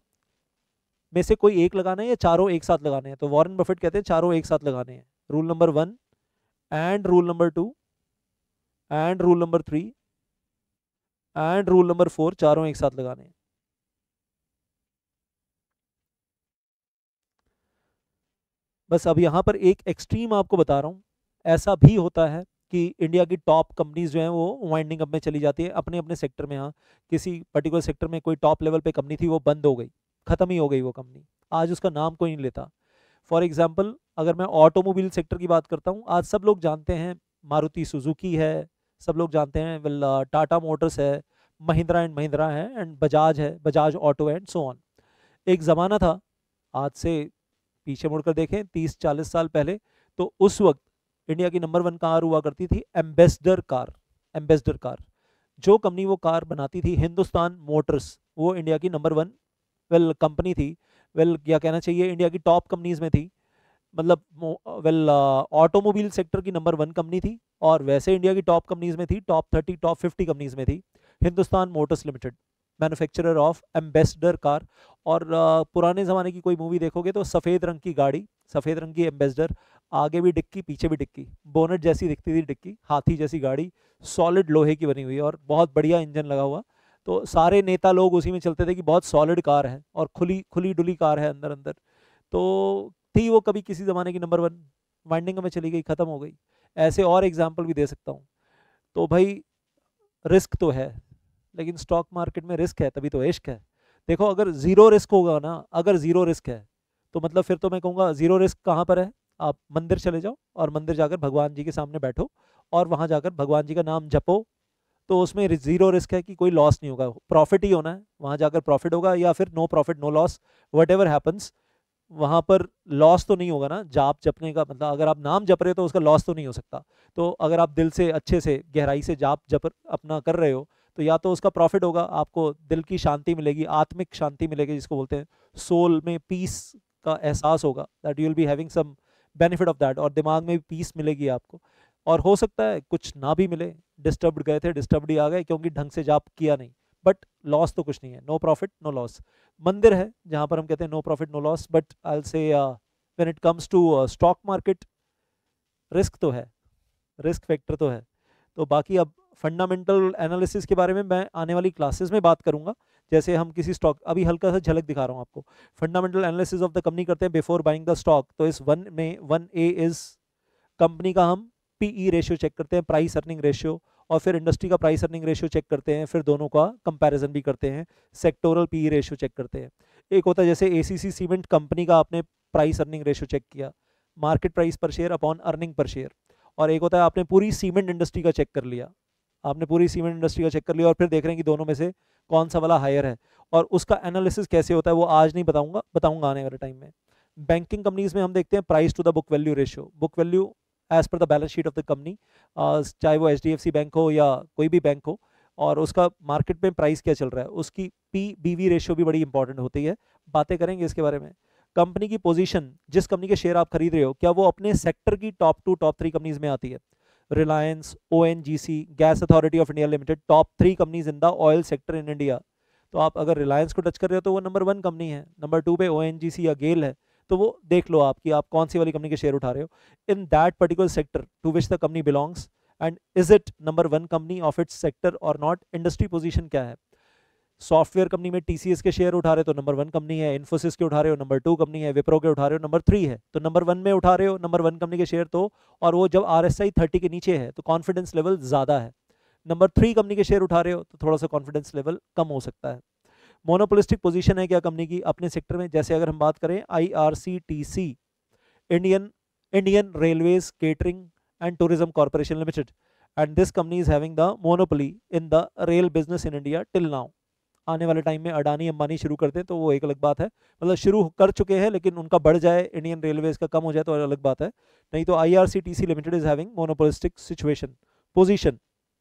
में से कोई एक लगाना है या चारों एक साथ लगाने हैं? तो वॉरेन बफेट कहते हैं चारों एक साथ लगाने हैं। Rule number one and rule number two and rule number three and rule number four, चारों एक साथ लगाने हैं। बस अब यहाँ पर एक एक्सट्रीम आपको बता रहा हूँ, ऐसा भी होता है कि इंडिया की टॉप कंपनीज जो हैं वो वाइंडिंग अप में चली जाती है अपने अपने सेक्टर में। हाँ, किसी पर्टिकुलर सेक्टर में कोई टॉप लेवल पे कंपनी थी, वो बंद हो गई, खत्म ही हो गई वो कंपनी, आज उसका नाम कोई नहीं लेता। फॉर एग्जाम्पल अगर मैं ऑटोमोबाइल सेक्टर की बात करता हूँ, आज सब लोग जानते हैं मारुति सुजुकी है, सब लोग जानते हैं वेल टाटा मोटर्स है, महिंद्रा एंड महिंद्रा है, एंड बजाज है, Bajaj Auto and so on. एक ज़माना था, आज से पीछे मुड़कर देखें तीस चालीस साल पहले, तो उस वक्त इंडिया की नंबर वन कार हुआ करती थी एम्बेसडर कार। एम्बेसडर कार, जो कंपनी वो कार बनाती थी, हिंदुस्तान मोटर्स, वो इंडिया की नंबर वन वेल कंपनी थी। वेल क्या कहना चाहिए, इंडिया की टॉप कंपनीज में थी, मतलब वेल ऑटोमोबाइल सेक्टर की नंबर वन कंपनी थी, और वैसे इंडिया की टॉप कंपनीज में थी, top thirty top fifty companies में थी Hindustan Motors Limited, manufacturer of Ambassador car. और uh, पुराने ज़माने की कोई मूवी देखोगे तो सफ़ेद रंग की गाड़ी, सफ़ेद रंग की एम्बेसडर, आगे भी डिक्की पीछे भी डिक्की, बोनट जैसी दिखती थी डिक्की, हाथी जैसी गाड़ी, सॉलिड लोहे की बनी हुई और बहुत बढ़िया इंजन लगा हुआ। तो सारे नेता लोग उसी में चलते थे कि बहुत सॉलिड कार है और खुली खुली डुली कार है अंदर अंदर। तो थी वो कभी किसी ज़माने की नंबर वन, वाइंडिंग में चली गई, ख़त्म हो गई। ऐसे और एग्जाम्पल भी दे सकता हूँ। तो भाई रिस्क तो है, लेकिन स्टॉक मार्केट में रिस्क है तभी तो इश्क है। देखो अगर जीरो रिस्क होगा ना, अगर जीरो रिस्क है तो मतलब फिर तो मैं कहूँगा जीरो रिस्क कहाँ पर है, आप मंदिर चले जाओ और मंदिर जाकर भगवान जी के सामने बैठो और वहाँ जाकर भगवान जी का नाम जपो, तो उसमें जीरो रिस्क है कि कोई लॉस नहीं होगा, प्रॉफिट ही होना है, वहाँ जाकर प्रॉफिट होगा, या फिर no profit no loss, whatever happens, वहाँ पर लॉस तो नहीं होगा ना। जाप जपने का मतलब, अगर आप नाम जप रहे हो तो उसका लॉस तो नहीं हो सकता। तो अगर आप दिल से अच्छे से गहराई से जाप जप अपना कर रहे हो तो या तो उसका प्रॉफिट होगा, आपको दिल की शांति मिलेगी, आत्मिक शांति मिलेगी जिसको बोलते हैं, सोल में पीस का एहसास होगा, that you will be having some benefit of that, और दिमाग में भी पीस मिलेगी आपको। और हो सकता है कुछ ना भी मिले, डिस्टर्ब्ड गए थे, डिस्टर्ब्ड ही आ गए क्योंकि ढंग से जाप किया नहीं, बट लॉस तो कुछ नहीं है, नो प्रॉफिट नो लॉस। मंदिर है जहां पर हम कहते हैं no profit no loss, but I will say when it comes to stock market risk तो है, रिस्क फैक्टर तो है। तो बाकी अब फंडामेंटल एनालिसिस के बारे में मैं आने वाली क्लासेस में बात करूंगा। जैसे हम किसी स्टॉक, अभी हल्का सा झलक दिखा रहा हूं आपको, fundamental analysis of the company करते हैं बिफोर बाइंग द स्टॉक। तो इस वन में वन ए इज कंपनी का हम पीई रेशियो चेक करते हैं, प्राइस अर्निंग रेशियो, और फिर इंडस्ट्री का प्राइस अर्निंग रेशियो चेक करते हैं, फिर दोनों का कंपैरिजन भी करते हैं, सेक्टोरल पीई रेशियो चेक करते हैं। एक होता है जैसे एसीसी सीमेंट कंपनी का आपने प्राइस अर्निंग रेशियो चेक किया, मार्केट प्राइस पर शेयर अपॉन अर्निंग पर शेयर, और एक होता है आपने पूरी सीमेंट इंडस्ट्री का चेक कर लिया, आपने पूरी सीमेंट इंडस्ट्री का चेक कर लिया और फिर देख रहे हैं कि दोनों में से कौन सा वाला हायर है। और उसका एनालिसिस कैसे होता है वो आज नहीं बताऊंगा, बताऊंगा आने वाले टाइम में। बैंकिंग कंपनीज में हम देखते हैं price to the book value ratio, book value as per the balance sheet of the company, चाहे वो H D F C bank हो या कोई भी बैंक हो, और उसका मार्केट में प्राइस क्या चल रहा है, उसकी पी बी वी रेशियो भी बड़ी इंपॉर्टेंट होती है, बातें करेंगे इसके बारे में। कंपनी की पोजीशन, जिस कंपनी के शेयर आप खरीद रहे हो क्या वो अपने सेक्टर की top two top three companies में आती है। Reliance, O N G C, Gas Authority of India Limited, top three companies in the oil sector in India. तो आप अगर रिलायंस को टच कर रहे हो तो वो नंबर वन कंपनी है, नंबर टू पे ओ एन जी सी या गेल है, तो वो देख लो आप कि आप कौन सी वाली कंपनी के शेयर उठा रहे हो in that particular sector to which the company belongs, and is it number one company of its sector और नॉट। इंडस्ट्री पोजीशन क्या है, सॉफ्टवेयर कंपनी में टीसीएस के शेयर उठा रहे हो तो नंबर वन कंपनी है, इन्फोसिस के उठा रहे हो नंबर टू कंपनी है, विप्रो के उठा रहे हो नंबर थ्री है, तो नंबर वन में उठा रहे हो नंबर वन कंपनी के शेयर तो, और वो जब आर एस आई थर्टी के नीचे है तो कॉन्फिडेंस लेवल ज़्यादा है। नंबर थ्री कंपनी के शेयर उठा रहे हो तो थोड़ा सा कॉन्फिडेंस लेवल कम हो सकता है। मोनोपोलिस्टिक पोजीशन है क्या कंपनी की अपने सेक्टर में, जैसे अगर हम बात करें IRCTC, Indian Indian Railways Catering and Tourism Corporation Limited, and this company is having the monopoly in the rail business in India till now. आने वाले टाइम में अडानी अंबानी शुरू करते हैं तो वो एक अलग बात है, मतलब शुरू कर चुके हैं लेकिन उनका बढ़ जाए, इंडियन रेलवेज का कम हो जाए तो अलग बात है, नहीं तो IRCTC limited is having monopolistic situation position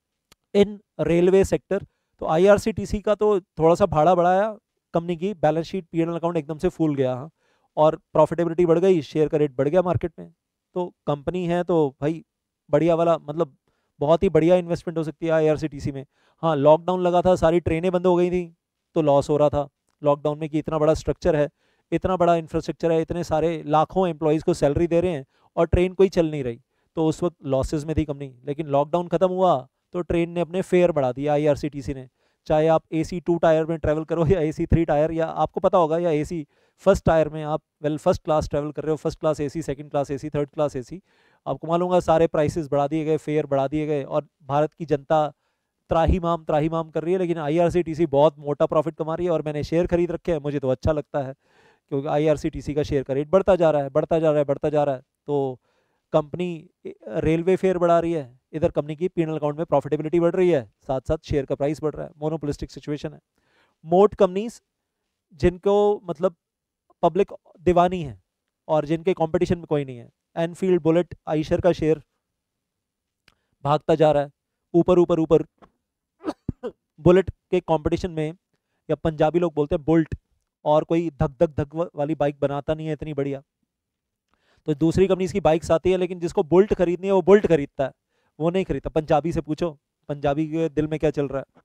in railway sector. तो आईआरसीटीसी का तो थोड़ा सा भाड़ा बढ़ाया, कंपनी की balance sheet P and L account एकदम से फूल गया, हाँ, और प्रॉफिटेबिलिटी बढ़ गई, शेयर का रेट बढ़ गया मार्केट में। तो कंपनी है तो भाई बढ़िया वाला, मतलब बहुत ही बढ़िया इन्वेस्टमेंट हो सकती है आईआरसीटीसी में। हाँ, लॉकडाउन लगा था, सारी ट्रेनें बंद हो गई थी तो लॉस हो रहा था लॉकडाउन में, कि इतना बड़ा स्ट्रक्चर है, इतना बड़ा इंफ्रास्ट्रक्चर है, इतने सारे लाखों एम्प्लॉयज़ को सैलरी दे रहे हैं और ट्रेन कोई चल नहीं रही, तो उस वक्त लॉसेज में थी कंपनी। लेकिन लॉकडाउन खत्म हुआ तो ट्रेन ने अपने फेयर बढ़ा दिया आईआरसीटीसी ने, चाहे आप ए सी टू टायर में ट्रैवल करो या ए सी थ्री टायर, या आपको पता होगा, या ए सी फर्स्ट टायर में आप वेल फर्स्ट क्लास ट्रैवल कर रहे हो, first class AC, second class AC, third class AC, आपको मालूम होगा सारे प्राइसेस बढ़ा दिए गए, फेयर बढ़ा दिए गए, और भारत की जनता त्राहीमाम त्राहीमाम कर रही है। लेकिन आईआरसीटीसी बहुत मोटा प्रॉफिट कमा रही है, और मैंने शेयर खरीद रखे हैं, मुझे तो अच्छा लगता है, क्योंकि आईआरसीटीसी का शेयर का रेट बढ़ता जा रहा है बढ़ता जा रहा है बढ़ता जा रहा है। तो कंपनी रेलवे फेयर बढ़ा रही है, इधर कंपनी की पीनल अकाउंट में प्रॉफिटेबिलिटी बढ़ रही है, साथ साथ शेयर का प्राइस बढ़ रहा है। मोनोपोलिस्टिक सिचुएशन है। मोट कंपनीज जिनको मतलब पब्लिक दीवानी है और जिनके कंपटीशन में कोई नहीं है, एनफील्ड, बुलेट, आइशर का शेयर भागता जा रहा है ऊपर ऊपर ऊपर। बुलेट के कंपटीशन में, या पंजाबी लोग बोलते हैं बुल्ट, और कोई धक धक धक वाली बाइक बनाता नहीं है इतनी बढ़िया, तो दूसरी कंपनी की बाइक्स आती है, लेकिन जिसको बुल्ट खरीदनी है वो बुल्ट खरीदता है, वो नहीं खरीदता। पंजाबी से पूछो पंजाबी के दिल में क्या चल रहा है।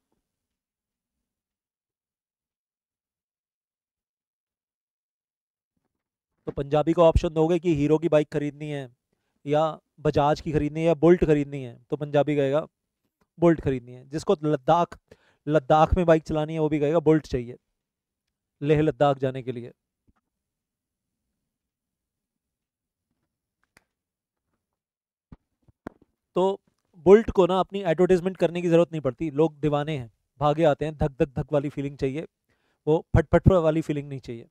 तो पंजाबी को ऑप्शन दोगे कि हीरो की बाइक खरीदनी है या बजाज की खरीदनी है या बुल्ट खरीदनी है, तो पंजाबी कहेगा बुल्ट खरीदनी है। जिसको लद्दाख लद्दाख में बाइक चलानी है वो भी कहेगा बुल्ट चाहिए, लेह लद्दाख जाने के लिए। तो बुल्ट को ना अपनी एडवर्टाइजमेंट करने की जरूरत नहीं पड़ती, लोग दीवाने हैं, भागे आते हैं, धक धक धक वाली फीलिंग चाहिए, वो फट फट वाली फीलिंग नहीं चाहिए।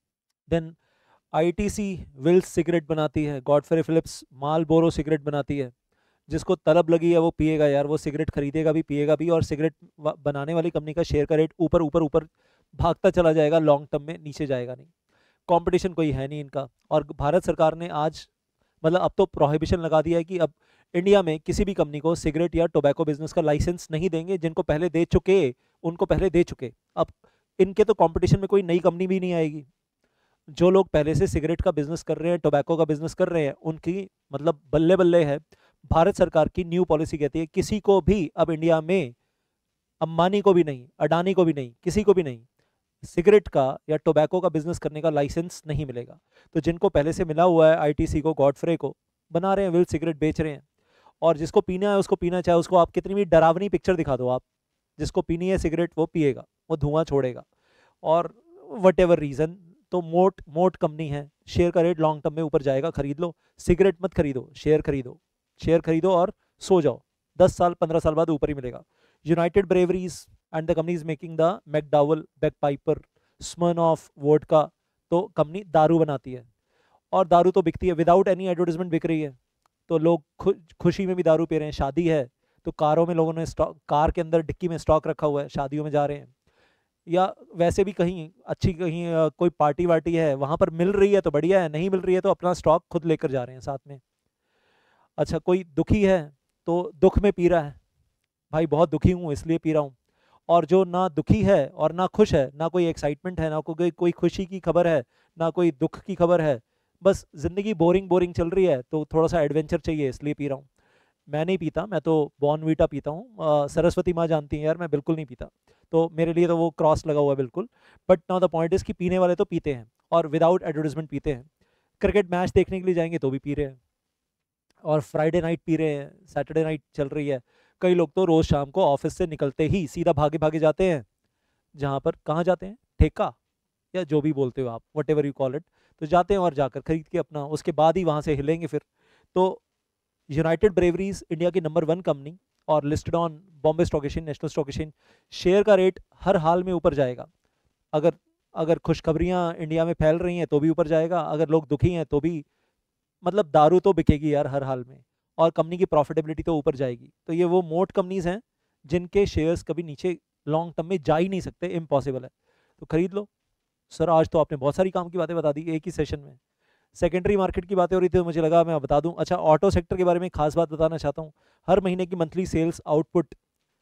देन आईटीसी विल्स सिगरेट बनाती है, गॉडफ्रे फिलिप्स मालबोरो सिगरेट बनाती है। जिसको तलब लगी है वो पिएगा यार, वो सिगरेट खरीदेगा भी पिएगा भी, और सिगरेट बनाने वाली कंपनी का शेयर का रेट ऊपर ऊपर ऊपर भागता चला जाएगा, लॉन्ग टर्म में नीचे जाएगा नहीं। कंपटीशन कोई है नहीं इनका। और भारत सरकार ने आज मतलब अब तो प्रोहिबिशन लगा दिया है कि अब इंडिया में किसी भी कंपनी को सिगरेट या टोबैको बिजनेस का लाइसेंस नहीं देंगे। जिनको पहले दे चुके उनको पहले दे चुके, अब इनके तो कंपटीशन में कोई नई कंपनी भी नहीं आएगी। जो लोग पहले से सिगरेट का बिजनेस कर रहे हैं, टोबैको का बिजनेस कर रहे हैं, उनकी मतलब बल्ले बल्ले है। भारत सरकार की न्यू पॉलिसी कहती है किसी को भी अब इंडिया में, अंबानी को भी नहीं, अडानी को भी नहीं, किसी को भी नहीं, सिगरेट का या टोबैको का बिजनेस करने का लाइसेंस नहीं मिलेगा। तो जिनको पहले से मिला हुआ है, आईटीसी को, गॉडफ्रे को, बना रहे हैं, विल सिगरेट बेच रहे हैं। और जिसको पीना है उसको पीना, चाहे उसको आप कितनी भी डरावनी पिक्चर दिखा दो, आप जिसको पीनी है सिगरेट वो पिएगा, वो धुआं छोड़ेगा। और वट एवर रीज़न, तो मोट मोट कंपनी है, शेयर का रेट लॉन्ग टर्म में ऊपर जाएगा, खरीद लो। सिगरेट मत खरीदो, शेयर खरीदो, शेयर खरीदो और सो जाओ, दस साल पंद्रह साल बाद ऊपर ही मिलेगा। United Breweries and the company is making the McDowell, Bagpiper, Smirnoff vodka. तो कंपनी दारू बनाती है, और दारू तो बिकती है, विदाउट एनी एडवर्टाइजमेंट बिक रही है। तो लोग खु, खुशी में भी दारू पी रहे हैं। शादी है तो कारों में लोगों ने स्टॉक, कार के अंदर डिक्की में स्टॉक रखा हुआ है, शादियों में जा रहे हैं। या वैसे भी कहीं अच्छी कहीं अ, कोई पार्टी वार्टी है, वहां पर मिल रही है तो बढ़िया है, नहीं मिल रही है तो अपना स्टॉक खुद लेकर जा रहे हैं साथ में। अच्छा, कोई दुखी है तो दुख में पी रहा है, भाई बहुत दुखी हूँ इसलिए पी रहा हूँ। और जो ना दुखी है और ना खुश है, ना कोई एक्साइटमेंट है, ना कोई कोई खुशी की खबर है, ना कोई दुख की खबर है, बस जिंदगी बोरिंग बोरिंग चल रही है, तो थोड़ा सा एडवेंचर चाहिए इसलिए पी रहा हूँ। मैं नहीं पीता, मैं तो बॉर्नवीटा पीता हूँ। सरस्वती माँ जानती हैं यार, मैं बिल्कुल नहीं पीता, तो मेरे लिए तो वो क्रॉस लगा हुआ है बिल्कुल। But now the point is कि पीने वाले तो पीते हैं, और विदाउट एडवर्टाइजमेंट पीते हैं। क्रिकेट मैच देखने के लिए जाएंगे तो भी पी रहे हैं, और फ्राइडे नाइट पी रहे हैं, सैटरडे नाइट चल रही है। कई लोग तो रोज शाम को ऑफिस से निकलते ही सीधा भागे भागे जाते हैं, जहाँ पर कहाँ जाते हैं, ठेका या जो भी बोलते हो आप, whatever you call it, तो जाते हैं और जाकर खरीद के अपना, उसके बाद ही वहाँ से हिलेंगे फिर। तो यूनाइटेड ब्रेवरीज इंडिया की नंबर वन कंपनी, और listed on Bombay stock Exchange, National stock Exchange. Share का रेट हर हाल में ऊपर जाएगा। अगर अगर खुशखबरियाँ इंडिया में फैल रही हैं तो भी ऊपर जाएगा, अगर लोग दुखी हैं तो भी, मतलब दारू तो बिकेगी यार हर हाल में, और कंपनी की प्रॉफिटेबिलिटी तो ऊपर जाएगी। तो ये वो मोट कंपनीज हैं जिनके शेयर्स कभी नीचे लॉन्ग टर्म में जा ही नहीं सकते, इम्पॉसिबल है, तो खरीद लो। सर आज तो आपने बहुत सारी काम की बातें बता दी एक ही सेशन में। सेकेंडरी मार्केट की बातें हो रही थी तो मुझे लगा मैं बता दूं। अच्छा, ऑटो सेक्टर के बारे में खास बात बताना चाहता हूं। हर महीने की monthly sales output,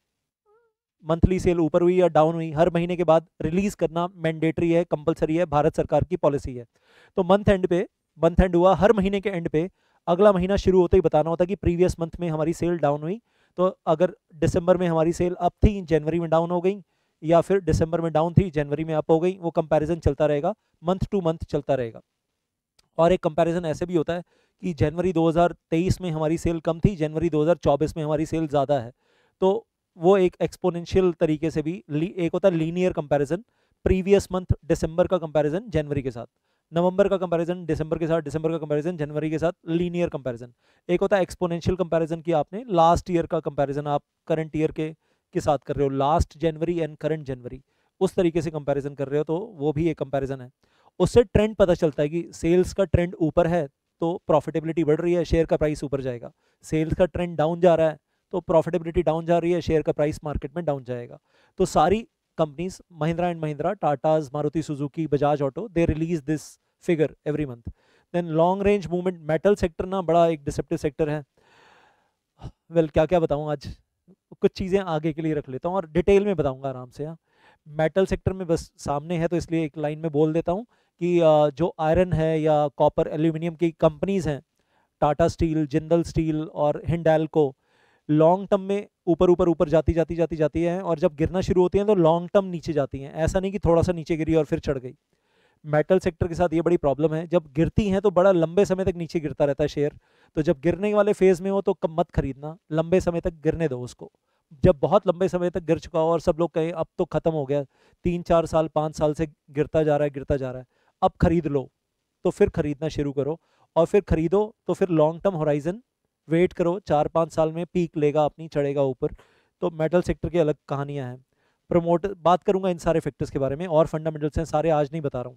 monthly sale ऊपर हुई या डाउन हुई, हर महीने के बाद रिलीज करना मैंडेटरी है, कंपलसरी है, भारत सरकार की पॉलिसी है। तो मंथ एंड पे, मंथ एंड हुआ, हर महीने के एंड पे अगला महीना शुरू होते ही बताना होता है कि प्रीवियस मंथ में हमारी सेल डाउन हुई। तो अगर दिसंबर में हमारी सेल अप थी, जनवरी में डाउन हो गई, या फिर दिसंबर में डाउन थी, जनवरी में अप हो गई, वो कंपैरिजन चलता रहेगा, मंथ टू मंथ चलता रहेगा। और एक कंपैरिजन ऐसे भी होता है कि जनवरी दो हज़ार तेईस में हमारी सेल कम थी, जनवरी दो हज़ार चौबीस में हमारी सेल ज़्यादा है। तो वो एक एक्सपोनेंशियल तरीके से भी, एक होता है लीनियर कंपैरिजन, प्रीवियस मंथ दिसंबर का कंपैरिजन जनवरी के साथ, नवंबर का कंपैरिजन दिसंबर के साथ, दिसंबर का कंपैरिजन जनवरी के साथ, लीनियर कंपैरिजन। एक होता है एक्सपोनेंशियल कंपैरिजन की आपने लास्ट ईयर का कंपैरिजन आप करंट ईयर के के साथ कर रहे हो, last January and current January, उस तरीके से कंपैरिजन कर रहे हो, तो वो भी एक कंपैरिजन है। उससे ट्रेंड पता चलता है कि सेल्स का ट्रेंड ऊपर है तो प्रॉफिटेबिलिटी बढ़ रही है, शेयर का प्राइस ऊपर जाएगा। सेल्स का ट्रेंड डाउन जा रहा है तो प्रॉफिटेबिलिटी डाउन जा रही है, शेयर का प्राइस मार्केट में डाउन जाएगा। तो सारी companies, Mahindra and Mahindra, Tatas, Maruti Suzuki, Bajaj Auto, they release this figure every month. Then long range movement, metal sector ना बड़ा एक डिसेप्टिव सेक्टर है। वेल well, क्या क्या बताऊं, आज कुछ चीज़ें आगे के लिए रख लेता हूं और डिटेल में बताऊंगा आराम से। हाँ, मेटल सेक्टर में बस सामने है तो इसलिए एक लाइन में बोल देता हूं कि जो आयरन है या कॉपर एल्यूमिनियम की कंपनीज हैं, टाटा स्टील, जिंदल स्टील और हिंडाल्को, लॉन्ग टर्म में ऊपर ऊपर ऊपर जाती जाती जाती जाती है, और जब गिरना शुरू होती हैं तो लॉन्ग टर्म नीचे जाती हैं। ऐसा नहीं कि थोड़ा सा नीचे गिरी और फिर चढ़ गई। मेटल सेक्टर के साथ ये बड़ी प्रॉब्लम है, जब गिरती हैं तो बड़ा लंबे समय तक नीचे गिरता रहता है शेयर। तो जब गिरने वाले फेज में हो तो कम मत खरीदना, लंबे समय तक गिरने दो उसको। जब बहुत लंबे समय तक गिर चुका हो और सब लोग कहें अब तो खत्म हो गया, तीन चार साल पाँच साल से गिरता जा रहा है गिरता जा रहा है, अब खरीद लो, तो फिर खरीदना शुरू करो। और फिर खरीदो तो फिर लॉन्ग टर्म होराइजन वेट करो, चार पाँच साल में पीक लेगा अपनी, चढ़ेगा ऊपर। तो मेटल सेक्टर की अलग कहानियां हैं। प्रमोट बात करूंगा इन सारे फैक्टर्स के बारे में, और फंडामेंटल्स हैं सारे, आज नहीं बता रहा हूँ,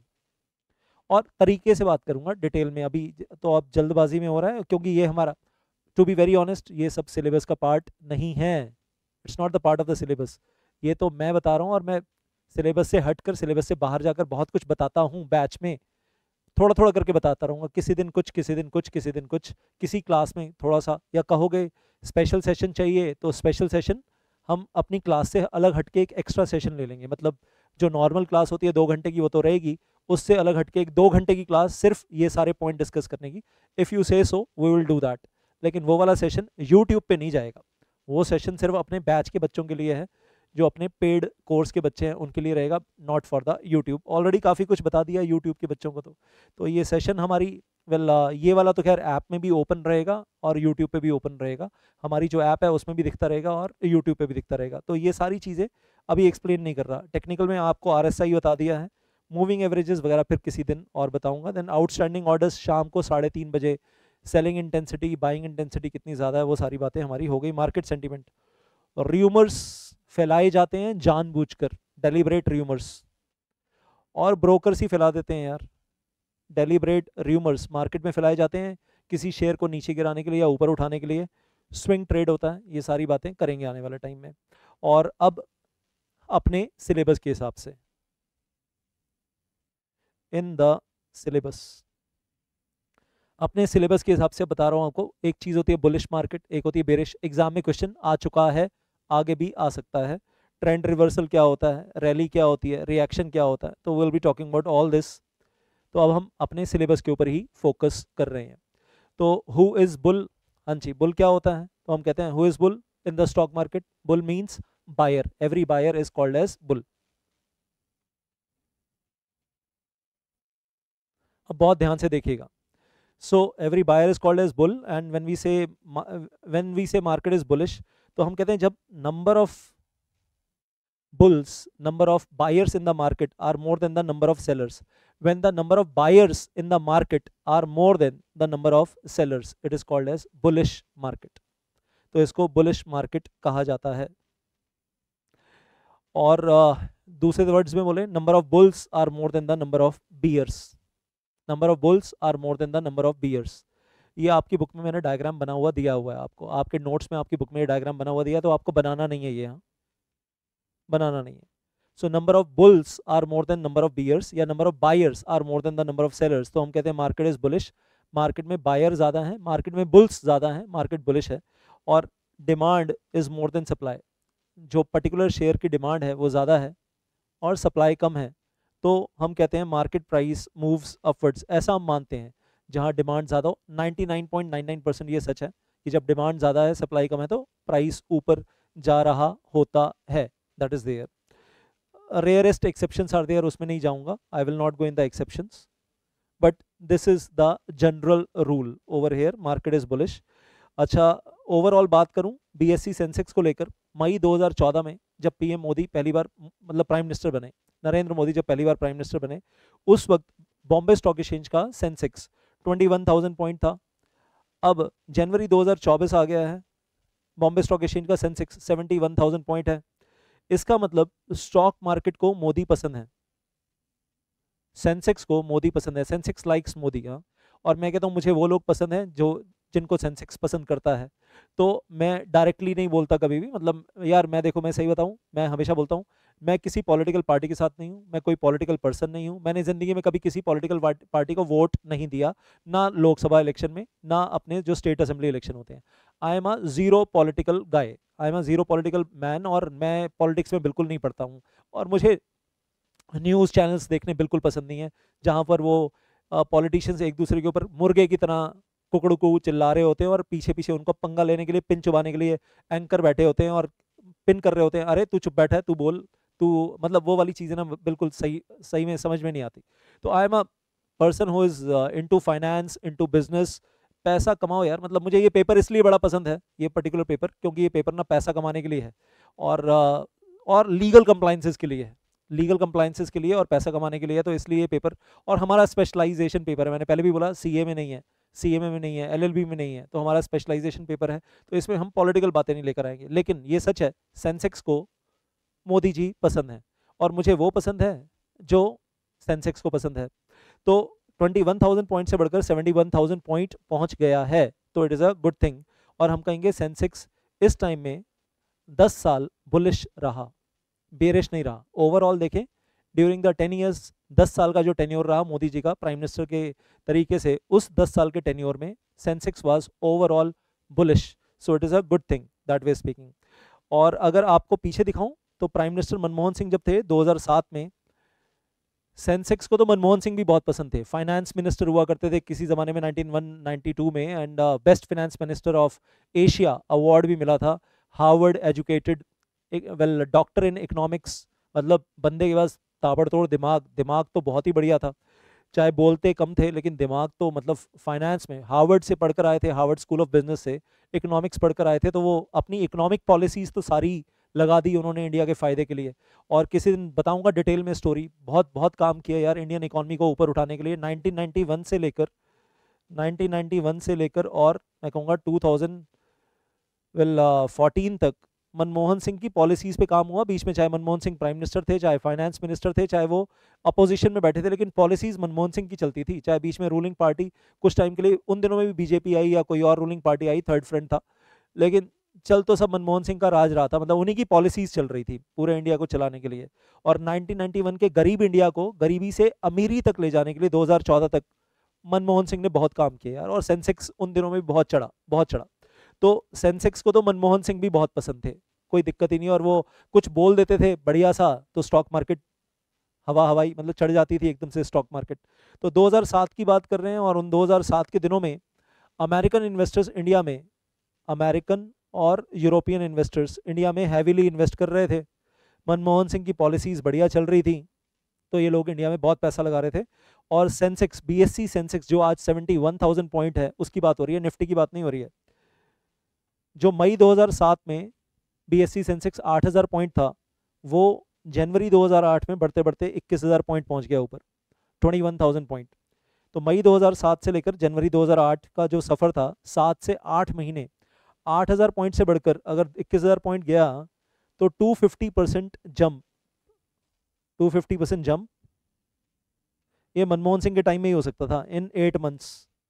और तरीके से बात करूंगा डिटेल में। अभी तो अब जल्दबाजी में हो रहा है क्योंकि ये हमारा, टू बी वेरी ऑनेस्ट, ये सब सिलेबस का पार्ट नहीं है, it's not the part of the syllabus. ये तो मैं बता रहा हूँ, और मैं सिलेबस से हटकर, सिलेबस से बाहर जाकर बहुत कुछ बताता हूँ बैच में, थोड़ा थोड़ा करके बताता रहूँगा, किसी दिन कुछ, किसी दिन कुछ, किसी दिन कुछ, किसी क्लास में थोड़ा सा, या कहोगे स्पेशल सेशन चाहिए तो स्पेशल सेशन हम अपनी क्लास से अलग हटके एक एक्स्ट्रा सेशन ले लेंगे। मतलब जो नॉर्मल क्लास होती है दो घंटे की वो तो रहेगी, उससे अलग हटके एक दो घंटे की क्लास सिर्फ ये सारे पॉइंट डिस्कस करने की। If you say so we will do that. लेकिन वो वाला सेशन यूट्यूब पे नहीं जाएगा, वो सेशन सिर्फ अपने बैच के बच्चों के लिए है, जो अपने पेड कोर्स के बच्चे हैं उनके लिए रहेगा, not for the YouTube. Already काफ़ी कुछ बता दिया यूट्यूब के बच्चों को। तो तो ये सेशन हमारी, वेल ये वाला तो खैर ऐप में भी ओपन रहेगा और यूट्यूब पे भी ओपन रहेगा, हमारी जो ऐप है उसमें भी दिखता रहेगा और यूट्यूब पे भी दिखता रहेगा। तो ये सारी चीज़ें अभी एक्सप्लेन नहीं कर रहा, टेक्निकल में आपको आर एस आई बता दिया है, मूविंग एवरेजेस वगैरह फिर किसी दिन और बताऊंगा। देन आउटस्टैंडिंग ऑर्डर्स शाम को साढ़े तीन बजे, सेलिंग इंटेंसिटी, बाइंग इंटेंसिटी कितनी ज़्यादा है, वो सारी बातें हमारी हो गई। मार्केट सेंटीमेंट, र्यूमर्स फैलाए जाते हैं जानबूझकर, डेलिब्रेट र्यूमर्स, और ब्रोकर्स ही फैला देते हैं यार। डेलिब्रेट र्यूमर्स मार्केट में फैलाए जाते हैं किसी शेयर को नीचे गिराने के लिए या ऊपर उठाने के लिए, स्विंग ट्रेड होता है। ये सारी बातें करेंगे आने वाले टाइम में। और अब अपने सिलेबस के हिसाब से, इन द सिलेबस, अपने सिलेबस के हिसाब से बता रहा हूँ आपको। एक चीज़ होती है बुलिश मार्केट, एक होती है बेरिश। एग्जाम में क्वेश्चन आ चुका है, आगे भी आ सकता है। ट्रेंड रिवर्सल क्या होता है, रैली क्या होती है, रिएक्शन क्या होता है, तो will be talking about all this. तो अब हम अपने सिलेबस के ऊपर ही फोकस कर रहे हैं। तो हु इज़ बुल, हाँ जी, बुल क्या होता है, तो हम कहते हैं who is bull in the stock market. Bull means buyer, every buyer is called as bull. अब बहुत ध्यान से देखिएगा। so every buyer is called as bull, and when we say when we say market is bullish, तो हम कहते हैं जब number of bulls, number of buyers in the market are more than the number of sellers. When the number of buyers in the market are more than the number of sellers, it is called as bullish market. तो इसको bullish market कहा जाता है। और uh, दूसरे words में बोले, number of bulls are more than the number of bears. Number of bulls are more than the number of bears. ये आपकी बुक में मैंने डायग्राम बना हुआ दिया हुआ है आपको, आपके नोट्स में आपकी बुक में ये डायग्राम बना हुआ दिया, तो आपको बनाना नहीं है, ये यहाँ बनाना नहीं है। So number of bulls are more than number of bears, या number of buyers are more than the number of sellers, तो हम कहते हैं मार्केट इज बुलिश। मार्केट में बायर ज़्यादा है, मार्केट में बुल्स ज़्यादा है, मार्केट बुलिश है। और demand is more than supply, जो पर्टिकुलर शेयर की डिमांड है वो ज़्यादा है और सप्लाई कम है, तो हम कहते हैं मार्केट प्राइस मूव्स अपवर्ड्स। ऐसा हम मानते हैं जहां डिमांड ज़्यादा हो। निन्यानवे पॉइंट नाइन नाइन परसेंट ये सच है कि जब डिमांड ज़्यादा है, सप्लाई कम है, तो प्राइस ऊपर जा रहा होता है। That is there. Rarest exceptions are there, उसमें नहीं जाऊंगा, I will not go in the exceptions, but this is the general rule over here, market is bullish. अच्छा, ओवरऑल बात करूं बीएससी सेंसेक्स को लेकर, मई दो हज़ार चौदह में जब पीएम मोदी पहली बार मतलब प्राइम मिनिस्टर बने, नरेंद्र मोदी जब पहली बार प्राइम मिनिस्टर बने, उस वक्त बॉम्बे स्टॉक एक्सचेंज का सेंसेक्स इक्कीस हज़ार पॉइंट था। अब जनवरी दो हज़ार चौबीस आ गया है, बॉम्बे स्टॉक एक्सचेंज का सेंसेक्स इकहत्तर हज़ार पॉइंट है। इसका मतलब स्टॉक मार्केट को मोदी पसंद है, सेंसेक्स को मोदी पसंद है, सेंसेक्स लाइक्स मोदी। हाँ, और मैं कहता हूँ मुझे वो लोग पसंद हैं जो जिनको सेंसेक्स पसंद करता है। तो मैं डायरेक्टली नहीं बोलता कभी भी, मतलब यार मैं देखो मैं सही बताऊँ, मैं हमेशा बोलता हूँ मैं किसी पॉलिटिकल पार्टी के साथ नहीं हूँ, मैं कोई पॉलिटिकल पर्सन नहीं हूँ, मैंने ज़िंदगी में कभी किसी पॉलिटिकल पार्टी को वोट नहीं दिया, ना लोकसभा इलेक्शन में ना अपने जो स्टेट असेंबली इलेक्शन होते हैं। I am a zero political guy, I am a zero political man, और मैं पॉलिटिक्स में बिल्कुल नहीं पढ़ता हूँ। और मुझे न्यूज़ चैनल्स देखने बिल्कुल पसंद नहीं है जहाँ पर वो पॉलिटिशियंस एक दूसरे के ऊपर मुर्गे की तरह कुकड़ू चिल्ला रहे होते हैं और पीछे पीछे उनको पंगा लेने के लिए, पिन चुबाने के लिए एंकर बैठे होते हैं और पिन कर रहे होते हैं, अरे तू चुप बैठा है, तू बोल, तू, मतलब वो वाली चीज़ें ना बिल्कुल सही सही में समझ में नहीं आती। तो I am a person who is into finance, into business. पैसा कमाओ यार, मतलब मुझे ये पेपर इसलिए बड़ा पसंद है, ये पर्टिकुलर पेपर, क्योंकि ये पेपर ना पैसा कमाने के लिए है और uh, और लीगल कंप्लाइंसेस के लिए है, लीगल कंप्लाइंसेस के लिए और पैसा कमाने के लिए है। तो इसलिए ये पेपर, और हमारा स्पेशलाइजेशन पेपर है, मैंने पहले भी बोला सीए में नहीं है, सीएमए में नहीं है, एलएलबी में नहीं है, तो हमारा स्पेशलाइजेशन पेपर है। तो इसमें हम पॉलिटिकल बातें नहीं लेकर आएंगे, लेकिन ये सच है सेंसेक्स को मोदी जी पसंद है और मुझे वो पसंद है जो सेंसेक्स को पसंद है। तो इक्कीस हज़ार पॉइंट से बढ़कर इकहत्तर हज़ार पॉइंट पहुंच गया है, तो it is a good thing. और हम कहेंगे सेंसेक्स इस टाइम में दस साल बुलिश रहा, बेरिश नहीं रहा। ओवरऑल देखें ड्यूरिंग द टेन ईयर्स, दस साल का जो टेन्योर रहा मोदी जी का प्राइम मिनिस्टर के तरीके से, उस दस साल के टेन्योर में Sensex was overall bullish, so it is a good thing that way speaking. और अगर आपको पीछे दिखाऊं तो प्राइम मिनिस्टर मनमोहन सिंह जब थे दो हज़ार सात में, सेंसेक्स को तो मनमोहन सिंह भी बहुत पसंद थे, फाइनेंस मिनिस्टर हुआ करते थे किसी ज़माने में नाइनटीन नाइंटी टू में, and best finance minister of Asia award भी मिला था। Harvard educated, well doctor in economics, मतलब बंदे के पास ताबड़तोड़ दिमाग, दिमाग तो बहुत ही बढ़िया था, चाहे बोलते कम थे लेकिन दिमाग तो मतलब फाइनेंस में हार्वर्ड से पढ़कर आए थे, हार्वर्ड स्कूल ऑफ बिजनेस से इकोनॉमिक्स पढ़कर आए थे, तो वो अपनी इकोनॉमिक पॉलिसीज़ तो सारी लगा दी उन्होंने इंडिया के फ़ायदे के लिए। और किसी दिन बताऊंगा डिटेल में स्टोरी, बहुत बहुत काम किया यार इंडियन इकोनॉमी को ऊपर उठाने के लिए, नाइनटीन नाइंटी वन से लेकर नाइनटीन नाइंटी वन से लेकर और मैं कहूँगा टू थाउज़ेंड वेल फोर्टीन तक मनमोहन सिंह की पॉलिसीज़ पे काम हुआ। बीच में चाहे मनमोहन सिंह प्राइम मिनिस्टर थे, चाहे फाइनेंस मिनिस्टर थे, चाहे वो अपोजिशन में बैठे थे, लेकिन पॉलिसीज़ मनमोहन सिंह की चलती थी। चाहे बीच में रूलिंग पार्टी कुछ टाइम के लिए, उन दिनों में भी बीजेपी आई या कोई और रूलिंग पार्टी आई, थर्ड फ्रंट था, लेकिन चल तो सब मनमोहन सिंह का राज रहा था, मतलब उन्हीं की पॉलिसीज़ चल रही थी पूरे इंडिया को चलाने के लिए। और नाइनटीन नाइंटी वन के गरीब इंडिया को गरीबी से अमीरी तक ले जाने के लिए दो हज़ार चौदह तक मनमोहन सिंह ने बहुत काम किया यार, और सेंसेक्स उन दिनों में भी बहुत चढ़ा, बहुत चढ़ा। तो सेंसेक्स को तो मनमोहन सिंह भी बहुत पसंद थे, कोई दिक्कत ही नहीं, और वो कुछ बोल देते थे बढ़िया सा तो स्टॉक मार्केट हवा हवाई मतलब चढ़ जाती थी एकदम से स्टॉक मार्केट। तो दो हज़ार सात की बात कर रहे हैं, और उन दो हज़ार सात के दिनों में अमेरिकन इन्वेस्टर्स इंडिया में, अमेरिकन और यूरोपियन इन्वेस्टर्स इंडिया में हैवीली इन्वेस्ट कर रहे थे। मनमोहन सिंह की पॉलिसीज़ बढ़िया चल रही थी, तो ये लोग इंडिया में बहुत पैसा लगा रहे थे। और सेंसेक्स, बीएससी सेंसेक्स जो आज इकहत्तर हज़ार पॉइंट है, उसकी बात हो रही है, निफ्टी की बात नहीं हो रही है। जो मई दो हज़ार सात में बीएससी सेंसेक्स आठ हज़ार पॉइंट था, वो जनवरी दो हज़ार आठ में बढ़ते बढ़ते इक्कीस हज़ार पॉइंट पहुंच गया ऊपर, इक्कीस हज़ार पॉइंट। तो मई दो हज़ार सात से लेकर जनवरी दो हज़ार आठ का जो सफ़र था, सात से आठ महीने, आठ हज़ार पॉइंट से बढ़कर अगर इक्कीस हज़ार पॉइंट गया तो दो सौ पचास परसेंट जंप, दो सौ पचास परसेंट जंप ये मनमोहन सिंह के टाइम में ही हो सकता था, इन एट मंथ्स।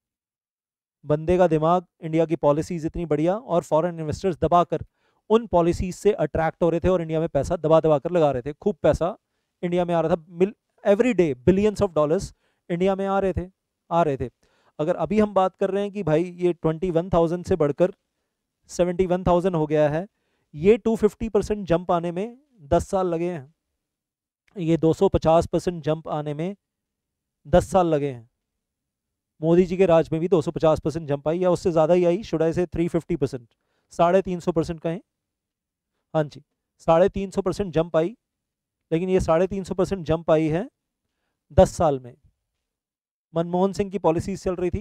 बंदे का दिमाग, इंडिया की पॉलिसीज इतनी बढ़िया, और फॉरेन इन्वेस्टर्स दबाकर उन पॉलिसीज से अट्रैक्ट हो रहे थे और इंडिया में पैसा दबा दबा कर लगा रहे थे, खूब पैसा इंडिया में आ रहा था, मिल every day billions of dollars India में आ रहे थे आ रहे थे अगर अभी हम बात कर रहे हैं कि भाई ये इक्कीस हज़ार से बढ़कर इकहत्तर हज़ार हो गया है, ये दो सौ पचास परसेंट जंप आने में दस साल लगे हैं, ये दो सौ पचास परसेंट जंप आने में दस साल लगे हैं। मोदी जी के राज में भी दो सौ पचास परसेंट जंप आई, या उससे ज़्यादा ही आई, शुड आई से तीन सौ पचास परसेंट, साढ़े तीन सौ परसेंट कहें, हाँ जी, साढ़े तीन सौ परसेंट जंप आई। लेकिन ये साढ़े तीन सौ परसेंट जंप आई है दस साल में। मनमोहन सिंह की पॉलिसीज चल रही थी,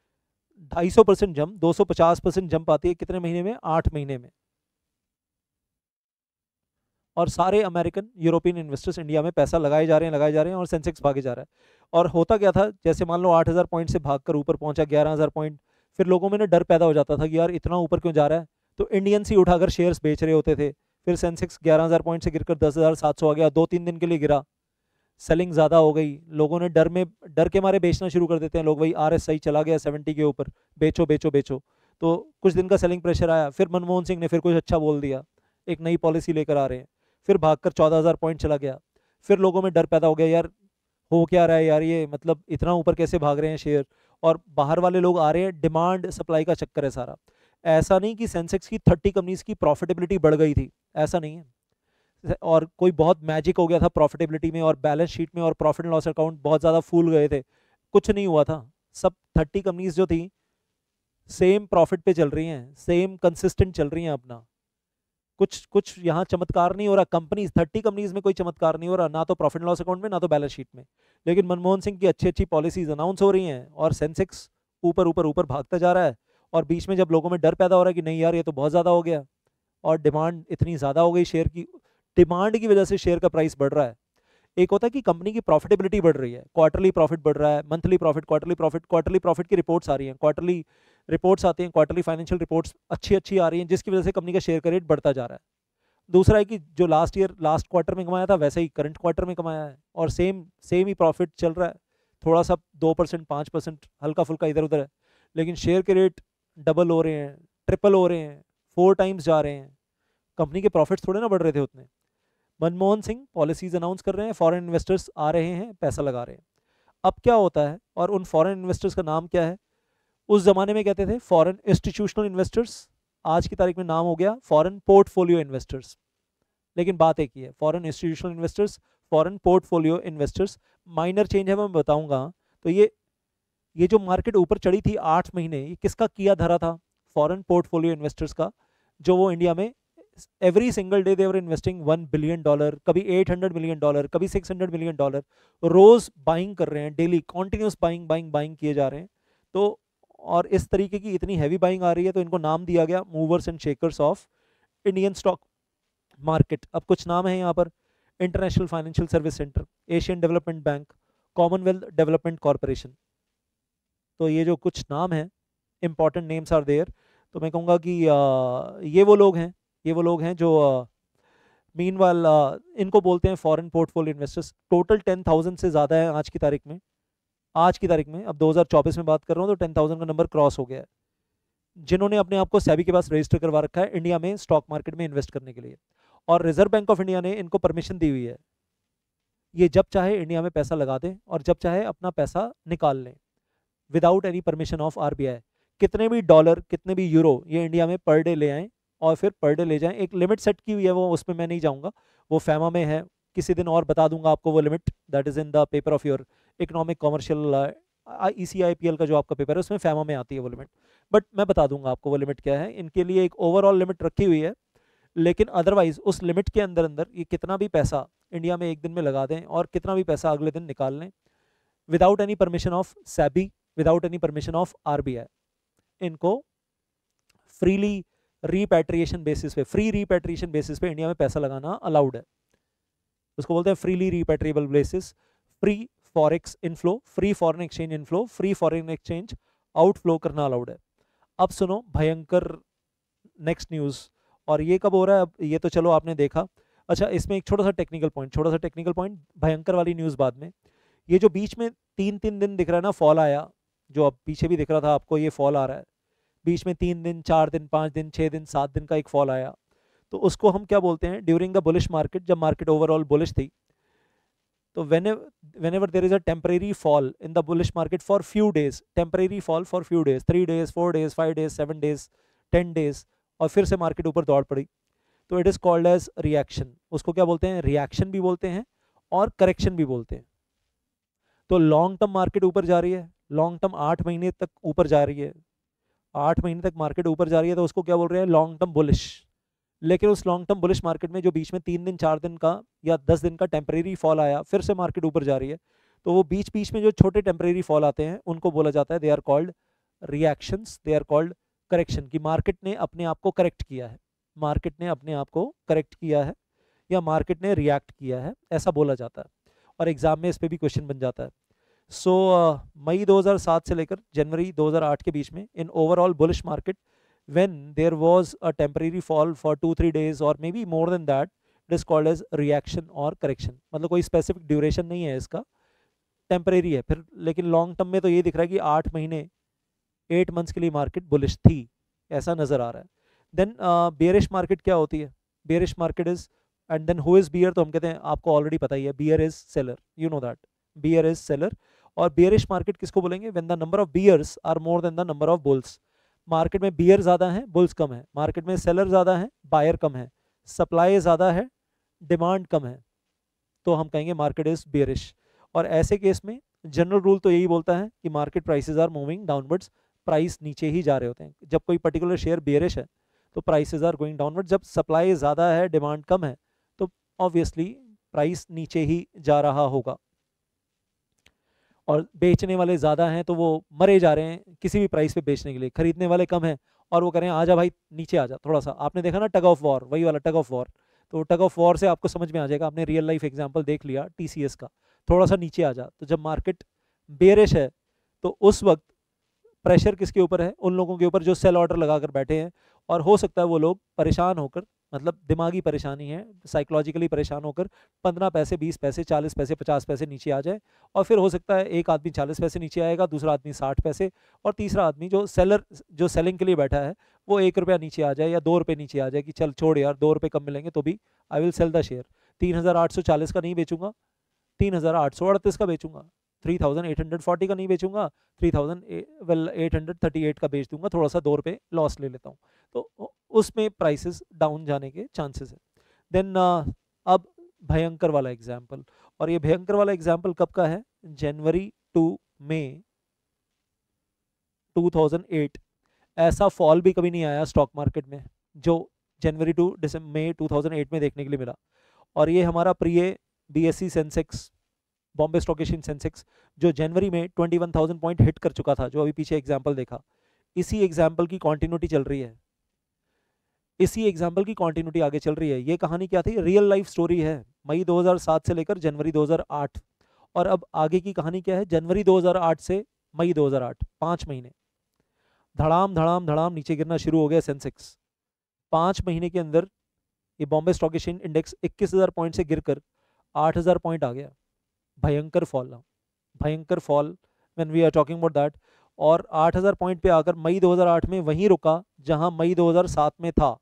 ढाई सौ परसेंट जंप, दो सौ पचास परसेंट जंप आती है कितने महीने में, आठ महीने में। और सारे अमेरिकन यूरोपियन इन्वेस्टर्स इंडिया में पैसा लगाए जा रहे हैं लगाए जा रहे हैं और सेंसेक्स भागे जा रहा है। और होता क्या था, जैसे मान लो आठ हज़ार पॉइंट से भागकर ऊपर पहुंचा ग्यारह हज़ार पॉइंट, फिर लोगों में ना डर पैदा हो जाता था कि यार इतना ऊपर क्यों जा रहा है, तो इंडियंस ही उठाकर शेयर्स बेच रहे होते थे। फिर सेंसेक्स ग्यारह हज़ार पॉइंट से गिरकर दस हज़ार सात सौ आ गया, दो तीन दिन के लिए गिरा, सेलिंग ज़्यादा हो गई, लोगों ने डर में डर के मारे बेचना शुरू कर देते हैं लोग, भाई आर एस आई चला गया सेवेंटी के ऊपर, बेचो बेचो बेचो। तो कुछ दिन का सेलिंग प्रेशर आया, फिर मनमोहन सिंह ने फिर कुछ अच्छा बोल दिया, एक नई पॉलिसी लेकर आ रहे हैं, फिर भागकर चौदह हज़ार पॉइंट चला गया, फिर लोगों में डर पैदा हो गया, यार हो क्या रहा है यार, ये मतलब इतना ऊपर कैसे भाग रहे हैं शेयर, और बाहर वाले लोग आ रहे हैं, डिमांड सप्लाई का चक्कर है सारा। ऐसा नहीं कि सेंसेक्स की थर्टी कंपनीज की प्रॉफिटेबिलिटी बढ़ गई थी, ऐसा नहीं है, और कोई बहुत मैजिक हो गया था प्रॉफिटेबिलिटी में और बैलेंस शीट में और प्रॉफिट एंड लॉस अकाउंट बहुत ज़्यादा फूल गए थे, कुछ नहीं हुआ था। सब थर्टी कंपनीज जो थी सेम प्रॉफिट पे चल रही हैं, सेम कंसिस्टेंट चल रही हैं अपना, कुछ कुछ यहाँ चमत्कार नहीं हो रहा, कंपनीज थर्टी कंपनीज में कोई चमत्कार नहीं हो रहा, ना तो प्रॉफिट लॉस अकाउंट में ना तो बैलेंस शीट में, लेकिन मनमोहन सिंह की अच्छी अच्छी पॉलिसीज अनाउंस हो रही हैं और सेंसेक्स ऊपर ऊपर ऊपर भागता जा रहा है। और बीच में जब लोगों में डर पैदा हो रहा है कि नहीं यार ये तो बहुत ज़्यादा हो गया और डिमांड इतनी ज़्यादा हो गई शेयर की, डिमांड की वजह से शेयर का प्राइस बढ़ रहा है। एक होता है कि कंपनी की प्रॉफिटेबिलिटी बढ़ रही है, क्वार्टरली प्रॉफिट बढ़ रहा है, monthly profit, quarterly profit, quarterly profit की रिपोर्ट्स आ रही हैं, क्वार्टरली रिपोर्ट्स आती हैं, क्वार्टरली फाइनेंशियल रिपोर्ट्स अच्छी अच्छी आ रही हैं, जिसकी वजह से कंपनी का शेयर का रेट बढ़ता जा रहा है। दूसरा है कि जो लास्ट ईयर लास्ट क्वार्टर में कमाया था वैसे ही करंट क्वार्टर में कमाया है और सेम सेम ही प्रॉफिट चल रहा है, थोड़ा सा दो परसेंट पाँच परसेंट हल्का फुल्का इधर उधर है, लेकिन शेयर के रेट डबल हो रहे हैं, ट्रिपल हो रहे हैं, फोर टाइम्स जा रहे हैं, कंपनी के प्रॉफिट्स थोड़े ना बढ़ रहे थे उतने। मनमोहन सिंह पॉलिसीज अनाउंस कर रहे हैं, फॉरेन इन्वेस्टर्स आ रहे हैं, पैसा लगा रहे हैं। अब क्या होता है, और उन फॉरेन इन्वेस्टर्स का नाम क्या है, उस जमाने में कहते थे फॉरेन इंस्टीट्यूशनल इन्वेस्टर्स, आज की तारीख में नाम हो गया फॉरेन पोर्टफोलियो इन्वेस्टर्स, लेकिन बात एक ही है, foreign institutional investors, foreign portfolio investors, minor change है मैं बताऊंगा। तो ये ये जो मार्केट ऊपर चढ़ी थी आठ महीने, ये किसका किया धरा था, फॉरेन पोर्टफोलियो इन्वेस्टर्स का, जो वो इंडिया में every single day they're investing one billion dollar, कभी एट हंड्रेड मिलियन डॉलर, कभी सिक्स हंड्रेड मिलियन डॉलर, रोज बाइंग कर रहे हैं, daily continuous buying buying buying किए जा रहे हैं। तो और इस तरीके की इतनी हैवी बाइंग आ रही है तो इनको नाम दिया गया movers and shakers of Indian stock market. अब कुछ नाम है यहाँ पर, international financial service centre, Asian development bank, commonwealth development corporation. तो ये जो कुछ नाम हैं, इंपॉर्टेंट नेम्स आर देयर। तो मैं कहूँगा कि आ, ये वो लोग हैं ये वो लोग हैं जो मीनवाइल इनको बोलते हैं foreign portfolio investors. Total ten thousand से ज़्यादा है आज की तारीख में, आज की तारीख में अब दो हज़ार चौबीस में बात कर रहा हूँ, तो टेन थाउजेंड का नंबर क्रॉस हो गया है, जिन्होंने अपने आप को सेबी के पास रजिस्टर करवा रखा है इंडिया में स्टॉक मार्केट में इन्वेस्ट करने के लिए, और रिजर्व बैंक ऑफ इंडिया ने इनको परमिशन दी हुई है, ये जब चाहे इंडिया में पैसा लगा दें और जब चाहे अपना पैसा निकाल लें without any permission of RBI. कितने भी डॉलर, कितने भी यूरो ये इंडिया में पर डे ले आएँ और फिर पर डे ले जाएं। एक लिमिट सेट की हुई है, वो उसमें मैं नहीं जाऊंगा, वो फैमा में है, किसी दिन और बता दूंगा आपको वो limit, that is in the paper of your economic commercial E C I P L का जो आपका पेपर है उसमें फैमा में आती है वो लिमिट, बट मैं बता दूंगा आपको वो लिमिट क्या है। इनके लिए एक ओवरऑल लिमिट रखी हुई है, लेकिन अदरवाइज उस लिमिट के अंदर अंदर ये कितना भी पैसा इंडिया में एक दिन में लगा दें और कितना भी पैसा अगले दिन निकाल लें without any permission of SEBI, without any permission of RBI, इनको फ्रीली रीपैट्रिएशन बेसिस पे, फ्री रीपैट्रिएशन बेसिस पे इंडिया में पैसा लगाना अलाउड है। उसको बोलते हैं freely repatriable basis, free forex inflow, free foreign exchange inflow, free foreign exchange outflow करना अलाउड है। अब सुनो भयंकर नेक्स्ट न्यूज़, और ये कब हो रहा है, अब ये तो चलो आपने देखा। अच्छा, इसमें एक छोटा सा टेक्निकल पॉइंट, छोटा सा टेक्निकल पॉइंट, भयंकर वाली न्यूज़ बाद में। ये जो बीच में तीन तीन दिन दिख रहा है ना फॉल आया, जो अब पीछे भी दिख रहा था आपको, ये फॉल आ रहा है बीच में, तीन दिन, चार दिन, पाँच दिन, छः दिन, सात दिन का एक फॉल आया, तो उसको हम क्या बोलते हैं, ड्यूरिंग द बुलिश मार्केट, जब मार्केट ओवरऑल बुलिश थी, तो when whenever there is a temporary fall in the bullish market for few days, temporary fall for few days, three days, four days, five days, seven days, ten days, और फिर से market ऊपर दौड़ पड़ी, तो it is called as reaction. उसको क्या बोलते हैं, रिएक्शन भी बोलते हैं और करेक्शन भी बोलते हैं। तो लॉन्ग टर्म मार्केट ऊपर जा रही है, लॉन्ग टर्म आठ महीने तक ऊपर जा रही है, आठ महीने तक मार्केट ऊपर जा रही है, तो उसको क्या बोल रहे हैं, लॉन्ग टर्म बुलिश। लेकिन उस लॉन्ग टर्म बुलिश मार्केट में जो बीच में तीन दिन, चार दिन का या दस दिन का टेम्परेरी फॉल आया, फिर से मार्केट ऊपर जा रही है, तो वो बीच बीच में जो छोटे टेम्परेरी फॉल आते हैं उनको बोला जाता है, they are called reactions, they are called correction, की मार्केट ने अपने आप को करेक्ट किया है, मार्केट ने अपने आप को करेक्ट किया है, या मार्केट ने रिएक्ट किया है, ऐसा बोला जाता है और एग्जाम में इस पे भी क्वेश्चन बन जाता है। सो so, uh, मई दो हज़ार सात से लेकर जनवरी दो हज़ार आठ के बीच में in overall bullish market when there was a temporary fall for two three days और may be more than that, it is called as reaction और करेक्शन। मतलब कोई स्पेसिफिक ड्यूरेशन नहीं है इसका, टेम्परेरी है फिर, लेकिन लॉन्ग टर्म में तो ये दिख रहा है कि आठ महीने एट मंथ्स के लिए मार्केट बुलिश थी, ऐसा नजर आ रहा है। देन बेयरिश मार्केट क्या होती है? Bearish market is, and then who is bear, तो हम कहते हैं आपको ऑलरेडी पता ही है, bear is seller, you know that, bear is seller. और बेयरिश मार्केट किसको बोलेंगे? When the number of bears are more than the number of bulls. Market में बियर ज्यादा है, बुल्स कम है, मार्केट में सेलर ज्यादा है, बायर कम है, सप्लाई ज्यादा है, डिमांड कम है, तो हम कहेंगे मार्केट इज बियरिश। और ऐसे केस में जनरल रूल तो यही बोलता है कि market prices are moving downwards, price नीचे ही जा रहे होते हैं। जब कोई पर्टिकुलर शेयर बियरिश है तो प्राइसेस आर गोइंग डाउनवर्ड, जब सप्लाई ज़्यादा है, डिमांड कम है, तो ऑब्वियसली प्राइस नीचे ही जा रहा होगा। और बेचने वाले ज़्यादा हैं तो वो मरे जा रहे हैं किसी भी प्राइस पे बेचने के लिए, खरीदने वाले कम हैं और वो कह रहे हैं आजा भाई नीचे आजा थोड़ा सा। आपने देखा ना टग ऑफ वॉर, वही वाला टग ऑफ वॉर, तो टग ऑफ वॉर से आपको समझ में आ जाएगा, आपने रियल लाइफ एग्जांपल देख लिया टीसीएस का, थोड़ा सा नीचे आ जा। तो जब मार्केट बेयरिश है तो उस वक्त प्रेशर किसके ऊपर है? उन लोगों के ऊपर जो सेल ऑर्डर लगा कर बैठे हैं, और हो सकता है वो लोग परेशान होकर, मतलब दिमागी परेशानी है, साइकोलॉजिकली परेशान होकर पंद्रह पैसे, बीस पैसे, चालीस पैसे, पचास पैसे नीचे आ जाए। और फिर हो सकता है एक आदमी चालीस पैसे नीचे आएगा, दूसरा आदमी साठ पैसे, और तीसरा आदमी जो सेलर, जो सेलिंग के लिए बैठा है, वो एक रुपया नीचे आ जाए या दो रुपये नीचे आ जाए कि चल छोड़ यार, दो रुपये कम मिलेंगे तो भी I will sell the share, तीन हज़ार आठ सौ चालीस का नहीं बेचूंगा, तीन हज़ार आठ सौ अड़तीस का बेचूंगा, three thousand eight hundred forty का नहीं बेचूंगा, three thousand well eight hundred thirty eight का बेच दूंगा, थोड़ा सा दो रुपये लॉस ले लेता हूँ, तो उसमें प्राइसेस डाउन जाने के चांसेस है। देन uh, अब भयंकर वाला एग्जाम्पल, और ये भयंकर वाला एग्जाम्पल कब का है? January to May two thousand eight. ऐसा फॉल भी कभी नहीं आया स्टॉक मार्केट में जो January to December May two thousand eight में देखने के लिए मिला। और ये हमारा प्रिय BSC Sensex, Bombay stock exchange Sensex, जो जनवरी में इक्कीस हज़ार पॉइंट हिट कर चुका था, जो अभी पीछे एग्जांपल देखा, इसी एग्जांपल की कंटिन्यूटी चल रही है, इसी एग्जांपल की कंटिन्यूटी आगे चल रही है। ये कहानी क्या थी? रियल लाइफ स्टोरी है, मई दो हज़ार सात से लेकर जनवरी दो हज़ार आठ। और अब आगे की कहानी क्या है? जनवरी दो हज़ार आठ से मई दो हज़ार आठ, पाँच महीने धड़ाम धड़ाम धड़ाम नीचे गिरना शुरू हो गया सेंसेक्स। पाँच महीने के अंदर ये बॉम्बे स्टॉक एक्सचेंज इंडेक्स इक्कीस हज़ार पॉइंट से गिरकर आठ हज़ार पॉइंट आ गया। भयंकर फॉल, भयंकर fall when we are talking about that. और आठ हज़ार पॉइंट पे आकर मई दो हज़ार आठ में वहीं रुका जहां मई दो हज़ार सात में था,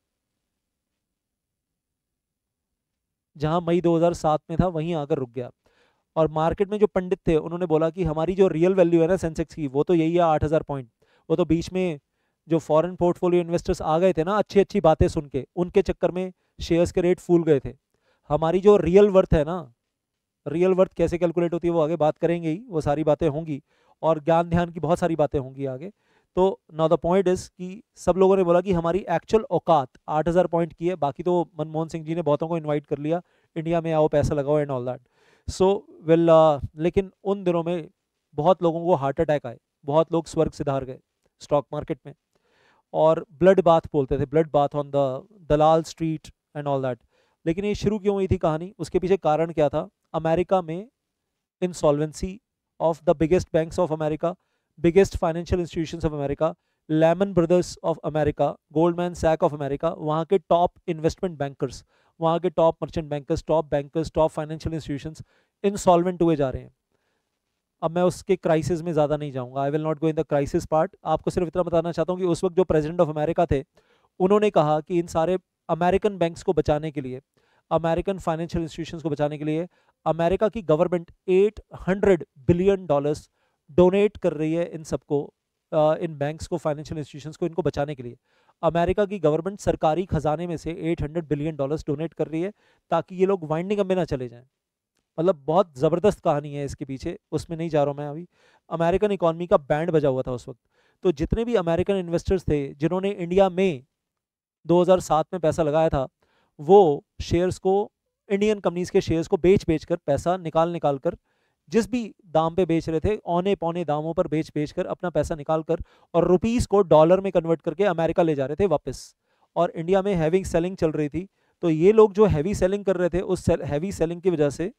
जहां मई दो हज़ार सात में था वहीं आकर रुक गया। और मार्केट में जो पंडित थे उन्होंने बोला कि हमारी जो रियल वैल्यू है ना सेंसेक्स की, वो तो यही है आठ हज़ार पॉइंट। वो तो बीच में जो फॉरेन पोर्टफोलियो इन्वेस्टर्स आ गए थे ना अच्छी अच्छी बातें सुन के, उनके चक्कर में शेयर्स के रेट फूल गए थे। हमारी जो रियल वर्थ है ना, रियल वर्थ कैसे कैलकुलेट होती है वो आगे बात करेंगे ही, वो सारी बातें होंगी, और ज्ञान ध्यान की बहुत सारी बातें होंगी आगे। तो नाउ द पॉइंट इज कि सब लोगों ने बोला कि हमारी एक्चुअल औकात आठ हज़ार पॉइंट की है, बाकी तो मनमोहन सिंह जी ने बहुतों को इनवाइट कर लिया, इंडिया में आओ पैसा लगाओ and all that. So well, लेकिन उन दिनों में बहुत लोगों को हार्ट अटैक आए, बहुत लोग स्वर्ग सिधार गए स्टॉक मार्केट में, और ब्लड बाथ बोलते थे, blood bath on the Dalal street and all that. लेकिन ये शुरू क्यों हुई थी कहानी? उसके पीछे कारण क्या था? अमेरिका में insolvency of the biggest banks of America, biggest financial institutions of America, Lehman Brothers of America, Goldman Sachs of America, वहाँ के टॉप इन्वेस्टमेंट बैंकर्स, वहाँ के top merchant bankers, top bankers, top financial institutions insolvent हुए जा रहे हैं। अब मैं उसके क्राइसिस में ज़्यादा नहीं जाऊँगा, I will not go in the crisis part. आपको सिर्फ इतना बताना चाहता हूँ कि उस वक्त जो प्रेसिडेंट ऑफ अमेरिका थे, उन्होंने कहा कि इन सारे अमेरिकन बैंक्स को बचाने के लिए, अमेरिकन फाइनेंशियल इंस्टीट्यूशंस को बचाने के लिए अमेरिका की गवर्नमेंट आठ सौ बिलियन डॉलर्स डोनेट कर रही है इन सबको, इन बैंक्स को, फाइनेंशियल इंस्टीट्यूशंस को, इनको बचाने के लिए। अमेरिका की गवर्नमेंट सरकारी खजाने में से आठ सौ बिलियन डॉलर्स डोनेट कर रही है ताकि ये लोग वाइंडिंग अप में ना चले जाएं। मतलब बहुत ज़बरदस्त कहानी है इसके पीछे, उसमें नहीं जा रहा हूँ मैं अभी। अमेरिकन इकॉनमी का बैंड बजा हुआ था उस वक्त। तो जितने भी अमेरिकन इन्वेस्टर्स थे जिन्होंने इंडिया में दो हज़ार सात में पैसा लगाया था, वो शेयर्स को, इंडियन कंपनीज के शेयर्स को बेच बेच कर, पैसा निकाल निकाल कर, जिस भी दाम पे बेच रहे थे औने पौने दामों पर बेच बेच कर अपना पैसा निकाल कर और रुपीस को डॉलर में कन्वर्ट करके अमेरिका ले जा रहे थे वापस। और इंडिया में हैविंग सेलिंग चल रही थी, तो ये लोग जो हैवी सेलिंग कर रहे थे, उस हैवी सेलिंग की वजह से,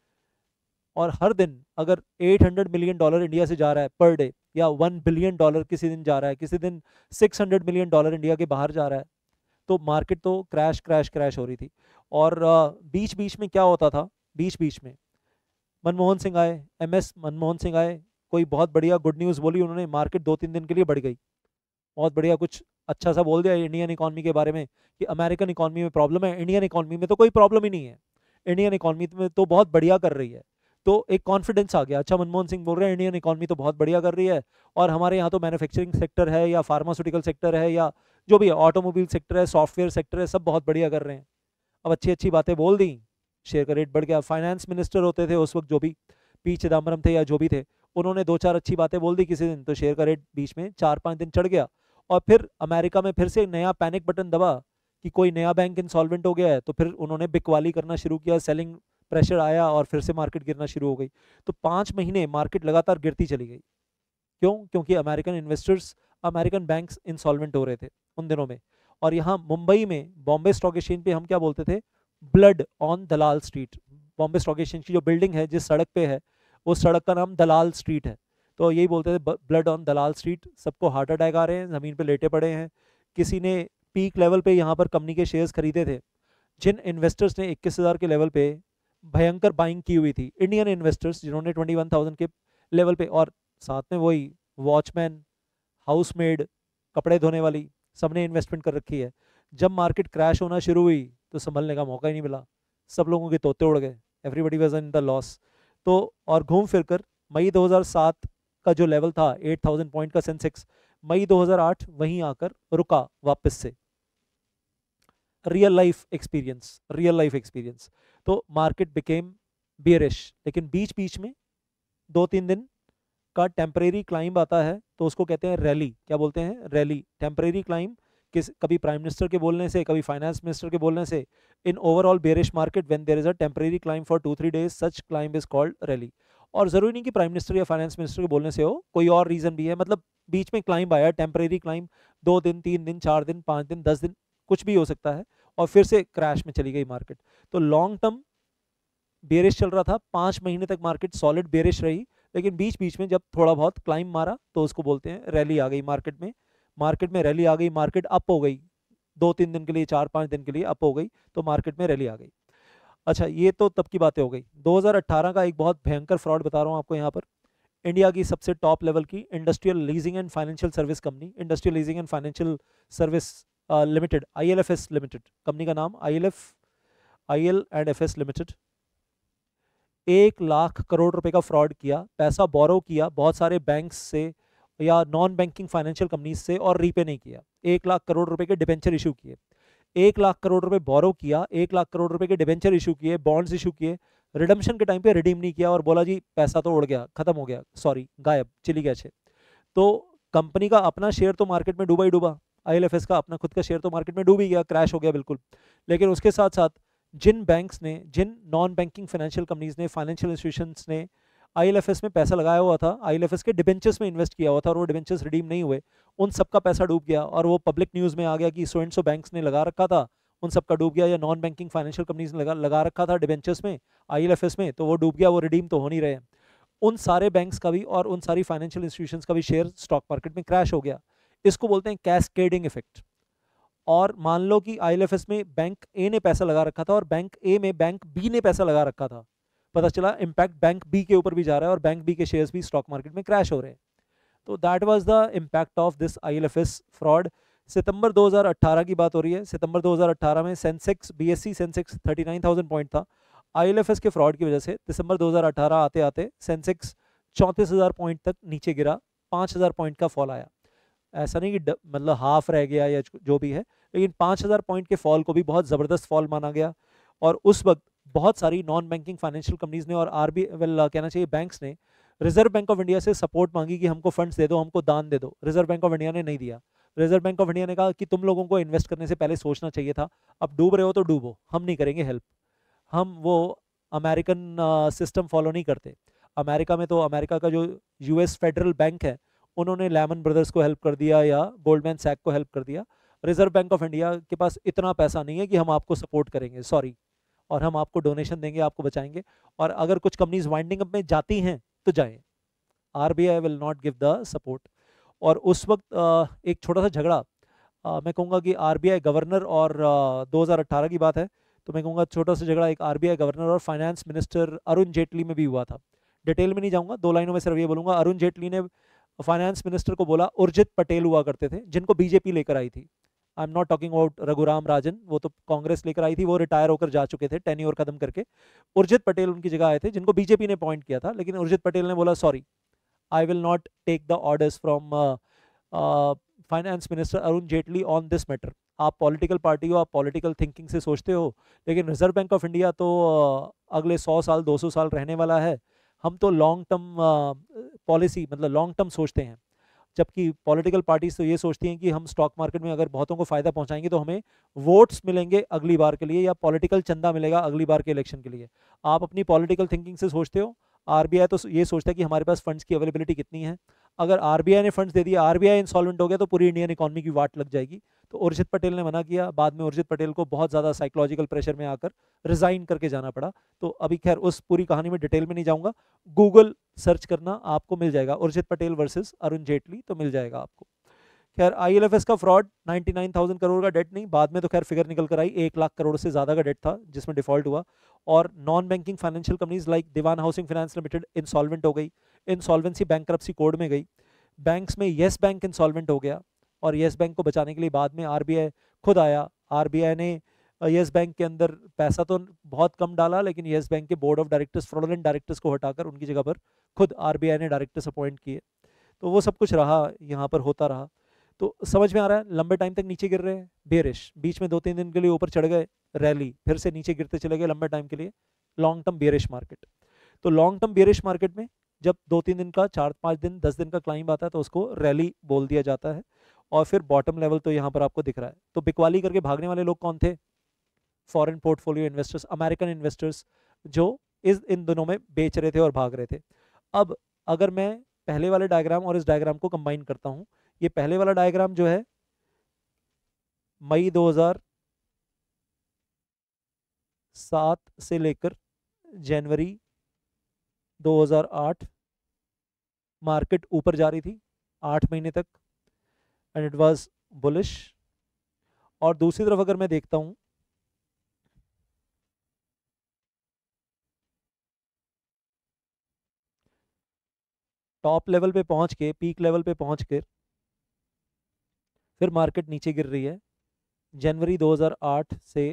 और हर दिन अगर आठ सौ मिलियन डॉलर इंडिया से जा रहा है पर डे, या वन बिलियन डॉलर किसी दिन जा रहा है, किसी दिन छह सौ मिलियन डॉलर इंडिया के बाहर जा रहा है, तो मार्केट तो क्रैश क्रैश क्रैश हो रही थी। और बीच बीच में क्या होता था, बीच बीच में मनमोहन सिंह आए, एम एस मनमोहन सिंह आए, कोई बहुत बढ़िया गुड न्यूज़ बोली उन्होंने, मार्केट दो तीन दिन के लिए बढ़ गई। बहुत बढ़िया कुछ अच्छा सा बोल दिया इंडियन इकॉनमी के बारे में कि अमेरिकन इकॉनमी में प्रॉब्लम है, इंडियन इकॉनमी में तो कोई प्रॉब्लम ही नहीं है, इंडियन इकॉनमी में तो बहुत बढ़िया कर रही है। तो एक कॉन्फिडेंस आ गया, अच्छा मनमोहन सिंह बोल रहे हैं इंडियन इकॉनमी तो बहुत बढ़िया कर रही है, और हमारे यहाँ तो मैन्युफैक्चरिंग सेक्टर है या फार्मास्यूटिकल सेक्टर है या जो भी है, ऑटोमोबाइल सेक्टर है, सॉफ्टवेयर सेक्टर है, सब बहुत बढ़िया कर रहे हैं। अब अच्छी अच्छी बातें बोल दी, शेयर का रेट बढ़ गया। फाइनेंस मिनिस्टर होते थे उस वक्त जो भी, पी चिदम्बरम थे या जो भी थे, उन्होंने दो चार अच्छी बातें बोल दी किसी दिन, तो शेयर का रेट बीच में चार पाँच दिन चढ़ गया। और फिर अमेरिका में फिर से नया पैनिक बटन दबा कि कोई नया बैंक इंसॉल्वेंट हो गया है, तो फिर उन्होंने बिकवाली करना शुरू किया, सेलिंग प्रेशर आया और फिर से मार्केट गिरना शुरू हो गई। तो पाँच महीने मार्केट लगातार गिरती चली गई। क्यों? क्योंकि American investors, American banks insolvent हो रहे थे उन दिनों में। और यहाँ मुंबई में बॉम्बे स्टॉक एक्सचेंज पे हम क्या बोलते थे, blood on Dalal street. Bombay stock exchange की जो बिल्डिंग है, जिस सड़क पे है, उस सड़क का नाम दलाल स्ट्रीट है। तो यही बोलते थे ब्लड ऑन दलाल स्ट्रीट। सबको हार्ट अटैक आ रहे हैं, ज़मीन पे लेटे पड़े हैं। किसी ने पीक लेवल पे यहाँ पर कंपनी के शेयर्स खरीदे थे, जिन इन्वेस्टर्स ने इक्कीस हज़ार के लेवल पे भयंकर बाइंग की हुई थी, इंडियन इन्वेस्टर्स जिन्होंने ट्वेंटी वन थाउजेंड के लेवल पे, और साथ में वही वॉचमैन, हाउसमेड, कपड़े धोने वाली, सबने इन्वेस्टमेंट कर रखी है। जब मार्केट क्रैश होना शुरू हुई तो संभलने का मौका ही नहीं मिला, सब लोगों के तोते उड़ गए, everybody was in the loss. तो और घूम फिर कर मई दो हज़ार सात का जो लेवल था आठ हज़ार पॉइंट का सेंसेक्स, मई दो हज़ार आठ वहीं आकर रुका वापस से। Real life experience, real life experience. तो मार्केट बिकेम बियरिश, लेकिन बीच बीच में दो तीन दिन का टेम्परेरी क्लाइंब आता है, तो उसको कहते हैं रैली। क्या बोलते हैं? Rally, temporary climb. किस, कभी प्राइम मिनिस्टर के बोलने से, कभी फाइनेंस मिनिस्टर के बोलने से, in overall bearish market when there is a temporary climb for two three days, such climb is called rally. और जरूरी नहीं कि प्राइम मिनिस्टर या फाइनेंस मिनिस्टर के बोलने से हो, कोई और रीजन भी है, मतलब बीच में क्लाइंब आया, टेम्परेरी क्लाइंब, दो दिन, तीन दिन, चार दिन, पाँच दिन, दस दिन, कुछ भी हो सकता है, और फिर से क्रैश में चली गई मार्केट। तो लॉन्ग टर्म बेरिश चल रहा था, पाँच महीने तक मार्केट सॉलिड बेरिश रही, लेकिन बीच बीच में जब थोड़ा बहुत क्लाइंब मारा तो उसको बोलते हैं रैली आ गई मार्केट में। मार्केट में रैली आ गई, मार्केट अप हो गई, दो तीन दिन के लिए, चार पाँच दिन के लिए अप हो गई, तो मार्केट में रैली आ गई। अच्छा, ये तो तब की बातें हो गई। दो हज़ार अठारह का एक बहुत भयंकर फ्रॉड बता रहा हूँ आपको यहाँ पर। इंडिया की सबसे टॉप लेवल की industrial leasing and financial service company, industrial leasing and financial service limited, I L F S limited, company का नाम I L F I L and F S limited, एक लाख करोड़ रुपए का फ्रॉड किया, पैसा बोरो किया बहुत सारे बैंक्स से या नॉन बैंकिंग फाइनेंशियल कंपनीज से, और रीपे नहीं किया। एक लाख करोड़ रुपए के डिबेंचर इशू किए, एक लाख करोड़ रुपए बोरो किया, एक लाख करोड़ रुपए के डिबेंचर इशू किए, बॉन्ड्स इशू किए, रिडम्पशन के टाइम पे रिडीम नहीं किया, और बोला जी पैसा तो उड़ गया, खत्म हो गया, सॉरी गायब, चली गया छे। तो कंपनी का अपना शेयर तो मार्केट में डूबा ही डूबा, आई एल एफ एस का अपना खुद का शेयर तो मार्केट में डूब ही गया, क्रैश हो गया बिल्कुल। लेकिन उसके साथ साथ जिन बैंक्स ने, जिन नॉन बैंकिंग फाइनेंशियल कंपनीज ने, फाइनेंशियल इंस्टीट्यूशंस ने आई एल एफ एस में पैसा लगाया हुआ था, आई एल एफ एस के डिबेंचर्स में इन्वेस्ट किया हुआ था, और वो डिबेंचर्स रिडीम नहीं हुए, उन सबका पैसा डूब गया। और वो पब्लिक न्यूज़ में आ गया कि सो एंड सो बैंक्स ने लगा रखा था, उन सबका डूब गया, या नॉन बैंकिंग फाइनेंशियल कंपनीज ने लगा लगा रखा था डिबेंचर्स में, आई एल एफ एस में, तो वो डूब गया, वो रिडीम तो हो नहीं रहे। उन सारे बैंक्स का भी और उन सारी फाइनेंशियल इंस्टीट्यूशंस का भी शेयर स्टॉक मार्केट में क्रैश हो गया। इसको बोलते हैं कैस्केडिंग इफेक्ट। और मान लो कि आई एल एफ एस में बैंक ए ने पैसा लगा रखा था, और बैंक ए में बैंक बी ने पैसा लगा रखा था, पता चला इम्पैक्ट बैंक बी के ऊपर भी जा रहा है, और बैंक बी के शेयर्स भी स्टॉक मार्केट में क्रैश हो रहे हैं। तो that was the impact of this I L F S fraud. सितंबर दो हज़ार अठारह की बात हो रही है। सितंबर दो हज़ार अठारह में Sensex, B S C Sensex उनतालीस हज़ार पॉइंट था। आई एल एफ एस के फ्रॉड की वजह से दिसंबर दो हज़ार अठारह आते आते सेंसेक्स चौंतीस हज़ार पॉइंट तक नीचे गिरा, पाँच हज़ार पॉइंट का फॉल आया। ऐसा नहीं कि मतलब हाफ रह गया या जो भी है, लेकिन पाँच हज़ार पॉइंट के फॉल को भी बहुत ज़बरदस्त फॉल माना गया। और उस वक्त बहुत सारी नॉन बैंकिंग फाइनेंशियल कंपनीज ने और आर बी वेल कहना चाहिए बैंक्स ने रिजर्व बैंक ऑफ इंडिया से सपोर्ट मांगी कि हमको फंड्स दे दो, हमको दान दे दो। रिजर्व बैंक ऑफ इंडिया ने नहीं दिया। रिजर्व बैंक ऑफ इंडिया ने कहा कि तुम लोगों को इन्वेस्ट करने से पहले सोचना चाहिए था, अब डूब रहे हो तो डूबो, हम नहीं करेंगे हेल्प। हम वो अमेरिकन सिस्टम फॉलो नहीं करते। अमेरिका में तो अमेरिका का जो यूएस फेडरल बैंक है, उन्होंने लैमन ब्रदर्स को हेल्प कर दिया या गोल्डमैन सैक को हेल्प कर दिया। रिजर्व बैंक ऑफ इंडिया के पास इतना पैसा नहीं है कि हम आपको सपोर्ट करेंगे, सॉरी, और हम आपको डोनेशन देंगे, आपको बचाएंगे, और अगर कुछ कंपनीज वाइंडिंग अप में जाती हैं तो जाएं, RBI will not give the support. और उस वक्त अ, एक छोटा सा झगड़ा, अ, मैं कहूँगा कि आरबीआई गवर्नर और अ, दो हज़ार अठारह की बात है, तो मैं कहूँगा छोटा सा झगड़ा एक आरबीआई गवर्नर और फाइनेंस मिनिस्टर अरुण जेटली में भी हुआ था। डिटेल में नहीं जाऊँगा, दो लाइनों में सिर्फ ये बोलूँगा, अरुण जेटली ने फाइनेंस मिनिस्टर को बोला, उर्जित पटेल हुआ करते थे जिनको बीजेपी लेकर आई थी, I am not talking about Raghuram Rajan, वो तो कांग्रेस लेकर आई थी, वो रिटायर होकर जा चुके थे टेन्योर खत्म करके, उर्जित पटेल उनकी जगह आए थे जिनको बीजेपी ने अपॉइंट किया था, लेकिन उर्जित पटेल ने बोला sorry, I will not take the orders from finance minister Arun Jaitley on this matter. आप पॉलिटिकल पार्टी हो, आप पॉलिटिकल थिंकिंग से सोचते हो, लेकिन रिजर्व बैंक ऑफ इंडिया तो uh, अगले सौ साल दो सौ साल रहने वाला है, हम तो लॉन्ग टर्म पॉलिसी मतलब लॉन्ग टर्म सोचते हैं, जबकि पॉलिटिकल पार्टीज तो ये सोचती हैं कि हम स्टॉक मार्केट में अगर बहुतों को फायदा पहुंचाएंगे तो हमें वोट्स मिलेंगे अगली बार के लिए, या पॉलिटिकल चंदा मिलेगा अगली बार के इलेक्शन के लिए। आप अपनी पॉलिटिकल थिंकिंग से सोचते हो, आरबीआई तो ये सोचता है कि हमारे पास फंड्स की अवेलेबिलिटी कितनी है, अगर आरबीआई ने फंड्स दे दिया, आरबीआई इंसॉल्वेंट हो गया तो पूरी इंडियन इकोनॉमी की वाट लग जाएगी। तो उर्जित पटेल ने मना किया, बाद में उर्जित पटेल को बहुत ज़्यादा साइकोलॉजिकल प्रेशर में आकर रिजाइन करके जाना पड़ा। तो अभी खैर उस पूरी कहानी में डिटेल में नहीं जाऊंगा, गूगल सर्च करना आपको मिल जाएगा, उर्जित पटेल वर्सेस अरुण जेटली, तो मिल जाएगा आपको। खैर आईएलएफएस का फ्रॉड निन्यानवे हज़ार करोड़ का डेट नहीं, बाद में तो खैर फिगर निकल कर आई, एक लाख करोड़ से ज़्यादा का डेट था जिसमें डिफॉल्ट हुआ, और non banking financial companies like Dewan housing finance limited insolvent हो गई, इंसॉल्वेंसी बैंकरप्सी कोड में गई। बैंक्स में येस बैंक इंसॉल्वेंट हो गया, और येस बैंक को बचाने के लिए बाद में आरबीआई खुद आया। आरबीआई ने येस बैंक के अंदर पैसा तो बहुत कम डाला, लेकिन येस बैंक के board of directors, fraudulent directors को हटाकर उनकी जगह पर खुद आरबीआई ने डायरेक्टर्स अपॉइंट किए। तो वो सब कुछ रहा, यहाँ पर होता रहा। तो समझ में आ रहा है, लंबे टाइम तक नीचे गिर रहे हैं, बेरिश, बीच में दो तीन दिन के लिए ऊपर चढ़ गए, रैली, फिर से नीचे गिरते चले गए लंबे टाइम के लिए, लॉन्ग टर्म बेरिश मार्केट। तो लॉन्ग टर्म बेरिश मार्केट में जब दो तीन दिन का, चार पाँच दिन, दस दिन का क्लाइंब आता है तो उसको रैली बोल दिया जाता है, और फिर बॉटम लेवल तो यहाँ पर आपको दिख रहा है। तो बिकवाली करके भागने वाले लोग कौन थे? Foreign portfolio investors, American investors, जो इस इन दिनों में बेच रहे थे और भाग रहे थे। अब अगर मैं पहले वाले डायग्राम और इस डायग्राम को कंबाइन करता हूं, ये पहले वाला डायग्राम जो है मई दो हज़ार सात से लेकर जनवरी दो हज़ार आठ, मार्केट ऊपर जा रही थी आठ महीने तक, एंड इट वाज बुलिश। और दूसरी तरफ अगर मैं देखता हूं, टॉप लेवल पे पहुंच के, पीक लेवल पे पहुंच कर फिर मार्केट नीचे गिर रही है जनवरी दो हज़ार आठ से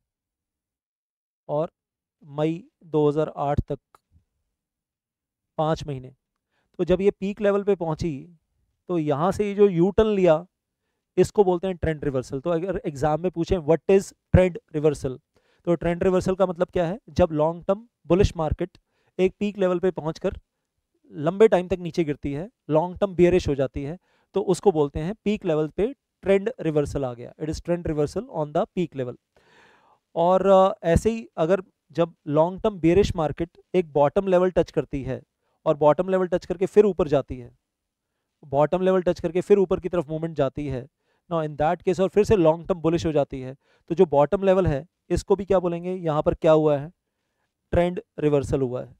और मई दो हज़ार आठ तक, पाँच महीने। तो जब ये पीक लेवल पे पहुंची तो यहाँ से जो यू टर्न लिया, इसको बोलते हैं ट्रेंड रिवर्सल। तो अगर एग्जाम में पूछें व्हाट इज ट्रेंड रिवर्सल, तो ट्रेंड रिवर्सल का मतलब क्या है? जब लॉन्ग टर्म बुलिश मार्केट एक पीक लेवल पे पहुंचकर लंबे टाइम तक नीचे गिरती है, लॉन्ग टर्म बियरिश हो जाती है, तो उसको बोलते हैं पीक लेवल पे ट्रेंड रिवर्सल आ गया, it is trend reversal on the peak level. और uh, ऐसे ही अगर जब लॉन्ग टर्म बेरिश मार्केट एक बॉटम लेवल टच करती है और बॉटम लेवल टच करके फिर ऊपर जाती है, बॉटम लेवल टच करके फिर ऊपर की तरफ मूवमेंट जाती है, ना इन दैट केस, और फिर से लॉन्ग टर्म बुलिश हो जाती है, तो जो बॉटम लेवल है इसको भी क्या बोलेंगे? यहाँ पर क्या हुआ है? ट्रेंड रिवर्सल हुआ है।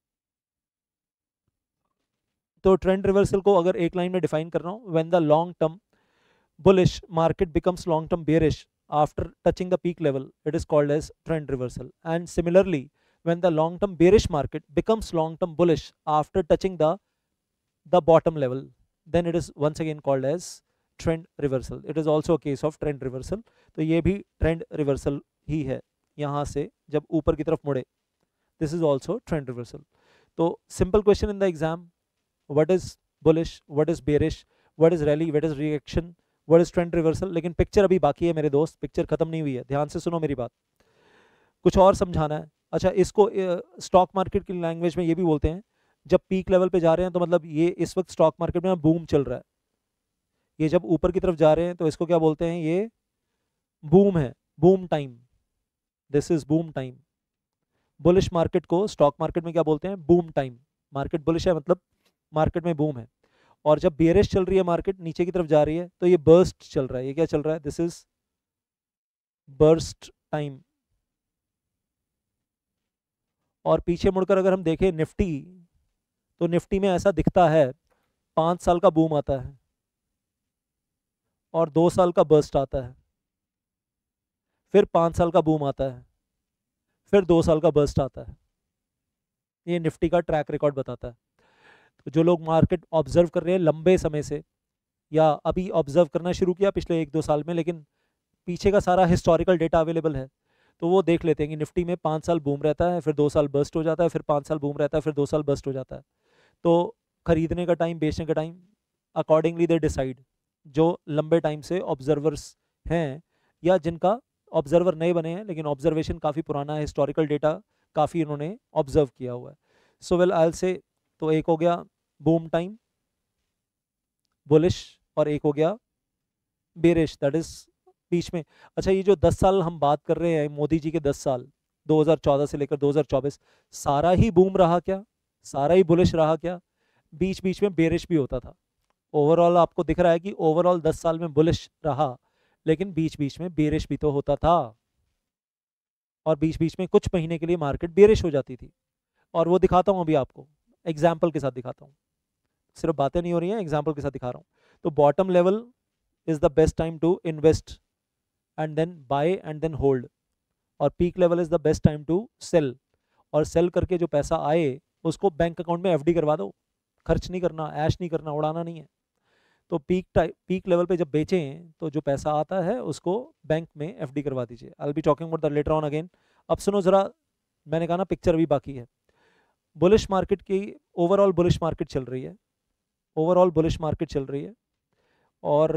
तो ट्रेंड रिवर्सल को अगर एक लाइन में डिफाइन कर रहा हूँ, when the long term bullish market becomes long term bearish after touching the peak level, it is called as trend reversal. And similarly, when the long term bearish market becomes long term bullish after touching the the bottom level, then it is once again called as trend reversal. It is also a case of trend reversal. तो ये भी trend reversal ही है, यहाँ से जब ऊपर की तरफ मुड़े, this is also trend reversal. तो simple question in the exam, what is bullish, what is bearish, what is rally, what is reaction, what is trend reversal? लेकिन पिक्चर अभी बाकी है मेरे दोस्त, पिक्चर खत्म नहीं हुई है, ध्यान से सुनो मेरी बात, कुछ और समझाना है। अच्छा, इसको स्टॉक मार्केट की लैंग्वेज में ये भी बोलते हैं, जब पीक लेवल पे जा रहे हैं तो मतलब ये इस वक्त स्टॉक मार्केट में बूम चल रहा है, ये जब ऊपर की तरफ जा रहे हैं तो इसको क्या बोलते हैं? ये बूम है, boom time, this is boom time. Bullish market को स्टॉक मार्केट में क्या बोलते हैं? Boom time. मार्केट बुलिश है मतलब मार्केट में बूम है। और जब बेयरिश चल रही है मार्केट, नीचे की तरफ जा रही है, तो ये बर्स्ट चल रहा है। ये क्या चल रहा है? This is burst time. और पीछे मुड़कर अगर हम देखें निफ्टी, तो निफ्टी में ऐसा दिखता है पाँच साल का बूम आता है और दो साल का बर्स्ट आता है, फिर पाँच साल का बूम आता है, फिर दो साल का बर्स्ट आता है। ये निफ्टी का ट्रैक रिकॉर्ड बताता है। तो जो लोग मार्केट ऑब्जर्व कर रहे हैं लंबे समय से, या अभी ऑब्जर्व करना शुरू किया पिछले एक दो साल में, लेकिन पीछे का सारा हिस्टोरिकल डेटा अवेलेबल है, तो वो देख लेते हैं कि निफ्टी में पाँच साल बूम रहता है, फिर दो साल बर्स्ट हो जाता है, फिर पाँच साल बूम रहता है, फिर दो साल बर्स्ट हो जाता है। तो खरीदने का टाइम, बेचने का टाइम, अकॉर्डिंगली दे डिसाइड। जो लंबे टाइम से ऑब्जर्वर्स हैं या जिनका ऑब्जर्वर नए बने हैं लेकिन ऑब्जर्वेशन काफ़ी पुराना है, हिस्टोरिकल डेटा काफ़ी उन्होंने ऑब्जर्व किया हुआ है। So well I will say, तो एक हो गया बूम टाइम बुलिश, और एक हो गया बेरिश, दैट इज बीच में। अच्छा, ये जो दस साल हम बात कर रहे हैं मोदी जी के, दस साल दो हज़ार चौदह से लेकर दो हज़ार चौबीस, सारा ही बूम रहा क्या? सारा ही बुलिश रहा क्या? बीच बीच में बेरिश भी होता था। ओवरऑल आपको दिख रहा है कि ओवरऑल दस साल में बुलिश रहा, लेकिन बीच बीच में बेरिश भी तो होता था, और बीच बीच में कुछ महीने के लिए मार्केट बेरिश हो जाती थी। और वो दिखाता हूँ अभी आपको, एग्जाम्पल के साथ दिखाता हूँ, सिर्फ बातें नहीं हो रही हैं, एग्जाम्पल के साथ दिखा रहा हूँ। तो bottom level is the best time to invest and then buy and then hold, और peak level is the best time to sell, और सेल करके जो पैसा आए उसको बैंक अकाउंट में एफडी करवा दो। खर्च नहीं करना, ऐश नहीं करना, उड़ाना नहीं है। तो पीक टाइम, पीक लेवल पे जब बेचें तो जो पैसा आता है उसको बैंक में एफडी करवा दीजिए। I will be talking about the letter on again. अब सुनो जरा, मैंने कहा ना पिक्चर अभी बाकी है। बुलिश मार्केट की, ओवरऑल बुलिश मार्केट चल रही है, ओवरऑल बुलिश मार्केट चल रही है, और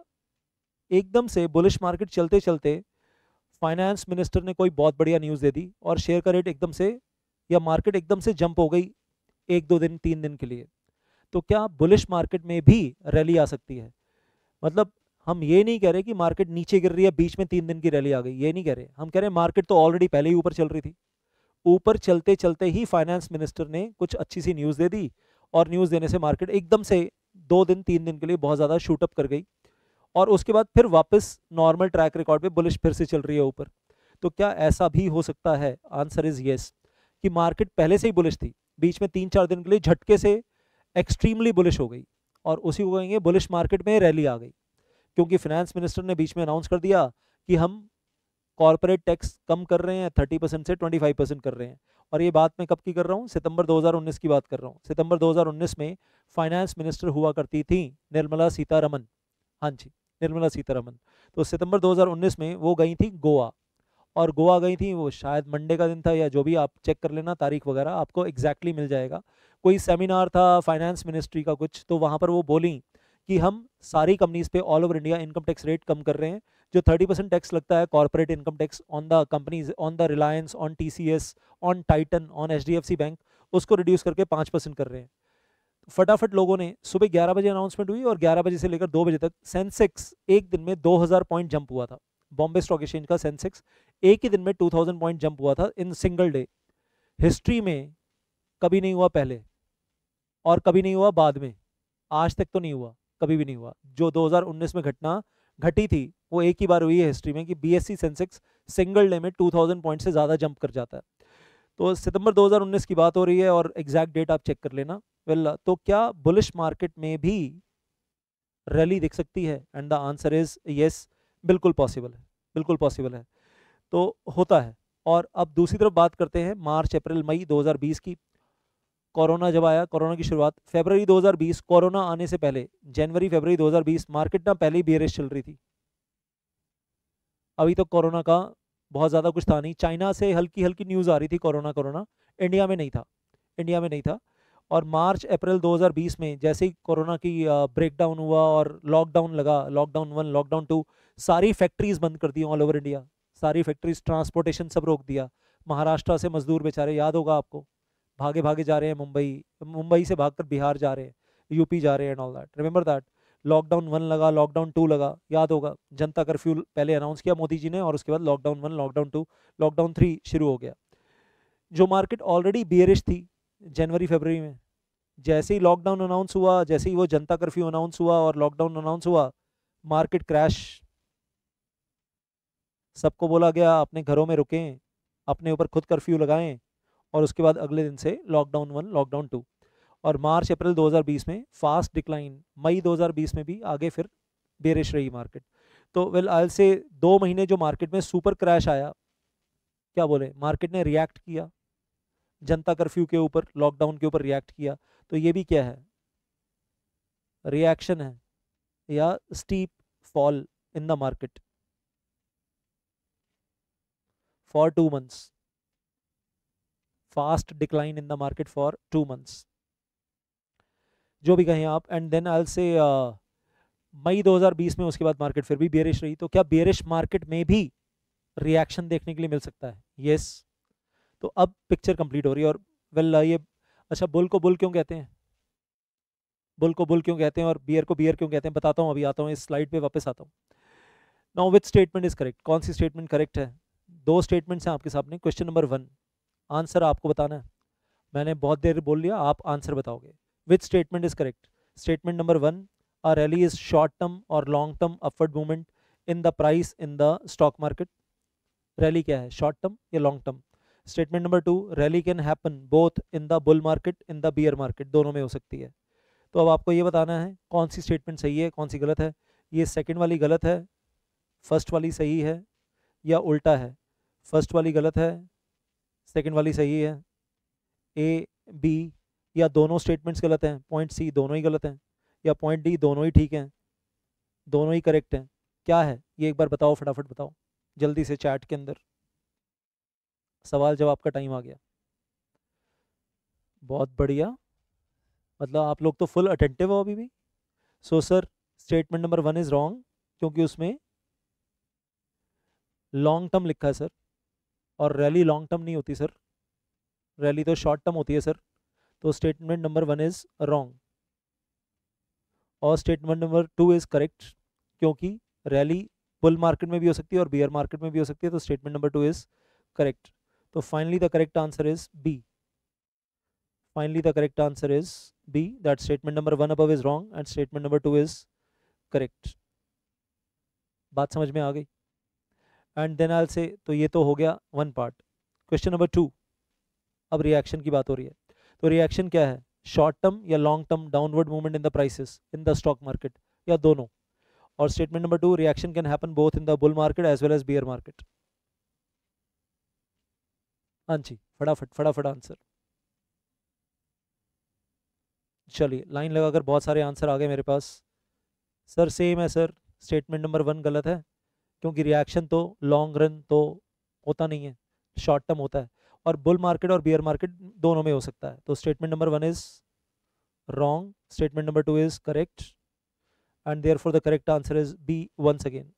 एकदम से बुलिश मार्केट चलते चलते फाइनेंस मिनिस्टर ने कोई बहुत बढ़िया न्यूज़ दे दी और शेयर का रेट एकदम से, या मार्केट एकदम से जंप हो गई एक दो दिन तीन दिन के लिए। तो क्या बुलिश मार्केट में भी रैली आ सकती है? मतलब हम ये नहीं कह रहे कि मार्केट नीचे गिर रही है बीच में तीन दिन की रैली आ गई, ये नहीं कह रहे। हम कह रहे हैं मार्केट तो ऑलरेडी पहले ही ऊपर चल रही थी, ऊपर चलते चलते ही फाइनेंस मिनिस्टर ने कुछ अच्छी सी न्यूज़ दे दी, और न्यूज़ देने से मार्केट एकदम से दो दिन तीन दिन के लिए बहुत ज़्यादा शूटअप कर गई, और उसके बाद फिर वापस नॉर्मल ट्रैक रिकॉर्ड पे बुलिश फिर से चल रही है ऊपर। तो क्या ऐसा भी हो सकता है? आंसर इज यस, कि मार्केट पहले से ही बुलिश थी, बीच में तीन चार दिन के लिए झटके से एक्सट्रीमली बुलिश हो गई, और उसी को कहेंगे बुलिश मार्केट में रैली आ गई, क्योंकि फाइनेंस मिनिस्टर ने बीच में अनाउंस कर दिया कि हम कॉर्पोरेट टैक्स कम कर रहे हैं, थर्टी परसेंट से ट्वेंटी फाइव परसेंट कर रहे हैं। और ये बात मैं कब की कर रहा हूँ? सितंबर दो हज़ार उन्नीस की बात कर रहा हूँ। सितंबर दो हज़ार उन्नीस में फाइनेंस मिनिस्टर हुआ करती थी निर्मला सीतारमन। हाँ जी, निर्मला सीतारमन। तो सितंबर दो हज़ार उन्नीस में वो गई थी गोवा, और गोवा गई थी, वो शायद मंडे का दिन था, या जो भी, आप चेक कर लेना तारीख वगैरह, आपको एग्जैक्टली मिल जाएगा। कोई सेमिनार था फाइनेंस मिनिस्ट्री का कुछ, तो वहाँ पर वो बोली कि हम सारी कंपनीज पे all over India income tax rate कम कर रहे हैं। जो थर्टी परसेंट टैक्स लगता है corporate income tax on the companies, on the Reliance, on TCS, on Titan, on HDFC bank, उसको रिड्यूस करके पाँच परसेंट कर रहे हैं। फटाफट लोगों ने, सुबह ग्यारह बजे अनाउंसमेंट हुई और ग्यारह बजे से लेकर दो बजे तक सेंसेक्स एक दिन में दो हज़ार पॉइंट जंप हुआ था। बॉम्बे स्टॉक एक्सचेंज का सेंसेक्स एक ही दिन में दो हज़ार पॉइंट जंप हुआ था इन सिंगल डे। हिस्ट्री में कभी नहीं हुआ पहले, और कभी नहीं हुआ बाद में, आज तक तो नहीं हुआ, कभी भी नहीं हुआ। जो दो हज़ार उन्नीस में घटना घटी थी वो एक ही बार हुई है हिस्ट्री में कि बीएससी सेंसेक्स सिंगल डे में दो हज़ार पॉइंट से ज़्यादा जंप कर जाता है। तो सितंबर दो हज़ार उन्नीस की बात हो रही है, और एग्जैक्ट डेट आप चेक कर लेना। वेल well, तो क्या बुलिश मार्केट में भी रैली दिख सकती है? And the answer is yes, बिल्कुल पॉसिबल है, बिल्कुल पॉसिबल है, तो होता है। और अब दूसरी तरफ बात करते हैं मार्च अप्रैल मई दो हज़ार बीस की। कोरोना जब आया, कोरोना की शुरुआत फरवरी दो हज़ार बीस, कोरोना आने से पहले जनवरी फरवरी दो हज़ार बीस मार्केट ना पहले ही बेयरिश चल रही थी। अभी तो कोरोना का बहुत ज़्यादा कुछ था नहीं, चाइना से हल्की हल्की न्यूज़ आ रही थी कोरोना कोरोना, इंडिया में नहीं था, इंडिया में नहीं था। और मार्च अप्रैल दो हज़ार बीस में जैसे ही कोरोना की ब्रेकडाउन हुआ और लॉकडाउन लगा, लॉकडाउन वन, लॉकडाउन टू, सारी फैक्ट्रीज बंद कर दी ऑल ओवर इंडिया, सारी फैक्ट्रीज, ट्रांसपोर्टेशन सब रोक दिया। महाराष्ट्र से मजदूर बेचारे, याद होगा आपको, भागे भागे जा रहे हैं मुंबई, मुंबई से भागकर बिहार जा रहे हैं, यूपी जा रहे हैं and all that, remember that. Lockdown one लगा, लॉकडाउन टू लगा, याद होगा, जनता कर्फ्यू पहले अनाउंस किया मोदी जी ने, और उसके बाद lockdown one, lockdown two, lockdown three शुरू हो गया। जो मार्केट ऑलरेडी बियरिश थी जनवरी फरवरी में, जैसे ही लॉकडाउन अनाउंस हुआ, जैसे ही वो जनता कर्फ्यू अनाउंस हुआ और लॉकडाउन अनाउंस हुआ, मार्केट क्रैश। सबको बोला गया अपने घरों में रुकें, अपने ऊपर खुद कर्फ्यू लगाएं, और उसके बाद अगले दिन से लॉकडाउन वन, लॉकडाउन टू, और मार्च अप्रैल दो हज़ार बीस में फास्ट डिक्लाइन, मई दो हज़ार बीस में भी आगे फिर बेरिश रही मार्केट। तो वेल आई से दो महीने जो मार्केट में सुपर क्रैश आया, क्या बोले, मार्केट ने रिएक्ट किया जनता कर्फ्यू के ऊपर, लॉकडाउन के ऊपर रिएक्ट किया। तो ये भी क्या है, रिएक्शन है या steep fall in the market for two months, fast decline in the market for two months, जो भी कहें आप। एंड देन आई से मई दो हज़ार बीस में उसके बाद मार्केट फिर भी बेरिश रही। तो क्या बेरिश मार्केट में भी रिएक्शन देखने के लिए मिल सकता है? Yes yes. तो अब पिक्चर कंप्लीट हो रही है। और वेल ये अच्छा, बुल को बुल क्यों कहते हैं, बुल को बुल क्यों कहते हैं और बियर को बियर क्यों कहते हैं, बताता हूँ, अभी आता हूँ, इस स्लाइड पे वापस आता हूँ। Now which statement is correct, कौन सी स्टेटमेंट करेक्ट है? दो स्टेटमेंट्स हैं आपके सामने। क्वेश्चन नंबर वन, आंसर आपको बताना है। मैंने बहुत देर बोल लिया, आप आंसर बताओगे। Which statement is correct? Statement number one, a rally is short term or long term upward movement in the price in the stock market. Rally क्या है, शॉर्ट टर्म या long term? Statement number two, rally can happen both in the bull market in the bear market, दोनों में हो सकती है। तो अब आपको ये बताना है कौन सी स्टेटमेंट सही है, कौन सी गलत है। ये सेकंड वाली गलत है, फर्स्ट वाली सही है, या उल्टा है, फर्स्ट वाली गलत है, सेकंड वाली सही है, ए बी, या दोनों स्टेटमेंट्स गलत हैं, पॉइंट सी दोनों ही गलत हैं, या पॉइंट डी दोनों ही ठीक हैं, दोनों ही करेक्ट हैं। क्या है ये एक बार बताओ, फटाफट बताओ जल्दी से चैट के अंदर। सवाल जवाब का टाइम आ गया। बहुत बढ़िया, मतलब आप लोग तो फुल अटेंटिव हो अभी भी। So sir statement number one is wrong, क्योंकि उसमें लॉन्ग टर्म लिखा है सर, और रैली लॉन्ग टर्म नहीं होती सर, रैली तो शॉर्ट टर्म होती है सर। तो statement number one is wrong. और statement number two is correct, क्योंकि रैली बुल मार्केट में भी हो सकती है और बियर मार्केट में भी हो सकती है। तो statement number two is correct. तो finally the correct answer is B. Finally the correct answer is B, that statement number one above is wrong and statement number two is correct. बात समझ में आ गई? एंड देन आई से, तो ये तो हो गया one part. Question number two, अब रिएक्शन की बात हो रही है। तो रिएक्शन क्या है, शॉर्ट टर्म या long term downward movement in the prices in the stock market, या दोनों? और statement number two, reaction can happen both in the bull market as well as bear market. हाँ जी, फटाफट फटाफट आंसर। चलिए लाइन लगाकर बहुत सारे आंसर आ गए मेरे पास। सर सेम है सर, स्टेटमेंट नंबर वन गलत है, क्योंकि रिएक्शन तो लॉन्ग रन तो होता नहीं है, शॉर्ट टर्म होता है, और बुल मार्केट और बियर मार्केट दोनों में हो सकता है। तो statement number one is wrong, statement number two is correct, and therefore the correct answer is B once again.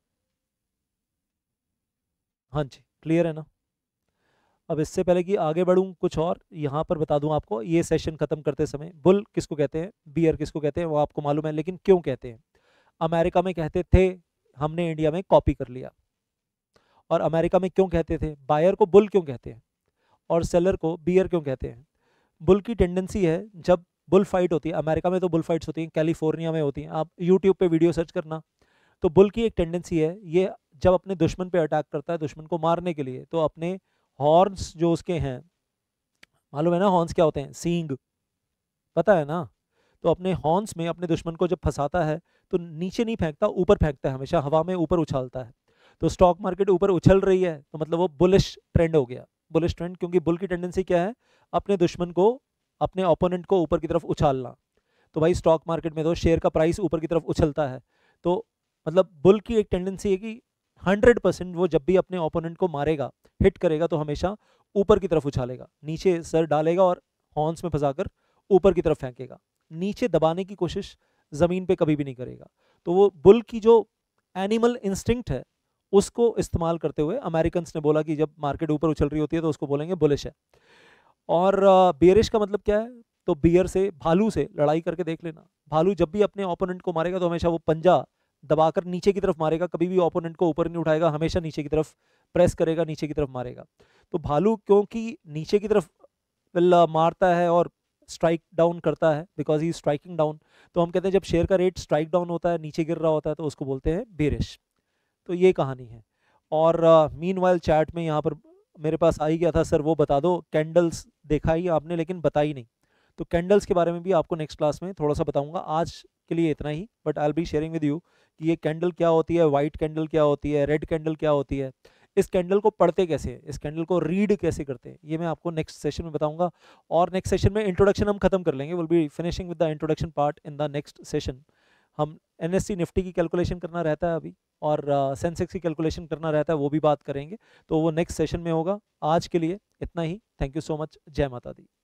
हाँ जी, क्लियर है ना? अब इससे पहले कि आगे बढ़ूं कुछ और यहाँ पर बता दूं आपको, ये सेशन खत्म करते समय बुल किसको कहते हैं, बियर किसको कहते हैं, वो आपको मालूम है, लेकिन क्यों कहते हैं? अमेरिका में कहते थे, हमने इंडिया में कॉपी कर लिया। और अमेरिका में क्यों कहते थे, बायर को बुल क्यों कहते हैं और सेलर को बियर क्यों कहते हैं? बुल की टेंडेंसी है, जब बुल फाइट होती है, अमेरिका में तो बुल फाइट्स होती हैं, कैलिफोर्निया में होती हैं, आप यूट्यूब पे वीडियो सर्च करना। तो बुल की एक टेंडेंसी है, ये जब अपने दुश्मन पे अटैक करता है, दुश्मन को मारने के लिए, तो अपने हॉर्न्स जो उसके हैं, मालूम है ना हॉर्न्स क्या होते हैं, सींग, पता है ना? तो अपने हॉर्न्स में अपने दुश्मन को जब फंसाता है तो नीचे नहीं फेंकता, ऊपर फेंकता है, हमेशा हवा में ऊपर उछालता है। तो स्टॉक मार्केट ऊपर उछल रही है तो मतलब वो बुलिश ट्रेंड हो गया, बुलिश ट्रेंड, क्योंकि बुल की टेंडेंसी क्या है, अपने दुश्मन को, अपने ओपोनेंट को ऊपर की तरफ उछालना। तो भाई स्टॉक मार्केट में तो शेयर का प्राइस ऊपर की तरफ उछलता है, तो मतलब बुल की एक टेंडेंसी है कि हंड्रेड परसेंट वो जब भी अपने ओपोनेंट को मारेगा, हिट करेगा, तो हमेशा ऊपर की तरफ उछालेगा, नीचे सर डालेगा और हॉर्न्स में फंसाकर ऊपर की तरफ फेंकेगा, नीचे दबाने की कोशिश जमीन पे कभी भी नहीं करेगा। तो वो बुल की जो एनिमल इंस्टिंक्ट है उसको इस्तेमाल करते हुए अमेरिकन्स ने बोला कि जब मार्केट ऊपर उछल रही होती है तो उसको बोलेंगे बुलिश है। और बियरिश का मतलब क्या है, तो बियर से, भालू से लड़ाई करके देख लेना, भालू जब भी अपने ओपोनेंट को मारेगा तो हमेशा वो पंजा दबाकर नीचे की तरफ मारेगा, कभी भी ओपोनेंट को ऊपर नहीं उठाएगा, हमेशा नीचे की तरफ प्रेस करेगा, नीचे की तरफ मारेगा। तो भालू क्योंकि नीचे की तरफ मारता है और स्ट्राइक डाउन करता है बिकॉज ही स्ट्राइकिंग डाउन, तो हम कहते हैं जब शेयर का रेट स्ट्राइक डाउन होता है, नीचे गिर रहा होता है, तो उसको बोलते हैं बेरिश। तो ये कहानी है। और मीन वाइल चैट में यहाँ पर मेरे पास आ ही गया था, सर वो बता दो, कैंडल्स देखा ही आपने लेकिन बताई नहीं, तो कैंडल्स के बारे में भी आपको नेक्स्ट क्लास में थोड़ा सा बताऊंगा। आज के लिए इतना ही, but I will be sharing with you कि ये कैंडल क्या होती है, वाइट कैंडल क्या होती है, रेड कैंडल क्या होती है, इस कैंडल को पढ़ते कैसे हैं, इस कैंडल को रीड कैसे करते हैं, ये मैं आपको नेक्स्ट सेशन में बताऊंगा। और नेक्स्ट सेशन में इंट्रोडक्शन हम खत्म कर लेंगे, will be finishing with the introduction part in the next session. हम एनएससी निफ्टी की कैलकुलेशन करना रहता है अभी, और सेंसेक्स uh, की कैलकुलेशन करना रहता है, वो भी बात करेंगे, तो वो नेक्स्ट सेशन में होगा। आज के लिए इतना ही, थैंक यू सो मच, जय माता दी।